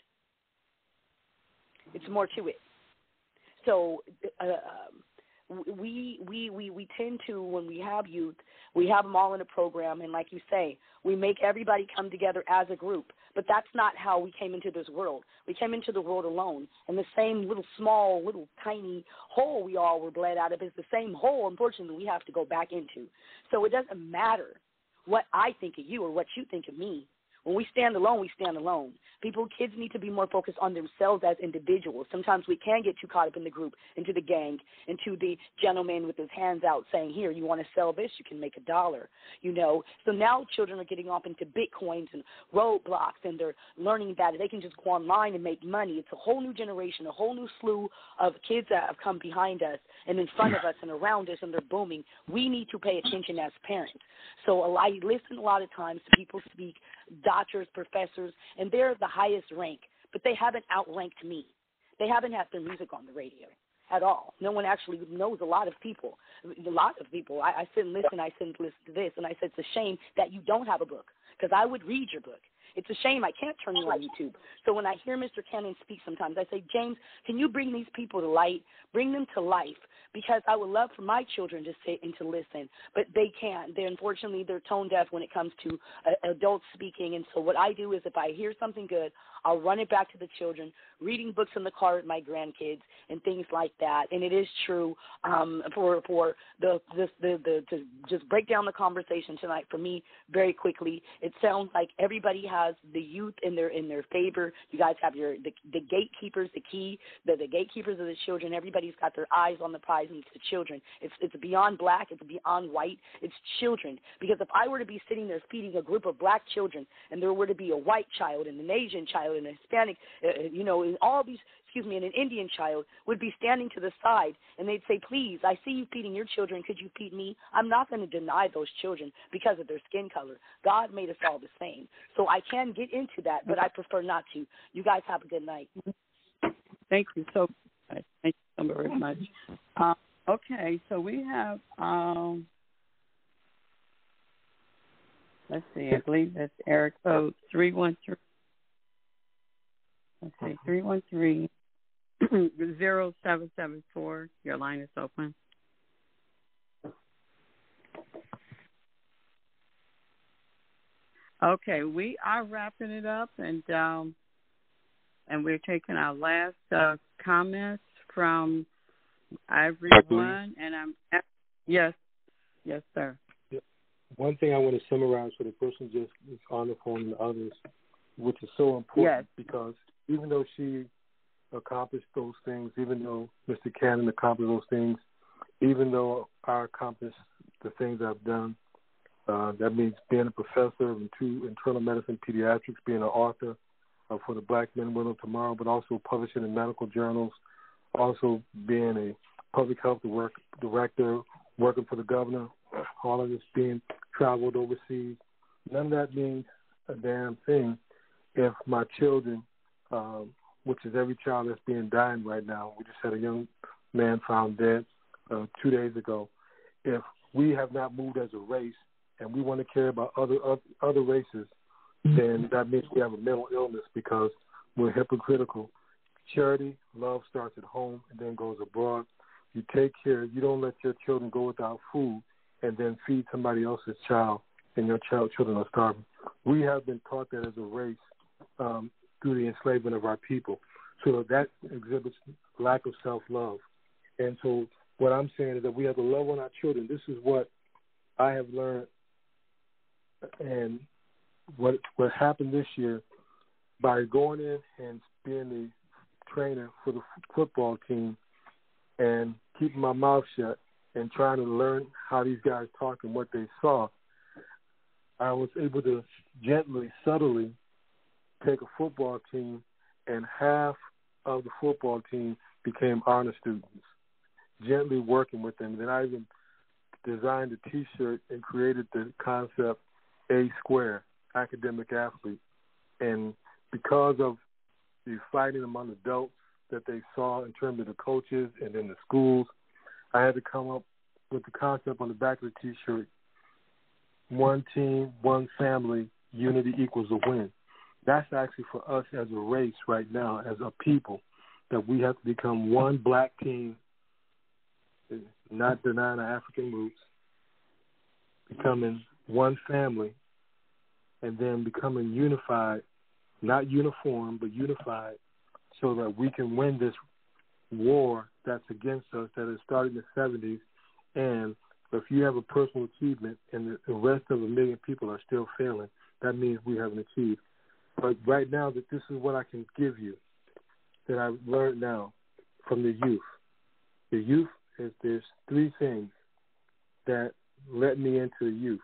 It's more to it. So uh, we, we, we, we tend to, when we have youth, we have them all in a program, and like you say, we make everybody come together as a group. But that's not how we came into this world. We came into the world alone, and the same little small, little tiny hole we all were bled out of is the same hole, unfortunately, we have to go back into. So it doesn't matter what I think of you or what you think of me. When we stand alone, we stand alone. People, kids need to be more focused on themselves as individuals. Sometimes we can get too caught up in the group, into the gang, into the gentleman with his hands out saying, here, you want to sell this, you can make a dollar, you know. So now children are getting off into Bitcoins and roadblocks, and they're learning that they can just go online and make money. It's a whole new generation, a whole new slew of kids that have come behind us and in front of us and around us, and they're booming. We need to pay attention as parents. So I listen a lot of times to people speak, doctors, professors, and they're the highest rank, but they haven't outranked me. They haven't had their music on the radio at all. No one actually knows a lot of people. A lot of people. I, I sit and listen, I sit and listen to this, and I said, it's a shame that you don't have a book, because I would read your book. It's a shame I can't turn you on YouTube. So when I hear Mister Cannon speak sometimes, I say, James, can you bring these people to light, bring them to life? Because I would love for my children to sit and to listen, but they can't. They're unfortunately, they're tone deaf when it comes to uh, adults speaking. And so what I do is if I hear something good, I'll run it back to the children, reading books in the car with my grandkids and things like that. And it is true um, for for the, the, the, the to just break down the conversation tonight for me very quickly. It sounds like everybody has the youth in their in their favor. You guys have your the, the gatekeepers, the key, the, the gatekeepers of the children. Everybody's got their eyes on the prize, and it's the children. It's it's beyond black. It's beyond white. It's children. Because if I were to be sitting there feeding a group of black children, and there were to be a white child and an Asian child and a Hispanic, uh, you know, and all these, excuse me, and an Indian child would be standing to the side, and they'd say, please, I see you feeding your children. Could you feed me? I'm not going to deny those children because of their skin color. God made us all the same. So I can get into that, but I prefer not to. You guys have a good night. Thank you so much. Thank you so very much. Um, okay, so we have, um, let's see, I believe that's Eric code three one three. Let's see, three one three, zero seven seven four. Your line is open. Okay, we are wrapping it up, and um, and we're taking our last uh, comments from everyone. And I'm yes, yes, sir. One thing I want to summarize for the person just is on the phone and others, which is so important, yes, because even though she accomplished those things, even though Mister Cannon accomplished those things, even though I accomplished the things I've done, uh, that means being a professor of internal medicine, pediatrics, being an author uh, for the Black Men and Women of Tomorrow, but also publishing in medical journals, also being a public health work, director, working for the governor, all of this being traveled overseas. None of that means a damn thing if my children, um, which is every child that's being dying right now. We just had a young man found dead uh, two days ago. If we have not moved as a race and we want to care about other other races, then that means we have a mental illness, because we're hypocritical. Charity, love starts at home and then goes abroad. You take care. You don't let your children go without food and then feed somebody else's child, and your child children are starving. We have been taught that as a race um, through the enslavement of our people. So that exhibits lack of self-love. And so what I'm saying is that we have to love on our children. This is what I have learned, and what what happened this year by going in and being the trainer for the f- football team and keeping my mouth shut and trying to learn how these guys talk and what they saw. I was able to gently, subtly take a football team, and half of the football team became honor students, gently working with them. Then I even designed a T-shirt and created the concept A Square, academic athlete. And because of the fighting among adults that they saw in terms of the coaches and in the schools, I had to come up with the concept on the back of the T-shirt, one team, one family, unity equals a win. That's actually for us as a race right now, as a people, that we have to become one black team, not denying our African roots, becoming one family, and then becoming unified, not uniform, but unified, so that we can win this war that's against us that has started in the seventies. And if you have a personal achievement and the, the rest of a million people are still failing, that means we haven't achieved. But right now, that this is what I can give you, that I've learned now from the youth. The youth is there's three things that led me into the youth.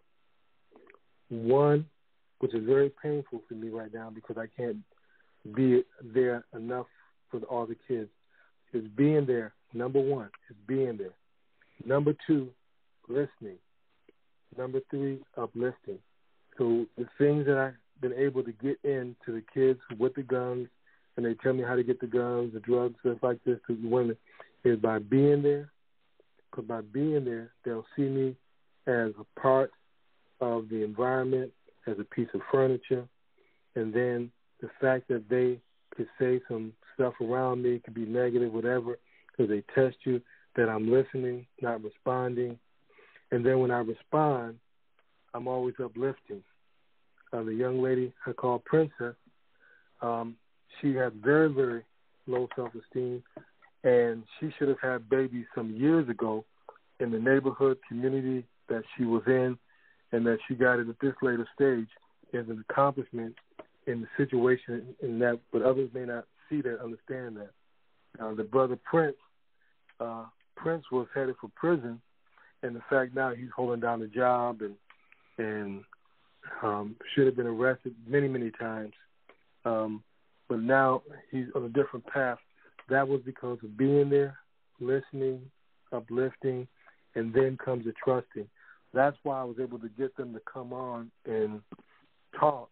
One, which is very painful for me right now because I can't be there enough for all the kids, is being there. Number one is being there. Number two, listening. Number three, uplifting. So the things that I've been able to get into the kids with the guns, and they tell me how to get the guns, the drugs, stuff like this to the women, is by being there. Because by being there, they'll see me as a part of the environment, as a piece of furniture, and then the fact that they could say some stuff around me, could be negative, whatever, because they test you, that I'm listening, not responding. And then when I respond, I'm always uplifting. Uh, the young lady I call Princess, um, she had very, very low self-esteem, and she should have had babies some years ago in the neighborhood community that she was in, and that she got it at this later stage is an accomplishment in the situation in that, but others may not see that, understand that. Uh, the brother Prince, uh, Prince was headed for prison, and the fact now he's holding down a job and and um, should have been arrested many, many times. Um, but now he's on a different path. That was because of being there, listening, uplifting, and then comes the trusting. That's why I was able to get them to come on and talk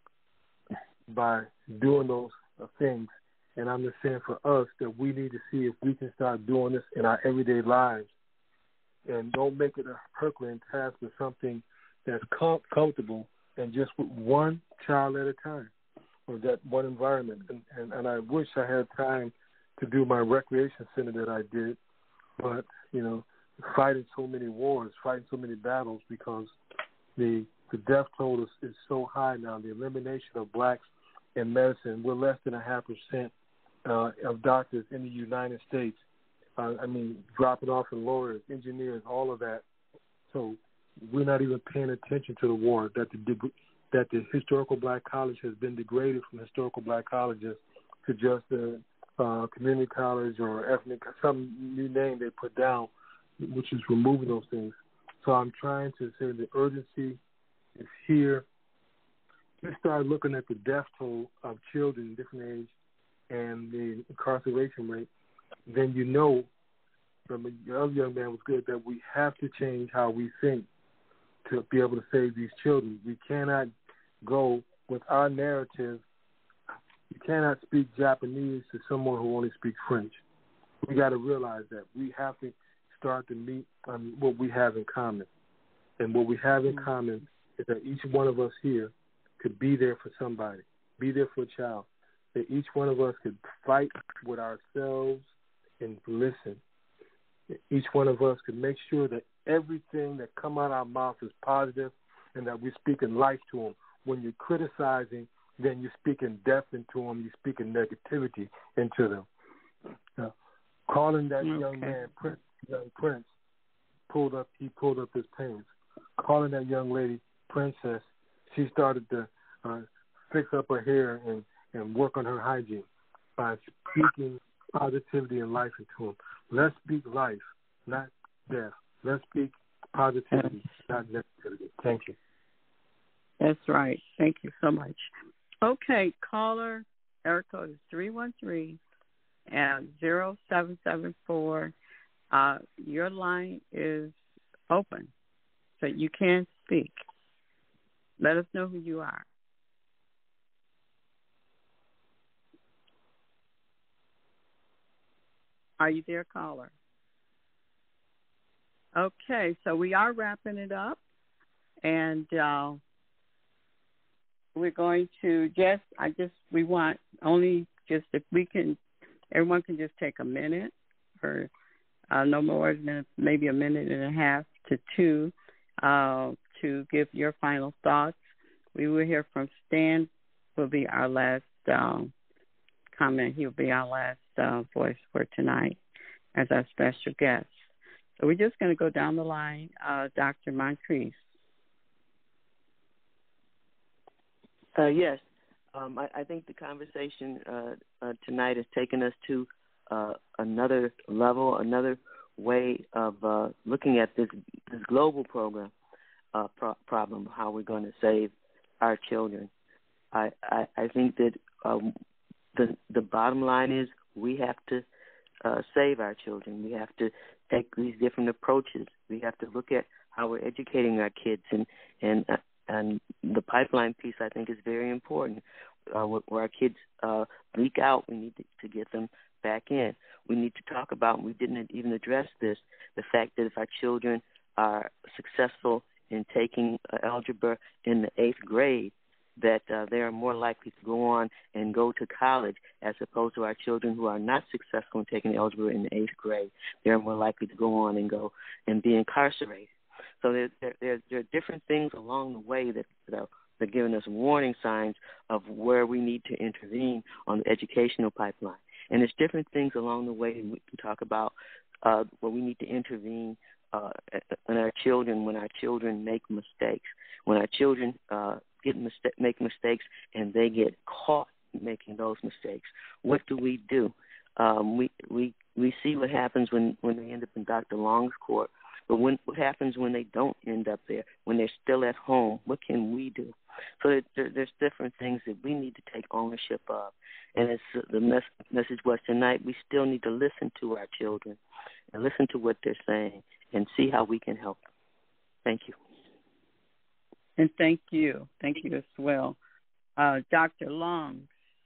by doing those uh, things. And I'm just saying for us that we need to see if we can start doing this in our everyday lives, and don't make it a Herculean task with something that's com- comfortable and just with one child at a time or that one environment. And, and, and I wish I had time to do my recreation center that I did, but, you know, fighting so many wars, fighting so many battles because the the death toll is, is so high now. The elimination of blacks in medicine, we're less than a half percent uh, of doctors in the United States. Uh, I mean, dropping off in lawyers, engineers, all of that. So we're not even paying attention to the war, that the deg- that the historical black college has been degraded from historical black colleges to just a uh, community college or ethnic, some new name they put down, which is removing those things. So I'm trying to say the urgency is here. Just start looking at the death toll of children in different age and the incarceration rate. Then you know, from the other young man was good, that we have to change how we think to be able to save these children. We cannot go with our narrative. You cannot speak Japanese to someone who only speaks French. We got to realize that. We have to start to meet on what we have in common. And what we have in common is that each one of us here could be there for somebody, be there for a child. that each one of us could fight with ourselves and listen. Each one of us could make sure that everything that come out of our mouth is positive and that we're speaking life to them. When you're criticizing, then you're speaking death into them. You're speaking negativity into them. Uh, calling that okay. young man Prince, young Prince, pulled up. He pulled up his pants. Calling that young lady Princess, she started to uh, fix up her hair and, and work on her hygiene by speaking positivity and life into them. Let's speak life, not death. Let's speak positivity, not negativity. Thank you. That's right. Thank you so much. Okay, caller, area code is three one three and zero seven seven four. Uh, your line is open, so you can speak. Let us know who you are. Are you there, caller? Okay, so we are wrapping it up, and uh, we're going to just, I just, we want only just if we can, everyone can just take a minute or uh, no more than maybe a minute and a half to two uh, to give your final thoughts. We will hear from Stan, will be our last um, comment. He'll be our last uh, voice for tonight as our special guest. So we're just going to go down the line. Uh, Doctor Moncrief. Uh, yes, um, I, I think the conversation uh, uh, tonight has taken us to uh, another level, another way of uh, looking at this, this global program uh, pro- problem, how we're going to save our children. I, I, I think that um, the the bottom line is we have to uh, save our children. We have to take these different approaches. We have to look at how we're educating our kids, and and uh, and the pipeline piece I think is very important. Uh, where our kids uh, leak out, we need to, to get them back in. We need to talk about, and we didn't even address this, the fact that if our children are successful in taking uh, algebra in the eighth grade, that uh, they are more likely to go on and go to college as opposed to our children who are not successful in taking algebra in the eighth grade. They are more likely to go on and go and be incarcerated. So there, there, there, there are different things along the way that, that are they're giving us warning signs of where we need to intervene on the educational pipeline. And there's different things along the way we can talk about uh, where we need to intervene uh, in our children when our children make mistakes. When our children uh, get mista- make mistakes and they get caught making those mistakes, what do we do? Um, we, we, we see what happens when, when they end up in Doctor Long's court. But when, what happens when they don't end up there, when they're still at home? What can we do? So there, there's different things that we need to take ownership of. And as the mes- message was tonight, we still need to listen to our children and listen to what they're saying and see how we can help them. Thank you. And thank you. Thank you as well. Uh, Doctor Long.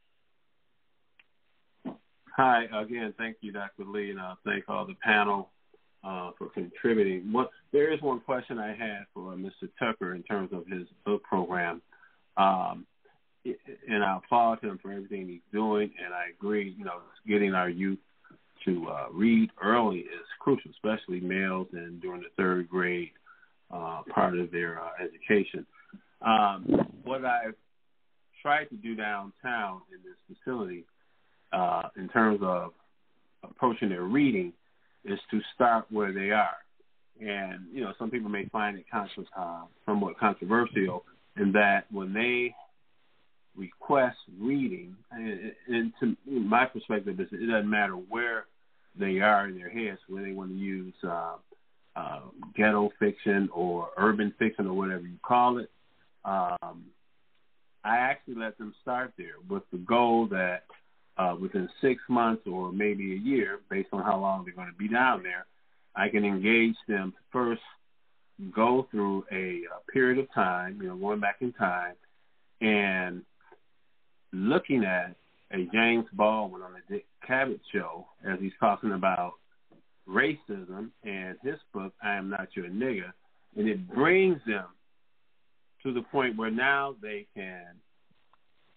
Hi, again, thank you, Doctor Lee, and I thank all the panel Uh, for contributing. What, there is one question I had for Mister Tucker in terms of his book program, um, and I applaud him for everything he's doing, and I agree, you know, getting our youth to uh, read early is crucial, especially males and during the third grade uh, part of their uh, education. Um, what I've tried to do downtown in this facility uh, in terms of approaching their reading is to start where they are. And, you know, some people may find it conscious, uh, somewhat controversial in that when they request reading, and, and to my perspective, is it doesn't matter where they are in their heads, whether they want to use uh, uh, ghetto fiction or urban fiction or whatever you call it. Um, I actually let them start there with the goal that Uh, within six months or maybe a year, based on how long they're going to be down there, I can engage them to first go through a, a period of time, you know, going back in time, and looking at a James Baldwin on the Dick Cavett show as he's talking about racism and his book, I Am Not Your Nigger, and it brings them to the point where now they can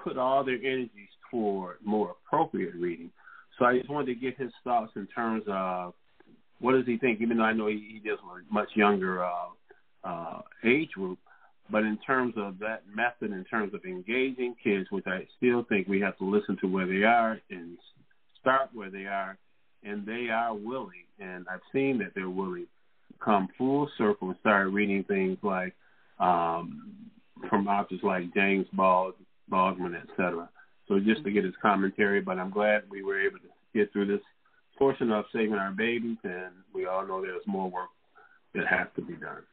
put all their energies toward more appropriate reading. So I just wanted to get his thoughts in terms of what does he think, even though I know he, he deals with a much younger uh, uh, age group, but in terms of that method, in terms of engaging kids, which I still think we have to listen to where they are and start where they are, and they are willing, and I've seen that they're willing to come full circle and start reading things like um, from authors like James Bald, Baldwin, et cetera. So just to get his commentary, but I'm glad we were able to get through this portion of saving our babies, and we all know there's more work that has to be done.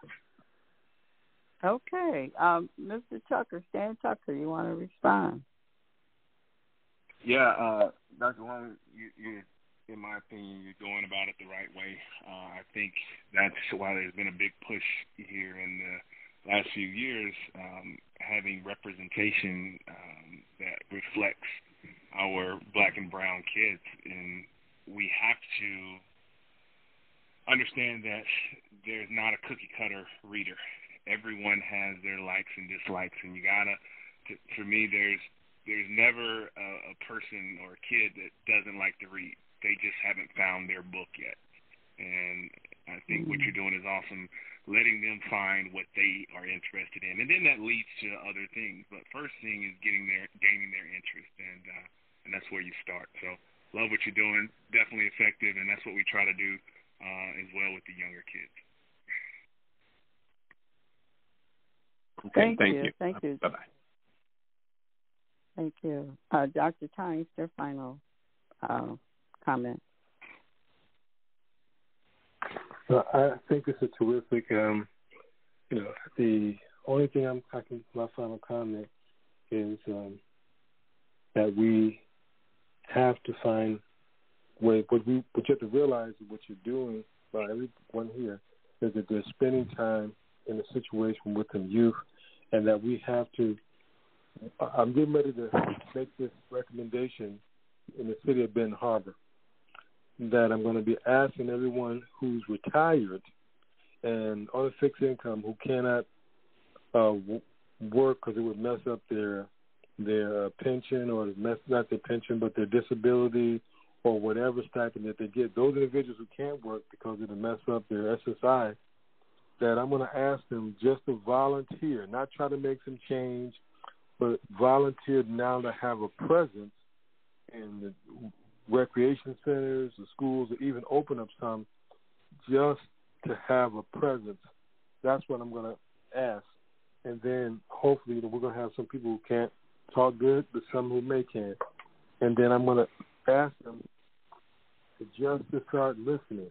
Okay. Um, Mister Tucker, Stan Tucker, you want to respond? Yeah, uh, Doctor Long, you, you, in my opinion, you're going about it the right way. Uh, I think that's why there's been a big push here in the last few years, um, having representation um, that reflects our black and brown kids. And we have to understand that there's not a cookie-cutter reader. Everyone has their likes and dislikes, and you gotta, to, for me, there's there's never a, a person or a kid that doesn't like to read. They just haven't found their book yet. And I think what you're doing is awesome, letting them find what they are interested in. And then that leads to other things. But first thing is getting their, gaining their interest, and uh, and that's where you start. So love what you're doing, definitely effective, and that's what we try to do uh, as well with the younger kids. Okay, thank, thank you. you. Thank you. Bye-bye. Thank you. Uh, Doctor Tynes, your final uh, comment. Well, I think it's a terrific, um, you know, the only thing I'm, I can, my final comment is um, that we have to find way, what we, what you have to realize is what you're doing by everyone here is that they're spending time in a situation with them youth, and that we have to, I'm getting ready to make this recommendation in the city of Benton Harbor, that I'm going to be asking everyone who's retired and on a fixed income who cannot uh, w- work because it would mess up their their uh, pension, or mess, not their pension, but their disability or whatever stipend that they get. Those individuals who can't work because it'll mess up their S S I, that I'm going to ask them just to volunteer, not try to make some change, but volunteer now to have a presence in the recreation centers, the schools, or even open up some just to have a presence. That's what I'm going to ask. And then hopefully we're going to have some people who can't talk good, but some who may can. And then I'm going to ask them to just to start listening.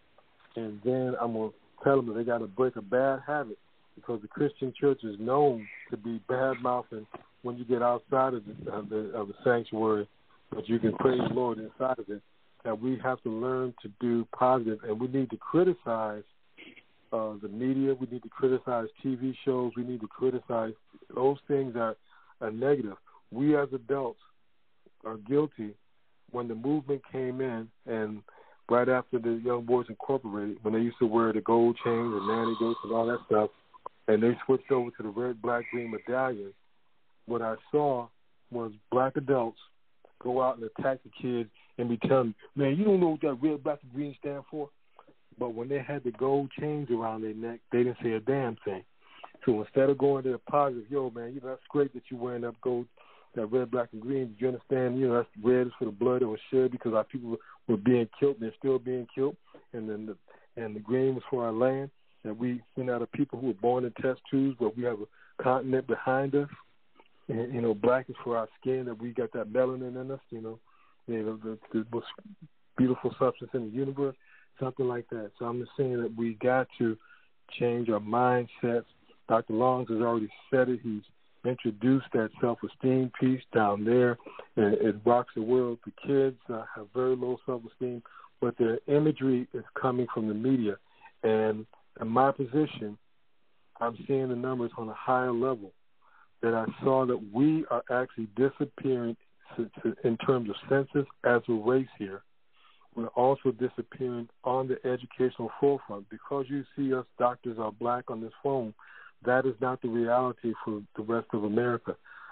And then I'm going to tell them that they got to break a bad habit, because the Christian church is known to be bad-mouthing when you get outside of the, of the, of the sanctuary, but you can praise the Lord inside of it. That we have to learn to do positive, and we need to criticize uh, the media. We need to criticize T V shows. We need to criticize those things that are negative. We as adults are guilty when the movement came in, and right after the Young Boys Incorporated, when they used to wear the gold chains and nanny goats and all that stuff, and they switched over to the red, black, green medallion, what I saw was black adults go out and attack the kids and be telling them, man, you don't know what that red, black, and green stand for? But when they had the gold chains around their neck, they didn't say a damn thing. So instead of going to the positive, yo, man, you know, that's great that you're wearing that gold, that red, black, and green. Do you understand? You know, that's red is for the blood that was shed because our people were being killed and they're still being killed. And then the, and the green was for our land. And we send out a people who were born in test tubes, but we have a continent behind us. And, you know, black is for our skin, that we got that melanin in us, you know, you know, the, the most beautiful substance in the universe, something like that. So I'm just saying that we got to change our mindsets. Doctor Longs has already said it. He's introduced that self-esteem piece down there. And it rocks the world. The kids uh, have very low self-esteem, but their imagery is coming from the media. And in my position, I'm seeing the numbers on a higher level, that I saw that we are actually disappearing in terms of census as a race here. We're also disappearing on the educational forefront. Because you see us doctors are black on this phone, that is not the reality for the rest of America.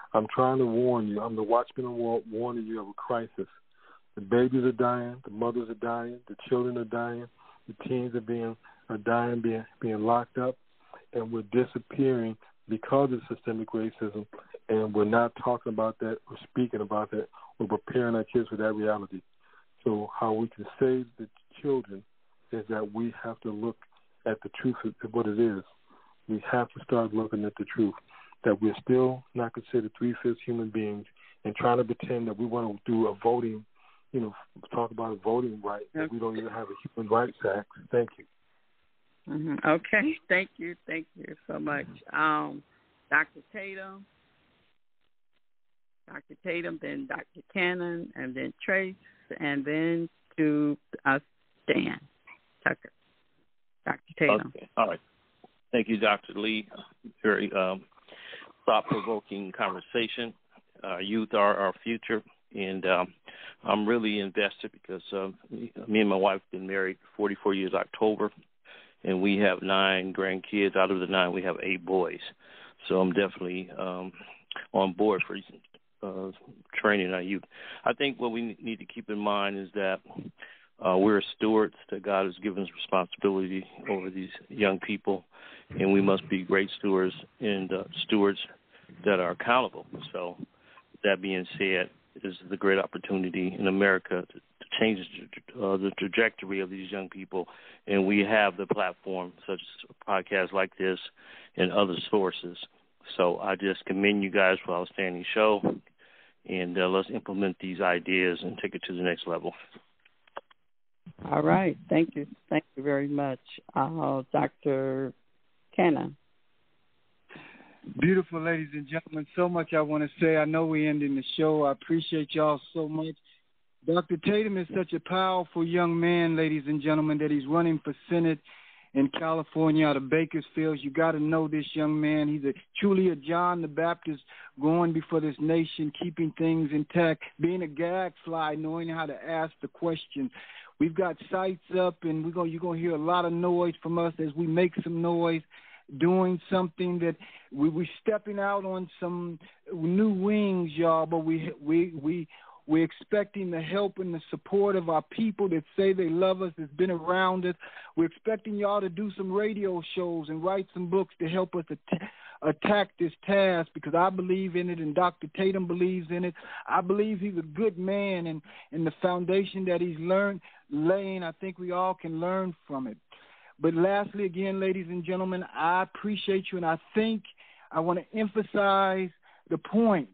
I'm trying to warn you. I'm the watchman of warning you of a crisis. The babies are dying. The mothers are dying. The children are dying. The teens are being are dying, being being locked up, and we're disappearing because of systemic racism. And we're not talking about that or speaking about that or preparing our kids for that reality. So how we can save the children is that we have to look at the truth of what it is. We have to start looking at the truth, that we're still not considered three-fifths human beings and trying to pretend that we want to do a voting, you know, talk about a voting right, that we don't even have a Human Rights Act. Thank you. Mm-hmm. Okay. Thank you. Thank you so much. Um, Doctor Tatum, Doctor Tatum, then Doctor Cannon, and then Trace, and then to uh, Stan Tucker. Doctor Tatum. Okay. All right. Thank you, Doctor Lee. Very um, thought-provoking conversation. Our youth are our future, and um, I'm really invested because uh, me and my wife have been married forty-four years October, and we have nine grandkids. Out of the nine, we have eight boys. So I'm definitely um, on board for uh, training our youth. I think what we need to keep in mind is that uh, we're stewards, that God has given us responsibility over these young people, and we must be great stewards and uh, stewards that are accountable. So that being said, this is the great opportunity in America to, to change uh, the trajectory of these young people, and we have the platform, such as podcasts like this and other sources. So I just commend you guys for our outstanding show, and uh, let's implement these ideas and take it to the next level. All right. Thank you. Thank you very much. Uh, Doctor Cannon. Beautiful ladies and gentlemen, so much I want to say. I know we're ending the show. I appreciate y'all so much. Doctor Tatum is such a powerful young man, ladies and gentlemen, that he's running for Senate in California out of Bakersfield. You got to know this young man. He's a, truly a John the Baptist going before this nation, keeping things intact, being a gag fly, knowing how to ask the questions. We've got sites up, and we're gonna, you're going to hear a lot of noise from us as we make some noise, doing something that we we stepping out on some new wings, y'all, but we we we we're expecting the help and the support of our people that say they love us, that's been around us. We're expecting y'all to do some radio shows and write some books to help us at- attack this task, because I believe in it and Doctor Tatum believes in it. I believe he's a good man, and, and the foundation that he's learned laying, I think we all can learn from it. But lastly, again, ladies and gentlemen, I appreciate you, and I think I want to emphasize the point.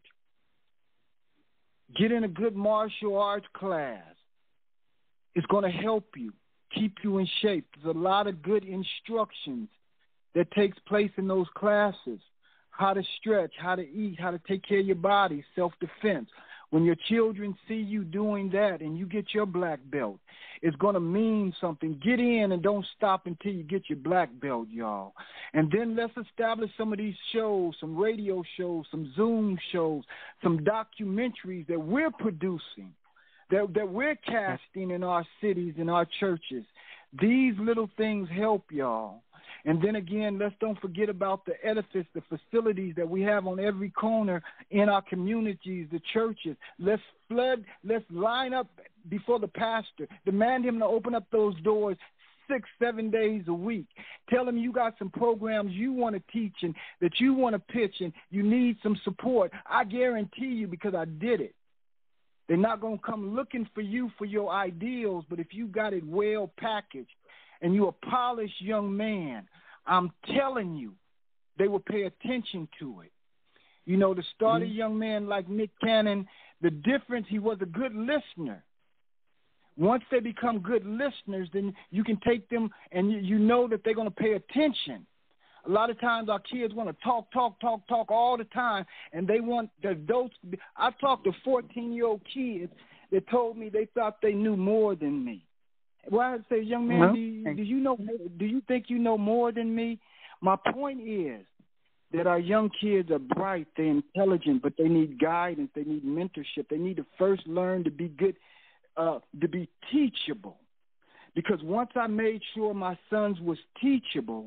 Get in a good martial arts class. It's going to help you, keep you in shape. There's a lot of good instructions that takes place in those classes. How to stretch, how to eat, how to take care of your body, self-defense. When your children see you doing that and you get your black belt, it's going to mean something. Get in and don't stop until you get your black belt, y'all. And then let's establish some of these shows, some radio shows, some Zoom shows, some documentaries that we're producing, that, that we're casting in our cities, in our churches. These little things help, y'all. And then again, let's don't forget about the edifice, the facilities that we have on every corner in our communities, the churches. Let's flood, let's line up before the pastor. Demand him to open up those doors six, seven days a week. Tell him you got some programs you want to teach and that you want to pitch and you need some support. I guarantee you, because I did it. They're not going to come looking for you for your ideals, but if you got it well packaged, and you're a polished young man, I'm telling you, they will pay attention to it. You know, to start mm-hmm. a young man like Nick Cannon, the difference, he was a good listener. Once they become good listeners, then you can take them and you, you know that they're going to pay attention. A lot of times our kids want to talk, talk, talk, talk all the time, and they want the adults to be. I've talked to fourteen-year-old kids that told me they thought they knew more than me. Well, I say, young man, well, do you, do you know? Do you think you know more than me? My point is that our young kids are bright, they're intelligent, but they need guidance, they need mentorship. They need to first learn to be good, uh, to be teachable. Because once I made sure my sons was teachable,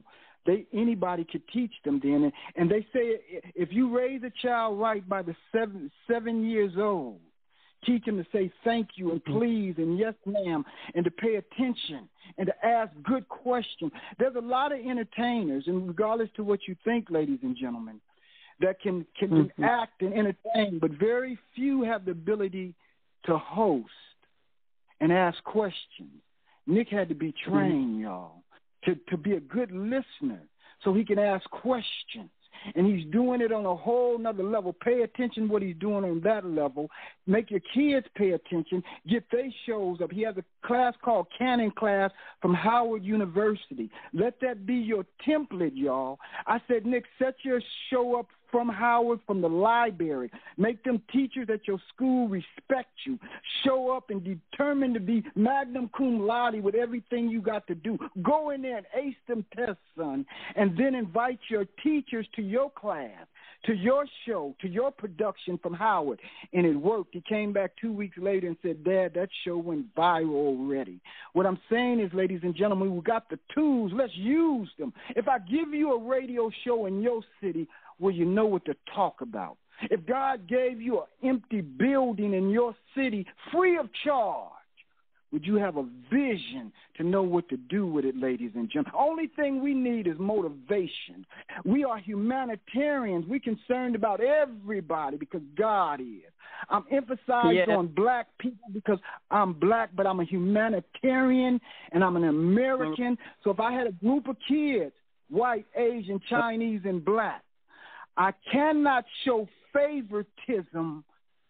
They anybody could teach them then, and, and they say if you raise a child right by the seven seven years old, teach them to say thank you and please and yes ma'am, and to pay attention and to ask good questions. There's a lot of entertainers, and regardless to what you think, ladies and gentlemen, that can can, mm-hmm. can act and entertain, but very few have the ability to host and ask questions. Nick had to be trained, mm-hmm. y'all, to, to be a good listener so he can ask questions. And he's doing it on a whole nother level. Pay attention what he's doing on that level. Make your kids pay attention. Get their shows up. He has a class called Canon Class from Howard University. Let that be your template, y'all. I said, Nick, set your show up from Howard, from the library. Make them teachers at your school respect you. Show up and determine to be magna cum laude with everything you got to do. Go in there and ace them tests, son, and then invite your teachers to your class, to your show, to your production from Howard. And it worked. He came back two weeks later and said, Dad, that show went viral already. What I'm saying is, ladies and gentlemen, we got the tools. Let's use them. If I give you a radio show in your city, well, you know what to talk about. If God gave you an empty building in your city free of charge, would you have a vision to know what to do with it, ladies and gentlemen? Only thing we need is motivation. We are humanitarians. We're concerned about everybody because God is. I'm emphasizing yeah. on black people because I'm black, but I'm a humanitarian and I'm an American. So if I had a group of kids, white, Asian, Chinese, and black, I cannot show favoritism.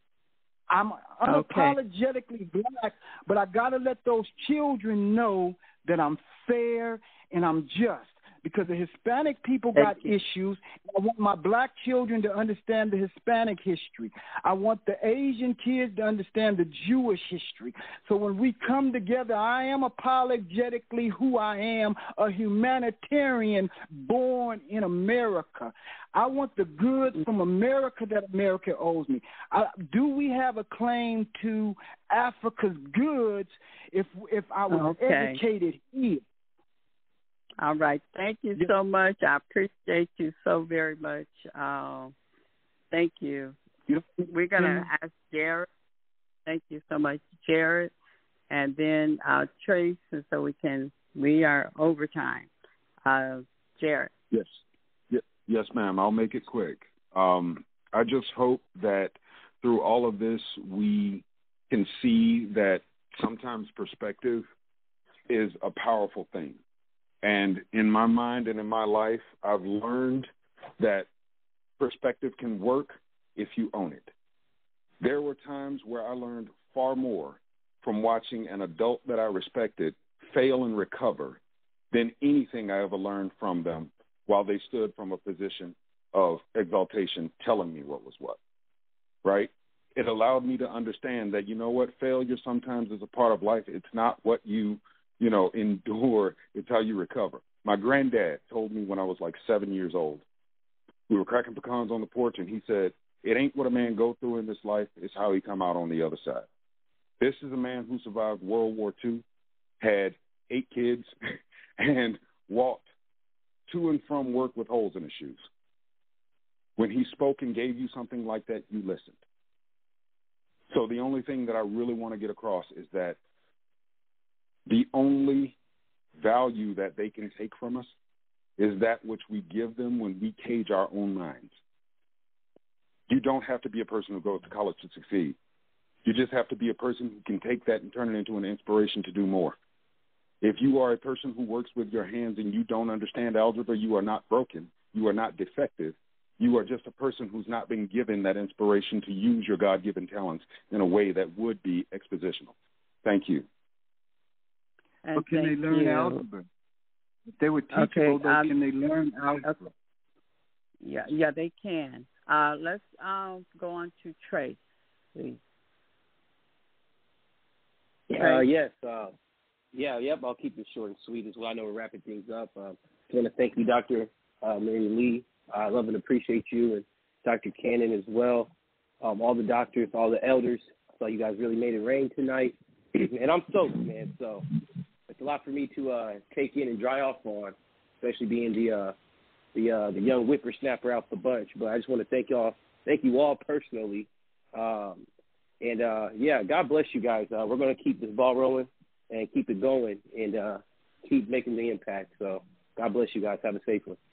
I'm unapologetically okay. black, but I got to let those children know that I'm fair and I'm just. Because the Hispanic people got issues. I want my black children to understand the Hispanic history. I want the Asian kids to understand the Jewish history. So when we come together, I am apologetically who I am, a humanitarian born in America. I want the goods from America that America owes me. I, do we have a claim to Africa's goods if if I was okay. educated here? All right. Thank you so much. I appreciate you so very much. Uh, thank you. We're going to ask Jared. Thank you so much, Jared. And then uh, Trace, and so we can, we are overtime. Uh, Jared. Yes. Yes, ma'am. I'll make it quick. Um, I just hope that through all of this, we can see that sometimes perspective is a powerful thing. And in my mind and in my life, I've learned that perspective can work if you own it. There were times where I learned far more from watching an adult that I respected fail and recover than anything I ever learned from them while they stood from a position of exaltation telling me what was what, right? It allowed me to understand that, you know what, failure sometimes is a part of life. It's not what you you know, endure, it's how you recover. My granddad told me when I was like seven years old, we were cracking pecans on the porch, and he said, it ain't what a man go through in this life, it's how he come out on the other side. This is a man who survived World War Two, had eight kids, and walked to and from work with holes in his shoes. When he spoke and gave you something like that, you listened. So the only thing that I really want to get across is that the only value that they can take from us is that which we give them when we cage our own minds. You don't have to be a person who goes to college to succeed. You just have to be a person who can take that and turn it into an inspiration to do more. If you are a person who works with your hands and you don't understand algebra, you are not broken. You are not defective. You are just a person who's not been given that inspiration to use your God-given talents in a way that would be expositional. Thank you. Or can they learn you. algebra? If they were teachable, okay, though, um, can they learn algebra? Okay. Yeah, yeah, they can. Uh, let's um, go on to Trace, please. Uh, yes. Uh, yeah, yep, I'll keep it short and sweet as well. I know we're wrapping things up. I uh, want to thank you, Doctor Uh, Mary Lee. I love and appreciate you, and Doctor Cannon as well. Um, all the doctors, all the elders. I saw you guys really made it rain tonight. And I'm stoked, man. So it's a lot for me to uh, take in and dry off on. especially being the uh, the uh, the young whippersnapper out the bunch. But I just want to thank y'all, thank you all personally, um, and uh, yeah, God bless you guys. Uh, we're gonna keep this ball rolling and keep it going and uh, keep making the impact. So God bless you guys. Have a safe one.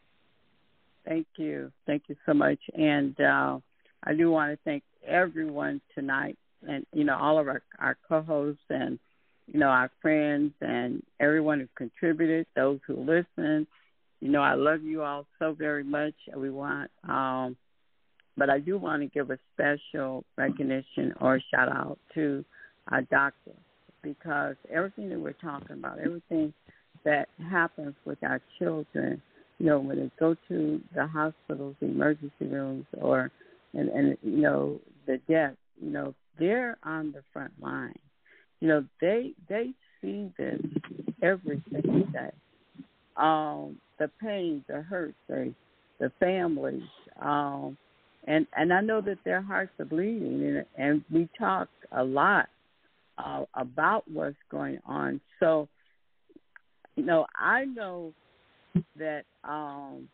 Thank you, thank you so much, and uh, I do want to thank everyone tonight, and you know all of our, our co-hosts and you know our friends and everyone who contributed, those who listened. You know, I love you all so very much. We want, um, but I do want to give a special recognition or shout out to our doctor, because everything that we're talking about, everything that happens with our children, you know, when they go to the hospitals, the emergency rooms, or and, and you know the deaths, you know, they're on the front line. You know, they they see this every single day. Um, the pain, the hurt, the the families, um, and and I know that their hearts are bleeding, and, and we talk a lot uh, about what's going on. So, you know, I know that um,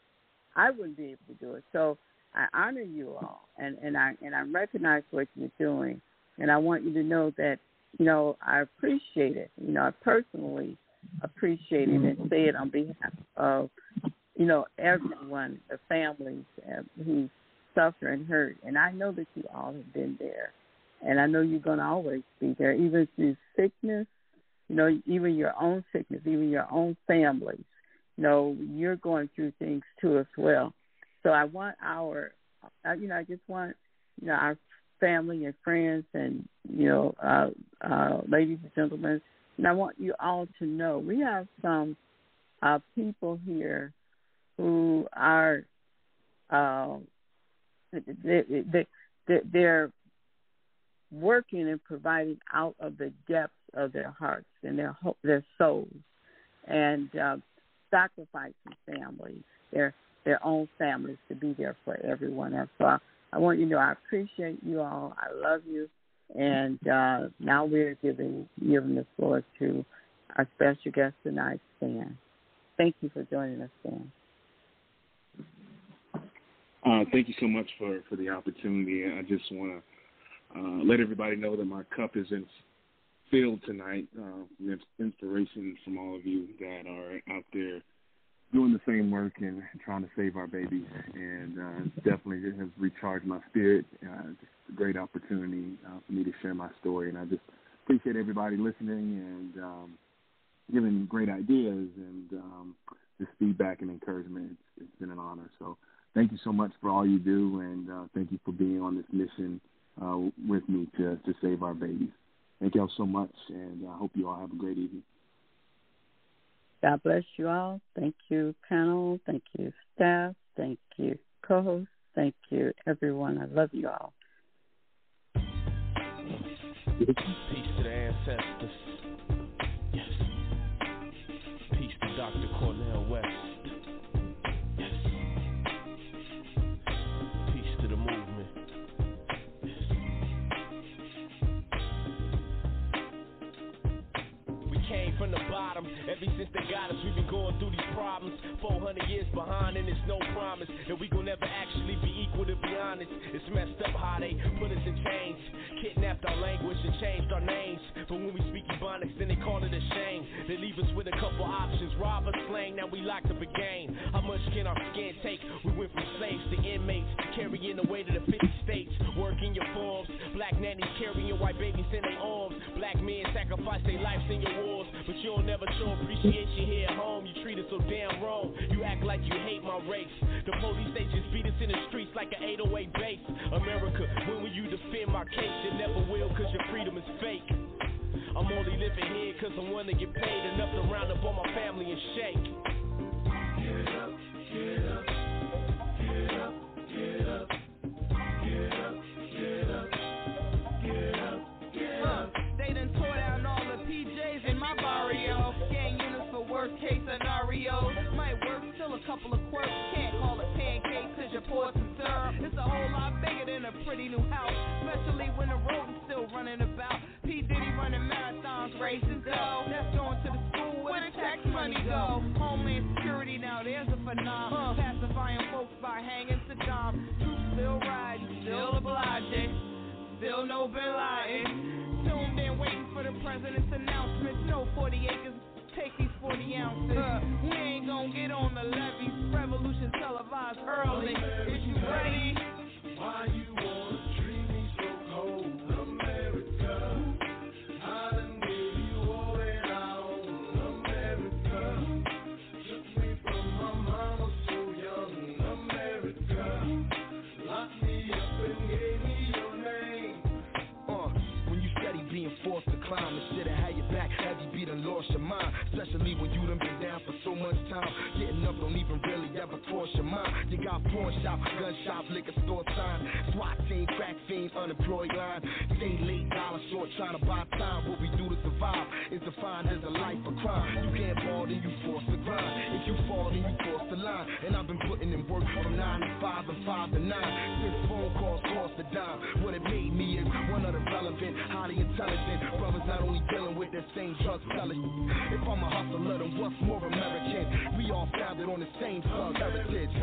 I wouldn't be able to do it. So I honor you all, and, and I and I recognize what you're doing, and I want you to know that, you know, I appreciate it. You know, I personally appreciate it and say it on behalf of, you know, everyone, the families uh, who suffer and hurt. And I know that you all have been there, and I know you're going to always be there, even through sickness, you know, even your own sickness, even your own families. You know, you're going through things too as well. So I want our, you know, I just want, you know, our family and friends and, you know, uh, uh, ladies and gentlemen, and I want you all to know we have some uh, people here who are, uh, they, they, they, they're working and providing out of the depths of their hearts and their their souls, and uh, sacrificing families, their their own families, to be there for everyone else. So I, I want you to know I appreciate you all. I love you. And uh, now we're giving giving the floor to our special guest tonight, Stan. Thank you for joining us, Stan. Uh, thank you so much for, for the opportunity. I just want to uh, let everybody know that my cup is in, filled tonight uh, with inspiration from all of you that are out there doing the same work and trying to save our babies. And uh, definitely it has recharged my spirit. Uh, just a great opportunity uh, for me to share my story. And I just appreciate everybody listening and um, giving great ideas and um, just feedback and encouragement. It's, it's been an honor. So thank you so much for all you do, and uh, thank you for being on this mission uh, with me to, to save our babies. Thank you all so much, and I hope you all have a great evening. God bless you all. Thank you, panel. Thank you, staff. Thank you, co-hosts. Thank you, everyone. I love you all. Peace to the ancestors. Yes. Peace to Doctor Cornell West. Yes. Peace to the movement. Yes. We came from the bottom. Ever since they got us, we've been going through these problems. four hundred years behind, and it's no promise that we gon' never actually be equal, to be honest. It's messed up how they put us in chains, kidnapped our language and changed our names. But when we speak Ebonics, then they call it a shame. They leave us with a couple options: rob or slang. Now we locked up again. How much can our skin take? We went from slaves to inmates, carrying the weight of the fifty states. Working your forms, black nannies carrying white babies in their arms. Black men sacrifice their lives in your wars, but you don't never show appreciation here at home. You treat us so damn wrong. You act like you hate my race. The police, they just beat us in the streets like an eight oh eight bass. America, when will you defend my case? You never will, cause your freedom is fake. I'm only living here cause I wanna get paid enough to round up all my family and shake. Get up, get up, get up, get up, get up, get up, get up, get up. They done tore down all the P Js in my barrio. Gang units for worst case scenarios. Might work till a couple of quirks. Can't call it pancakes cause you're pours and syrup. It's a whole lot bigger than a pretty new house, especially when the rodent's still running about. P Diddy running marathons, racing dough. That's going to the school where the tax money go. Homeland phenomenon. Uh, pacifying folks by hanging Saddam. Troops still riding, still obliging, still no Bin Laden. Tuned in, waiting for the president's announcement. No forty acres, take these forty ounces. Uh, we ain't gonna get on the levees. Revolution televised early. Is you ready? Why you wanna treat me so cold, America? I done gave you all that I own, America. Took me from my mama so young, America. Locked me up and gave me your name. Uh, when you steady being forced to climb and shit and have your back heavy, be done lost your mind. Especially when you done been down for so much time. Getting up don't even really ever cross your mind. You got pawn shop, gun shop, liquor store sign, SWAT team, crack fiends, unemployed line. Stay late, dollar short, trying to buy time. What we do to survive is defined as a life of crime. You can't ball, then you force to grind. If you fall, then you cross the line. And I've been putting in work from nine to five and five to nine. Since phone calls cost a dime. What it made me is one of the relevant, highly intelligent brothers not only dealing with that same drug selling. If I'm a hustler, then what's more American? We all founded on the same slug heritage.